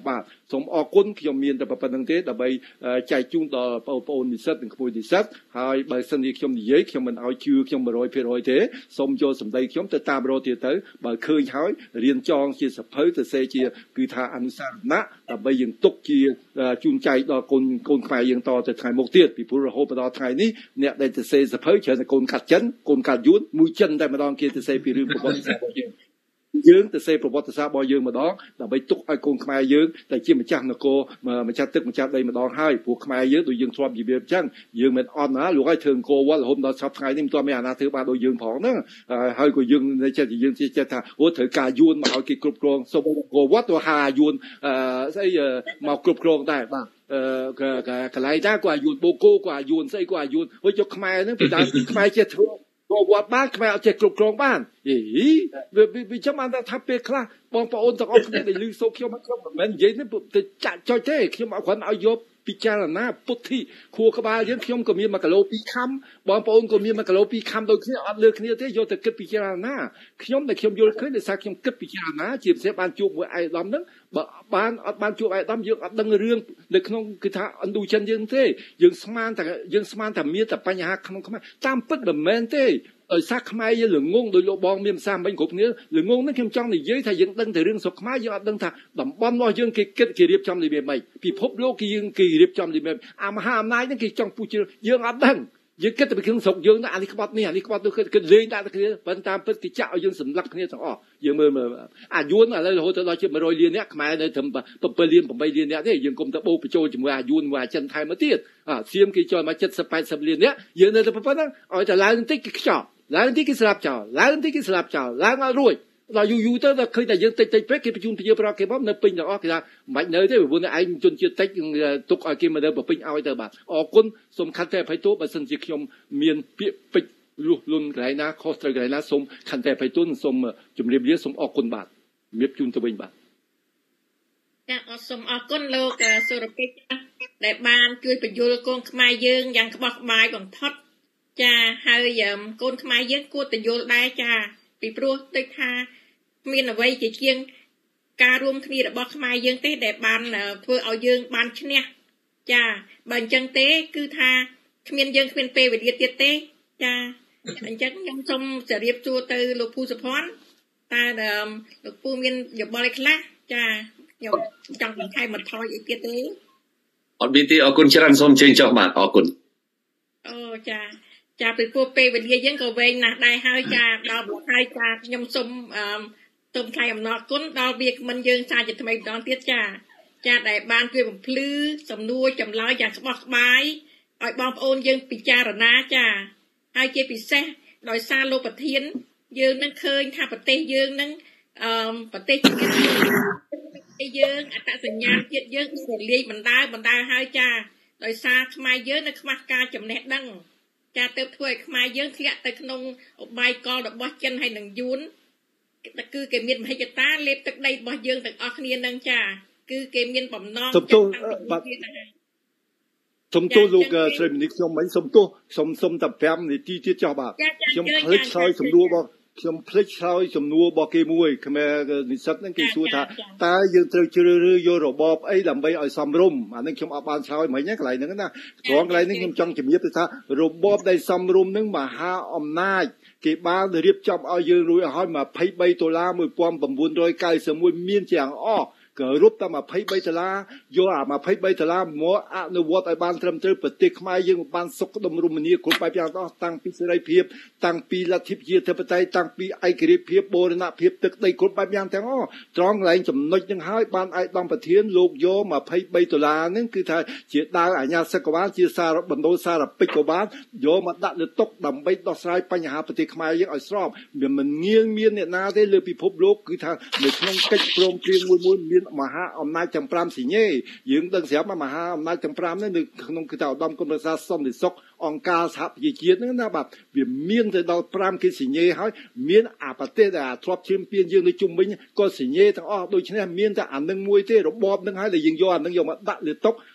សូមអរគុណខ្ញុំមានតែប៉ុណ្្នឹងទេដើម្បីចែកជូនដល់បងប្អូននិស្សិតនិងក្មួយនិស្សិតហើយបើសិនជាខ្ញុំនិយាយខ្ញុំមិនឲ្យជឿខ្ញុំ một trăm phần trăm ទេសូមយកសម្ដីខ្ញុំទៅតាមរកទៀតទៅបើឃើញហើយរៀនចងជាសភៅទៅសេជាគឺថាអនុសារណៈដើម្បីយើងទុកជាជូនចែកដល់កូនកូនខ្មែរយើងតទៅថ្ងៃមុខទៀតពីព្រោះរហូតដល់ថ្ងៃនេះអ្នកដែលទៅសេសភៅច្រើនតែកូនកាត់ចិនកូនកាត់យួនមួយចិនតែម្ដងគេទៅសេពីរឿងប្រវត្តិសាស្ត្ររបស់យើងយើងទៅសេប្រវត្តិសាស្ត្ររបស់យើងម្ដងដើម្បីទុកឲ្យកូនខ្មែរយើងតែជាម្ចាស់នគរម្ចាស់ទឹកម្ចាស់ដីម្ដងហើយព្រោះខ្មែរយើងដូចយើងធ្លាប់និយាយអញ្ចឹងយើងមិនអន់ណាលោកឲ្យធ្វើអង្គរវត្តរហូតដល់ឆាប់ថ្ងៃនេះមិនទាន់មានអាណាធ្វើបានដូចយើងផងហ្នឹងហើយក៏យើងចិត្តយើងចេះថាអូត្រូវការយួនមកឲ្យគេគ្រប់គ្រងសូមអង្គរវត្តទៅហាយួនស្អីមកគ្រប់គ្រងដែរបាទអឺកន្លែងដែរក៏អាយុបូកូក៏អាយុស្អីក៏អាយុវិញយកខ្មែរហ្នឹងពីដើមខ្មែរចេះធ្វើក៏វត្តបានខ្មែរអត់ចេះគ្រប់គ្រងបានអីវាចាំបានថាពេលខ្លះបងប្អូនទាំងអស់គ្នាដែលឮសូមខ្ញុំខ្ញុំមិនមែននិយាយនេះទៅចាក់ចុចទេខ្ញុំអត់គ្រាន់ឲ្យយកពិចារណាពុទ្ធិខួរក្បាលយើងខ្ញុំក៏មានមួយគីឡូពីរខាំបងប្អូនក៏មានមួយគីឡូពីរខាំដូចគ្នាអត់លើគ្នាទេយកទៅគិតពិចារណាខ្ញុំដែលខ្ញុំយល់ឃើញដោយសារខ្ញុំគិតពិចារណាជាពិសេសបានជួបមួយឯកឧត្តមហ្នឹងបើបានអត់បានជួបឯកឧត្តមយើងអត់ដឹងរឿងនៅក្នុងគឺថាឥណ្ឌូចិនយើងទេយើងស្មានតែយើងស្មានតែមានតែបញ្ហាក្នុងខ្មែរតាមពិតមិនមែនទេដោយសារខ្មែរយើងល្ងងដោយលោកបងមានភាសាមិញគ្រប់គ្នាល្ងងហ្នឹងខ្ញុំចង់និយាយថាយើងដឹងតែរឿងស្រុកខ្មែរយើងអត់ដឹងថាតំបន់របស់យើងគេគិតគេរៀបចំរបៀបម៉េចពិភពលោកគេយើងគេរៀបចំរបៀបអាមហាអំណាចហ្នឹងគេចង់ពុះយើងអត់ដឹងយើងគិតតែពីក្នុងស្រុកយើងណាអានេះក្បត់នេះអានេះក្បត់នោះគិតលេងដាក់តែគ្នាប៉ុន្តែតាមពិតគេចាក់ឲ្យយើងសម្លាប់គ្នាទាំងអស់យើងមើលមើលអាយួនឥឡូវរហូតដល់ជាmột trămលាននាក់ខ្មែរនៅត្រឹមbảyលាន8លាននាក់ទេយើងគុំទៅបូកបញ្ចូលជាមួយអាយួនមួយអាចិនថែមមកទៀតអាសៀមគេចូលមក七十八十លាននាក់យើងនៅតែប៉ុណ្ណឹងឲ្យតែឡើងបន្តិចគេខ្ចប់ឡើងបន្តិចគេស្លាប់ចោលឡើងបន្តិចគេស្លាប់ចោលឡើងអត់រួចដល់យូរយូរទៅដល់ឃើញតែយើងតិចតិចពេកគេបញ្ជូនពជាប្រកគេមកនៅពេញទាំងអស់គេថាមិននៅទេព្រោះឯងជនជាតិតិចទុកឲ្យគេមកនៅពេញឲ្យទៅបាទអរគុណសូមខន្តីអភ័យទោសបើសិនជាខ្ញុំមានពាក្យពេចន៍លុះលន់កន្លែងណាខុសត្រូវកន្លែងណាសូមខន្តីអភ័យទោសសូមជម្រាបលាសូមអរគុណបាទជំរាបជូនទៅវិញបាទចាអរសូមអរគុណលោកសុរពេជ្រដែលបានជួយបញ្យល់កូនខ្មែរយើងយ៉ាងក្បោះក្បាយបំផុតចាហើយកូនខ្មែរយើងគួរតែយល់ដែរចាពីព្រោះដូចថាមានអ្វីជាជាងការរួមគ្នារបស់ខ្មែរយើងទេដែលបានធ្វើឲ្យយើងបានឈ្នះចាបើអញ្ចឹងទេគឺថាគ្មានយើងគ្មានពេលវេលាទៀតទេចាអញ្ចឹងខ្ញុំសូមជម្រាបសួរទៅលោកពូសុភ័ណ្ឌតើលោកពូមានយោបល់អីខ្លះចាខ្ញុំចង់បន្ថែមបន្ថយអីទៀតទេអត់មានទេអរគុណច្រើនសូមជើញចុះបាទអរគុណអូចាចាពីព្រោះពេលវេលាយើងក៏វែងណាស់ដែរហើយចាដល់មកហើយចាខ្ញុំសូមអឺសូមថ្លែងអំណរគុណដល់វាគ្មិនយើងសាជាថ្មីម្ដងទៀតចាចាដែលបានជួយបំភ្លឺសំណួរចម្លើយយ៉ាងក្បោះក្បាយឲ្យបងប្អូនយើងពិចារណាចាហើយជាពិសេសដោយសារលោកប្រធានយើងនឹងឃើញថាប្រទេសយើងនឹងអឺប្រទេសជាតិយើងអត្តសញ្ញាណជាតិយើងរលាយបណ្ដាបណ្ដាហើយចាដោយសារខ្មែរយើងនៅខ្វះការចំណេះដឹងចាទៅធ្វើឲ្យខ្មែរយើងធ្លាក់ទៅក្នុងអបាយកលរបស់ចិនហើយនឹងយួនគឺគេមានមហិច្ឆតាលេបទឹកដីរបស់យើងទាំងអស់គ្នានឹងចាគឺគេមានបំណងសុំទោសបាទសុំទោសលោកស្រីមនីខ្ញុំមិនសុំទោសសុំសុំតែប្រាំនាទីទៀតចោះបាទខ្ញុំភ្លេចឆ្លើយសំណួររបស់ខ្ញុំភ្លេចឆ្លើយសំណួររបស់គេមួយខ្មែរនិស្សិតហ្នឹងគេសួរថាតើយើងត្រូវជ្រើសរើសយករបបអីដើម្បីឲ្យសមរម្យអានេះខ្ញុំអត់បានឆ្លើយមិញណាកន្លែងហ្នឹងណាត្រង់កន្លែងនេះខ្ញុំចង់ជំរាបទៅថារបបដែលសមរម្យហ្នឹងមហាអំណាចគេបានរៀបចំឲ្យយើងរួចឲ្យยี่สิบสามដុល្លារnineteen ninety-oneមានយ៉ាងអស់ក៏រូបតែยี่สิบสามដុល្លារយកអាยี่สิบสามដុល្លារមកអនុវត្តឲ្យបានត្រឹមត្រូវប្រទេសខ្មែរយើងបានសុខដុមរមនាគ្រប់បែបយ៉ាងទាំងតាំងពីសេរីភាពតាំងពីលទ្ធិប្រជាធិបតេយ្យតាំងពីឯករាជ្យភាពបូរណភាពទឹកដីគ្រប់បែបយ៉ាងទាំងអស់ត្រង់កន្លែងចំណុចនឹងហើយបានឯកឧត្តមប្រធានលោកយកยี่สิบสามដុល្លារហ្នឹងគឺថាជាដាវអាញាសកបានជាសារបណ្ដោសារពេចក៏បានយកមកដាក់លើតុដើម្បីដោះស្រាយបញ្ហាប្រទេសខ្មែរយើងឲ្យស្របវាមិនងាយមានអ្នកណាទេលើពិភពលោកគឺថានៅក្នុងកិច្ចព្រមព្រៀងមួយមួយមានមហាអំណាចទាំងfiveសញ្ញេយើងដឹងស្រាប់មហាអំណាចទាំងfiveនេះនៅក្នុងគឺថាឧត្តមគុណប្រសាសន្តិសុខអង្គការសហប្រជាជាតិហ្នឹងណាបាទវាមានទៅដល់fiveគេសញ្ញេហើយមានអាប្រទេសដែលធ្លាប់ឈាមពៀនយើងនៅជុំវិញក៏សញ្ញេទាំងអស់ដូច្នេះមានតែអានឹងមួយទេរបបហ្នឹងហើយដែលយើងយកអានឹងយកមកដាក់លើតុ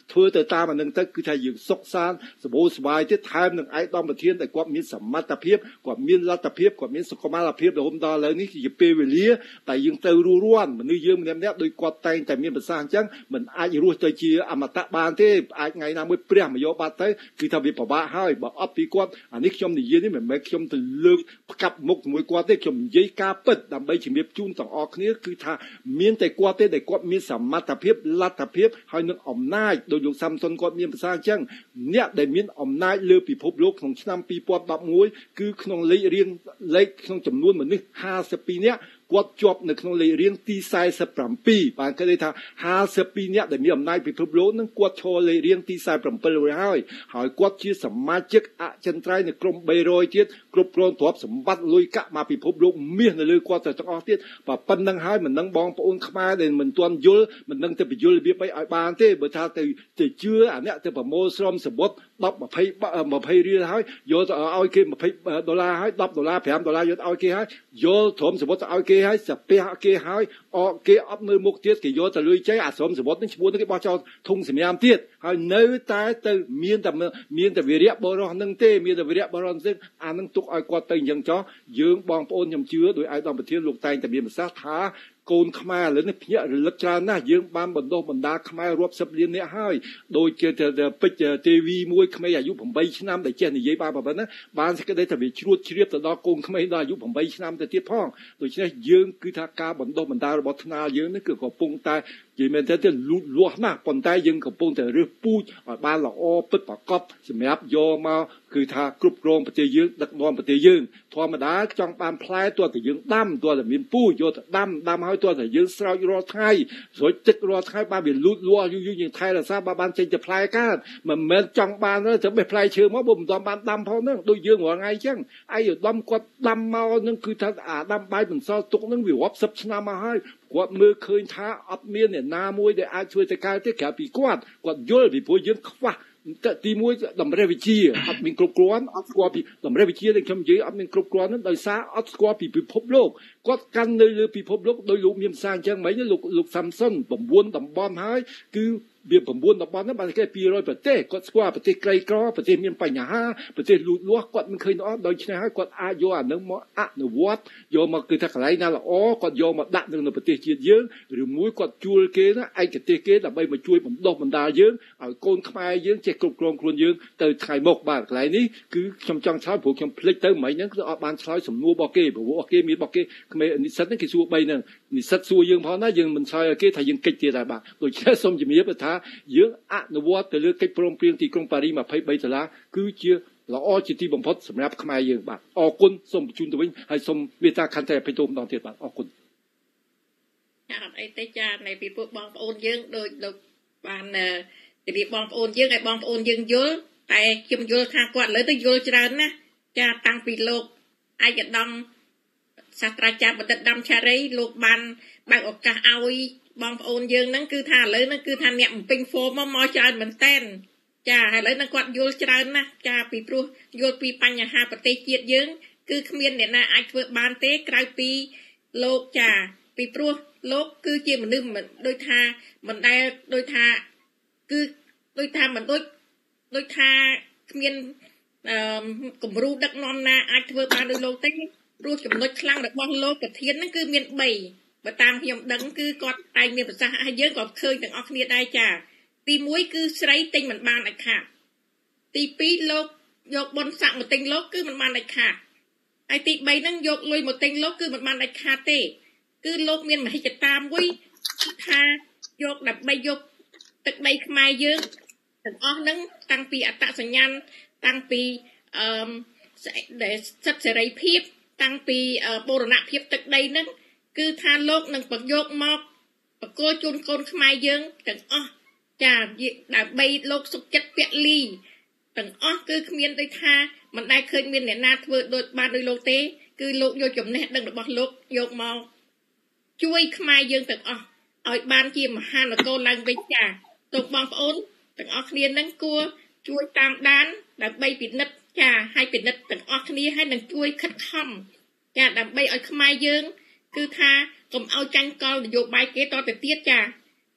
ធ្វើទៅតាមអានឹងទៅគឺថាយើងសុខសាន្តសម្បូរសប្បាយទៀតថែមនឹងឯកឧត្តមប្រធានដែលគាត់មានសមត្ថភាពគាត់មានលទ្ធភាពគាត់មានសុខុមាលភាពរហូតដល់ឥឡូវនេះជាពេលវេលាតែយើងទៅរស់រានមនុស្សយើងម្នាក់ម្នាក់ដោយគាត់តែងតែមានប្រសាសន៍អញ្ចឹងមិនអាចរស់ទៅជាអមតៈបានទេអាចថ្ងៃណាមួយព្រះមកយកបាត់ទៅគឺថាវាពិបាកហើយបើអត់ពីគាត់អានេះខ្ញុំនិយាយនេះមិនមែនខ្ញុំទៅលើកផ្កាប់មុខជាមួយគាត់ទេខ្ញុំនិយាយការពិតដើម្បីជំរាបជូនទាំងអស់គ្នាគឺថាមានតែគាត់ទេដែលគាត់មានសមត្ថភាពលទ្ធភាពហើយនឹងអំណាចដោយលោកសាំសុនគាត់មានប្រសាសន៍អញ្ចឹងអ្នកដែលមានអំណាចលើពិភពលោកក្នុងឆ្នាំពីរពាន់ដប់មួយគឺក្នុងលេខរៀងលេខក្នុងចំនួនមនុស្សห้าสิบពីរនាក់គាត់ជាប់នៅក្នុងលេខរៀងទីสี่สิบเจ็ดបាទគេនិយាយថាห้าสิบពីរនាក់ដែលមានអំណាចពិភពលោកនឹងគាត់ឈរលេខរៀងទីสี่สิบเจ็ดរួចហើយហើយគាត់ជាសមាជិកអចិន្ត្រៃយ៍នៅក្រុមបីរយទៀតគ្រប់គ្រងទ្រព្យសម្បត្តិលុយកាក់មកពិភពលោកមាសនៅលើគាត់ទាំងអស់ទៀតបើប៉ុណ្្នឹងហើយមិននឹងបងប្អូនខ្មែរដែលមិនទាន់យល់មិននឹងទៅបញ្យល់របៀបអីឲ្យបានទេបើថាទៅទៅជឿអាអ្នកទៅប្រមូលស្រមសបុតដប់20 20រៀលហើយយកទៅឲ្យគេ20ដុល្លារហើយ10ដុល្លារ5ដុល្លារយកឲ្យគេហើយយកទ្រព្យសម្បត្តិទៅឲ្យគេហើយសាពះគេហើយអគេអត់មើលមុខទៀតគេយកទៅលុយចៃអាស្រមសបុតនឹងឈ្មោះនឹងគេបោះចោលធុងសម្រាមទៀតហើយនៅតែទៅមានតែមានតែវិរៈបរោះនឹងទេមានតែវិរៈបរោះនឹងអានឹងទុកឲ្យគាត់ទៅអញ្ចឹងចោះយើងបងប្អូនខ្ញុំជឿដោយឯកឧត្តមប្រធានលោកតែងតែមានប្រសាសន៍ថាកូនខ្មែរឥឡូវនេះភ្ញាក់រលឹកច្រើនណាស់យើងបានបណ្ដុះបណ្ដាលខ្មែររាប់សិបលាននាក់ហើយដូចជាពេជ្រទេវីមួយក្មេងអាយុ8ឆ្នាំដែលចេះនិយាយបានប៉ុណ្ណាបានសេចក្តីថាវាជ្រួតជ្រាបទៅដល់កូនក្មេងដល់អាយុ8ឆ្នាំទៅទៀតផងដូច្នេះយើងគឺថាការបណ្ដុះបណ្ដាលរបស់ថ្នាលយើងនេះគឺកំពុងតែនិយាយមែនទេលូតលាស់ណាស់ប៉ុន្តែយើងកំពុងតែរើសពូជឲ្យបានល្អពិតប្រាកដសម្រាប់យកមកគឺថាគ្រប់គ្រងប្រទេសយើងដឹកនាំប្រទេសយើងធម្មតាចង់បានផ្លែទោះតែយើងដាំទោះតែមានពូជយកទៅដាំដាំហើយទោះតែយើងស្រោចរាល់ថ្ងៃស្រោចទឹករាល់ថ្ងៃបានវាលូតលាស់យូរយូរយើងថែរក្សាបានចេញទៅផ្លែកើតមិនមែនចង់បានទៅបេះផ្លែឈើមកបើមិនទាន់បានដាំផងហ្នឹងដូចយើងរាល់ថ្ងៃអញ្ចឹងឯឧត្តមគាត់ដាំមកហ្នឹងគឺថាអាដាំបាយបន្សល់ទុកហ្នឹងវារាប់សិបឆ្នាំមកហើយគាត់មើលឃើញថាអត់មានអ្នកណាមួយដែលអាចជួយទៅកើតទេក្រៅពីគាត់គាត់យល់ពីព្រោះយើងខ្វះទីមួយតម្រិះវិជាអត់មានគ្រប់គ្រាន់អត់ស្គាល់ពីតម្រិះវិជាដែលខ្ញុំនិយាយអត់មានគ្រប់គ្រាន់នោះដោយសារអត់ស្គាល់ពីពិភពលោកគាត់កាន់នៅលើពិភពលោកដោយលោកមានភាសាអញ្ចឹងមិញលោកលោកសាំសុន9តំបន់ហើយគឺវា9តំបន់ហ្នឹងបានគេពីរយប្រទេសគាត់ស្គាល់ប្រទេសក្រីក្រប្រទេសមានបញ្ហាប្រទេសលូតលាស់គាត់មិនឃើញល្អដូច្នេះហើយគាត់អាចយកអានឹងមកអនុវត្តយកមកគឺថាកន្លែងណាល្អគាត់យកមកដាក់នៅប្រទេសជាតិយើងឬមួយគាត់ជួលគេណាឯកទេសគេដើម្បីមកជួយបណ្ដុះបណ្ដាលយើងឲ្យកូនខ្មែរយើងចេះគ្រប់គ្រងខ្លួនយើងទៅថ្ងៃមុខបាទកន្លែងនេះគឺខ្ញុំចង់ឆ្លើយព្រោះខ្ញុំភ្លេចទៅមិញហ្នឹងគឺអត់បានឆ្លើយសំណួររបស់គេព្រោះរបស់គេមានរបស់គេក្មេងនិស្សិតហ្នឹងគេសួរបីហ្នឹងនិស្សិតសួរយើងផងណាយើងមិនឆ្លើយឲ្យគេថាយើងកិច្ចទៀតដែរបាទដូច្នេះសូមជំរាបថាយើងអនុវត្តទៅលើកិច្ចព្រមព្រៀងទីក្រុងប៉ារីស23ដុល្លារគឺជាល្អជាទីបំផុតសម្រាប់ខ្មែរយើងបាទអរគុណសូមបញ្ជូនទៅវិញហើយសូមមេត្តាខន្តីអភ័យទោសម្ដងទៀតបាទអរគុណចាអត់អីទេចានៃពីពួកបងប្អូនយើងដូចលោកបានជម្រាបបងប្អូនយើងឲ្យបងប្អូនយើងយល់តែខ្ញុំយល់ថាគាត់លើទៅយល់ច្រើនណាស់ចាតាំងពីលោកឯកឧត្តមសាស្ត្រាចារ្យបណ្ឌិតដាំឆារីលោកបានបើកឱកាសឲ្យបងប្អូនយើងហ្នឹងគឺថាឥឡូវហ្នឹងគឺថាអ្នកបំពេញ form មកមកច្រើនមែនតែនចាឥឡូវហ្នឹងគាត់យល់ច្រើនណាស់ចាពីព្រោះយល់ពីបញ្ហាប្រទេសជាតិយើងគឺគ្មានអ្នកណាអាចធ្វើបានទេក្រៅពីលោកចាពីព្រោះលោកគឺជាមនុស្សមិនដូចថាមិនដែលដូចថាគឺដូចថាមិនដូចដូចថាគ្មានអឺគំរូដឹកនាំណាអាចធ្វើបានដោយលោកទេព្រោះចំណុចខ្លាំងរបស់លោកប្រធានហ្នឹងគឺមាន3បើតាមខ្ញុំដឹងគឺគាត់តែងមានប្រសាសន៍ឲ្យយើងក៏ឃើញទាំងអស់គ្នាដែរចាទី1គឺស្រីទិញមិនបានដាច់ខាតទី2លោកយកបុណ្យស័ក្តិមកទិញលោកគឺមិនបានដាច់ខាតហើយទី3ហ្នឹងយកលុយមកទិញលោកគឺមិនបានដាច់ខាតទេគឺលោកមានមហិច្ឆតាមួយថាយកដើម្បីយកទឹកដីខ្មែរយើងទាំងអស់ហ្នឹងតាំងពីអត្តសញ្ញាណតាំងពីអឺដែលសិទ្ធិសេរីភាពតាំងពីបូរណភាពទឹកដីហ្នឹងគឺថាលោកនឹងបង្យកមកបកគោជូនកូនខ្មែរយើងទាំងអស់ចាដើម្បីលោកសុខចិត្តពលីទាំងអស់គឺគ្មានដូចថាមិនដែលឃើញមានអ្នកណាធ្វើដូចបានដោយលោកទេគឺលោកយកចំណេះដឹងរបស់លោកយកមកជួយខ្មែរយើងទាំងអស់ឲ្យបានជាមហានគរឡើងវិញចាទូបងប្អូនទាំងអស់គ្នានឹងគួរជួយតាមដានដើម្បីពិនិត្យចាឲ្យពិនិត្យទាំងអស់គ្នាឲ្យនឹងជួយខិតខំចាដើម្បីឲ្យខ្មែរយើងគឺថាកុំឲ្យចាញ់កលនយោបាយគេតទៅទៀតចា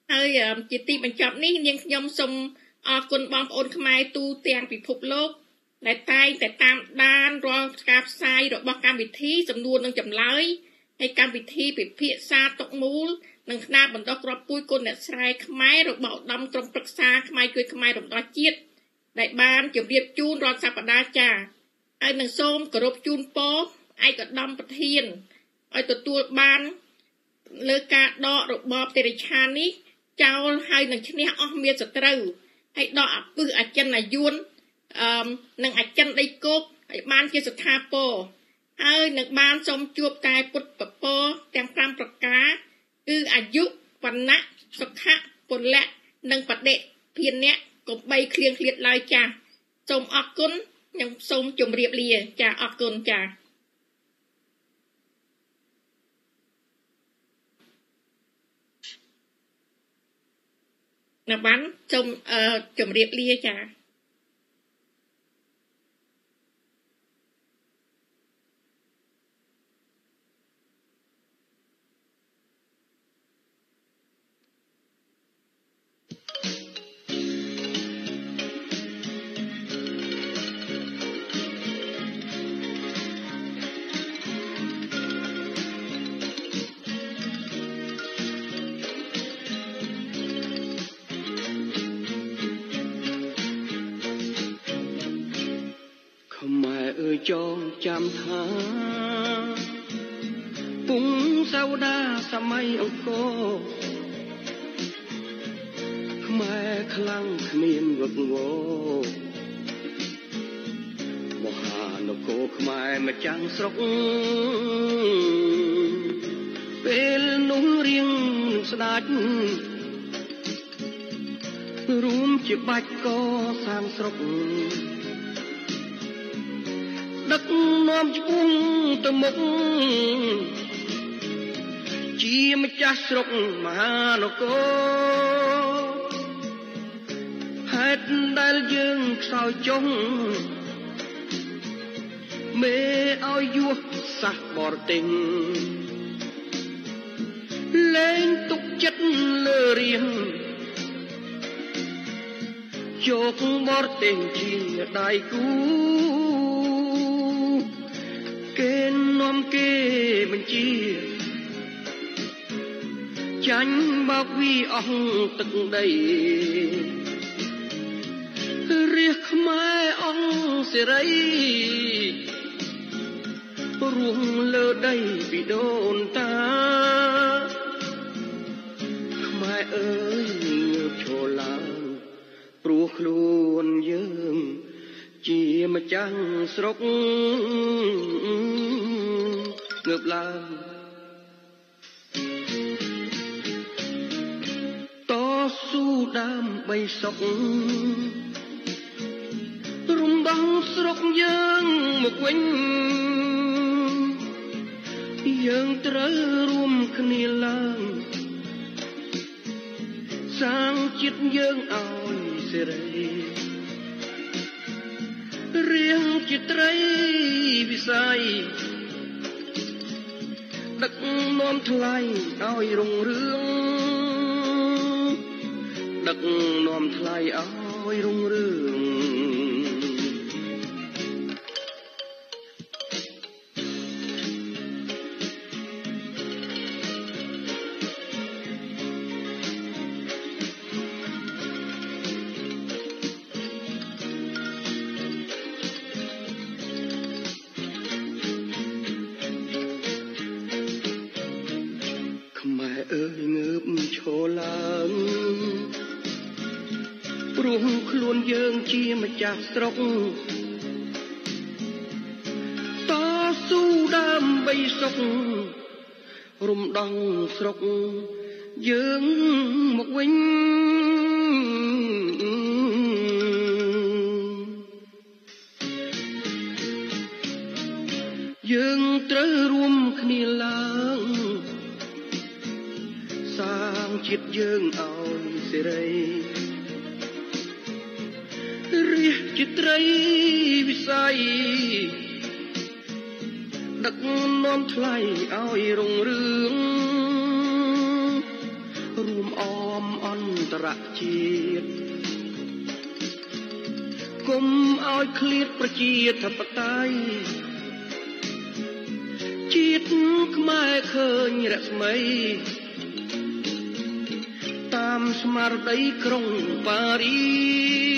ហើយជាទីបញ្ចប់នេះនាងខ្ញុំសូមអរគុណបងប្អូនខ្មែរទូទាំងពិភពលោកដែលតែងតែតាមដានរាល់ការផ្សាយរបស់កម្មវិធីសំណួរនិងចម្លើយហើយកម្មវិធីពិភាក្សាទុកមូលនិងស្នាបណ្ដុះគ្រាប់ពូជគុណអ្នកស្រែខ្មែររបស់ឧត្តមក្រុមប្រឹក្សាខ្មែរជួយខ្មែររំដោះជាតិដែលបានជម្រាបជូនរាល់សប្តាហ៍ចាហើយនឹងសូមគោរពជូនពរឯកឧត្តមប្រធានឲ្យទទួលបានលើការដករបបតិរិឆាននេះចោលហើយនឹងឈ្នះអស់មានសត្រូវហើយដកអពឹសអចិន្នយួនអឺនិងអចិន្នដីគោកឲ្យបានជាស្ថាពរហើយនឹងបានសូមជួបតែពុទ្ធពពរទាំង5ប្រការគឺអាយុវណ្ណៈសុខៈពលៈនិងបដិភានៈកុំបីឃ្លៀងឃ្លាតឡើយចាសូមអរគុណខ្ញុំសូមជម្រាបលាចាអរគុណចាណាបានសូមអឺជម្រាបលាចាចងចាំថាពុងសៅដាសម័យអង្គរខ្មែរខ្លាំងគ្មានវឹកវរមហានគរខ្មែរម្ចាំងស្រុកពេលនោះរៀងស្ដាច់រួមជាបាច់កសាងស្រុកដឹកនាំឈ្មោះទៅមុខជាម្ចាស់ស្រុកមហានគរហេតុដែលយើងខ្សោយចុងមេឲ្យយោសាសបរទេសលែងទុកចិត្តលើរៀងយកបរទេសជាដៃគូគេនាំគេបញ្ជាចាញ់បោកវីអស់ទឹកដីរាជខ្មែរអង្គសេរីរួងលើដីពីដូនតាខ្មែរអើយងើបឈរឡើងព្រោះខ្លួនយើងជាម្ចាស់ស្រុកងើបឡើងតស៊ូដើម្បីសុខរំដោះស្រុកយើងមកវិញយើងត្រូវរួមគ្នាឡើងសាងជាតិយើងឲ្យសេរីរៀងជាត្រីវិស័យដឹកនាំថ្លៃឲ្យរុងរឿងដឹកនាំថ្លៃឲ្យរុងរឿងអើយងើបឈរឡើងព្រោះខ្លួនយើងជាម្ចាស់ស្រុកតស៊ូដើម្បីសុខរំដោះស្រុកយើងមកវិញយើងត្រូវរួមគ្នាឡើងសាងជាតិយើងឲ្យសេរីរាជជាត្រីវិស័យដឹកនាំថ្លៃឲ្យរុងរឿងរួមអមអរជាតិគុំឲ្យឃ្លាតប្រជាធិបតេយ្យជាតិខ្មែរឃើញរស្មីតាមស្មារតីក្រុងប៉ារីស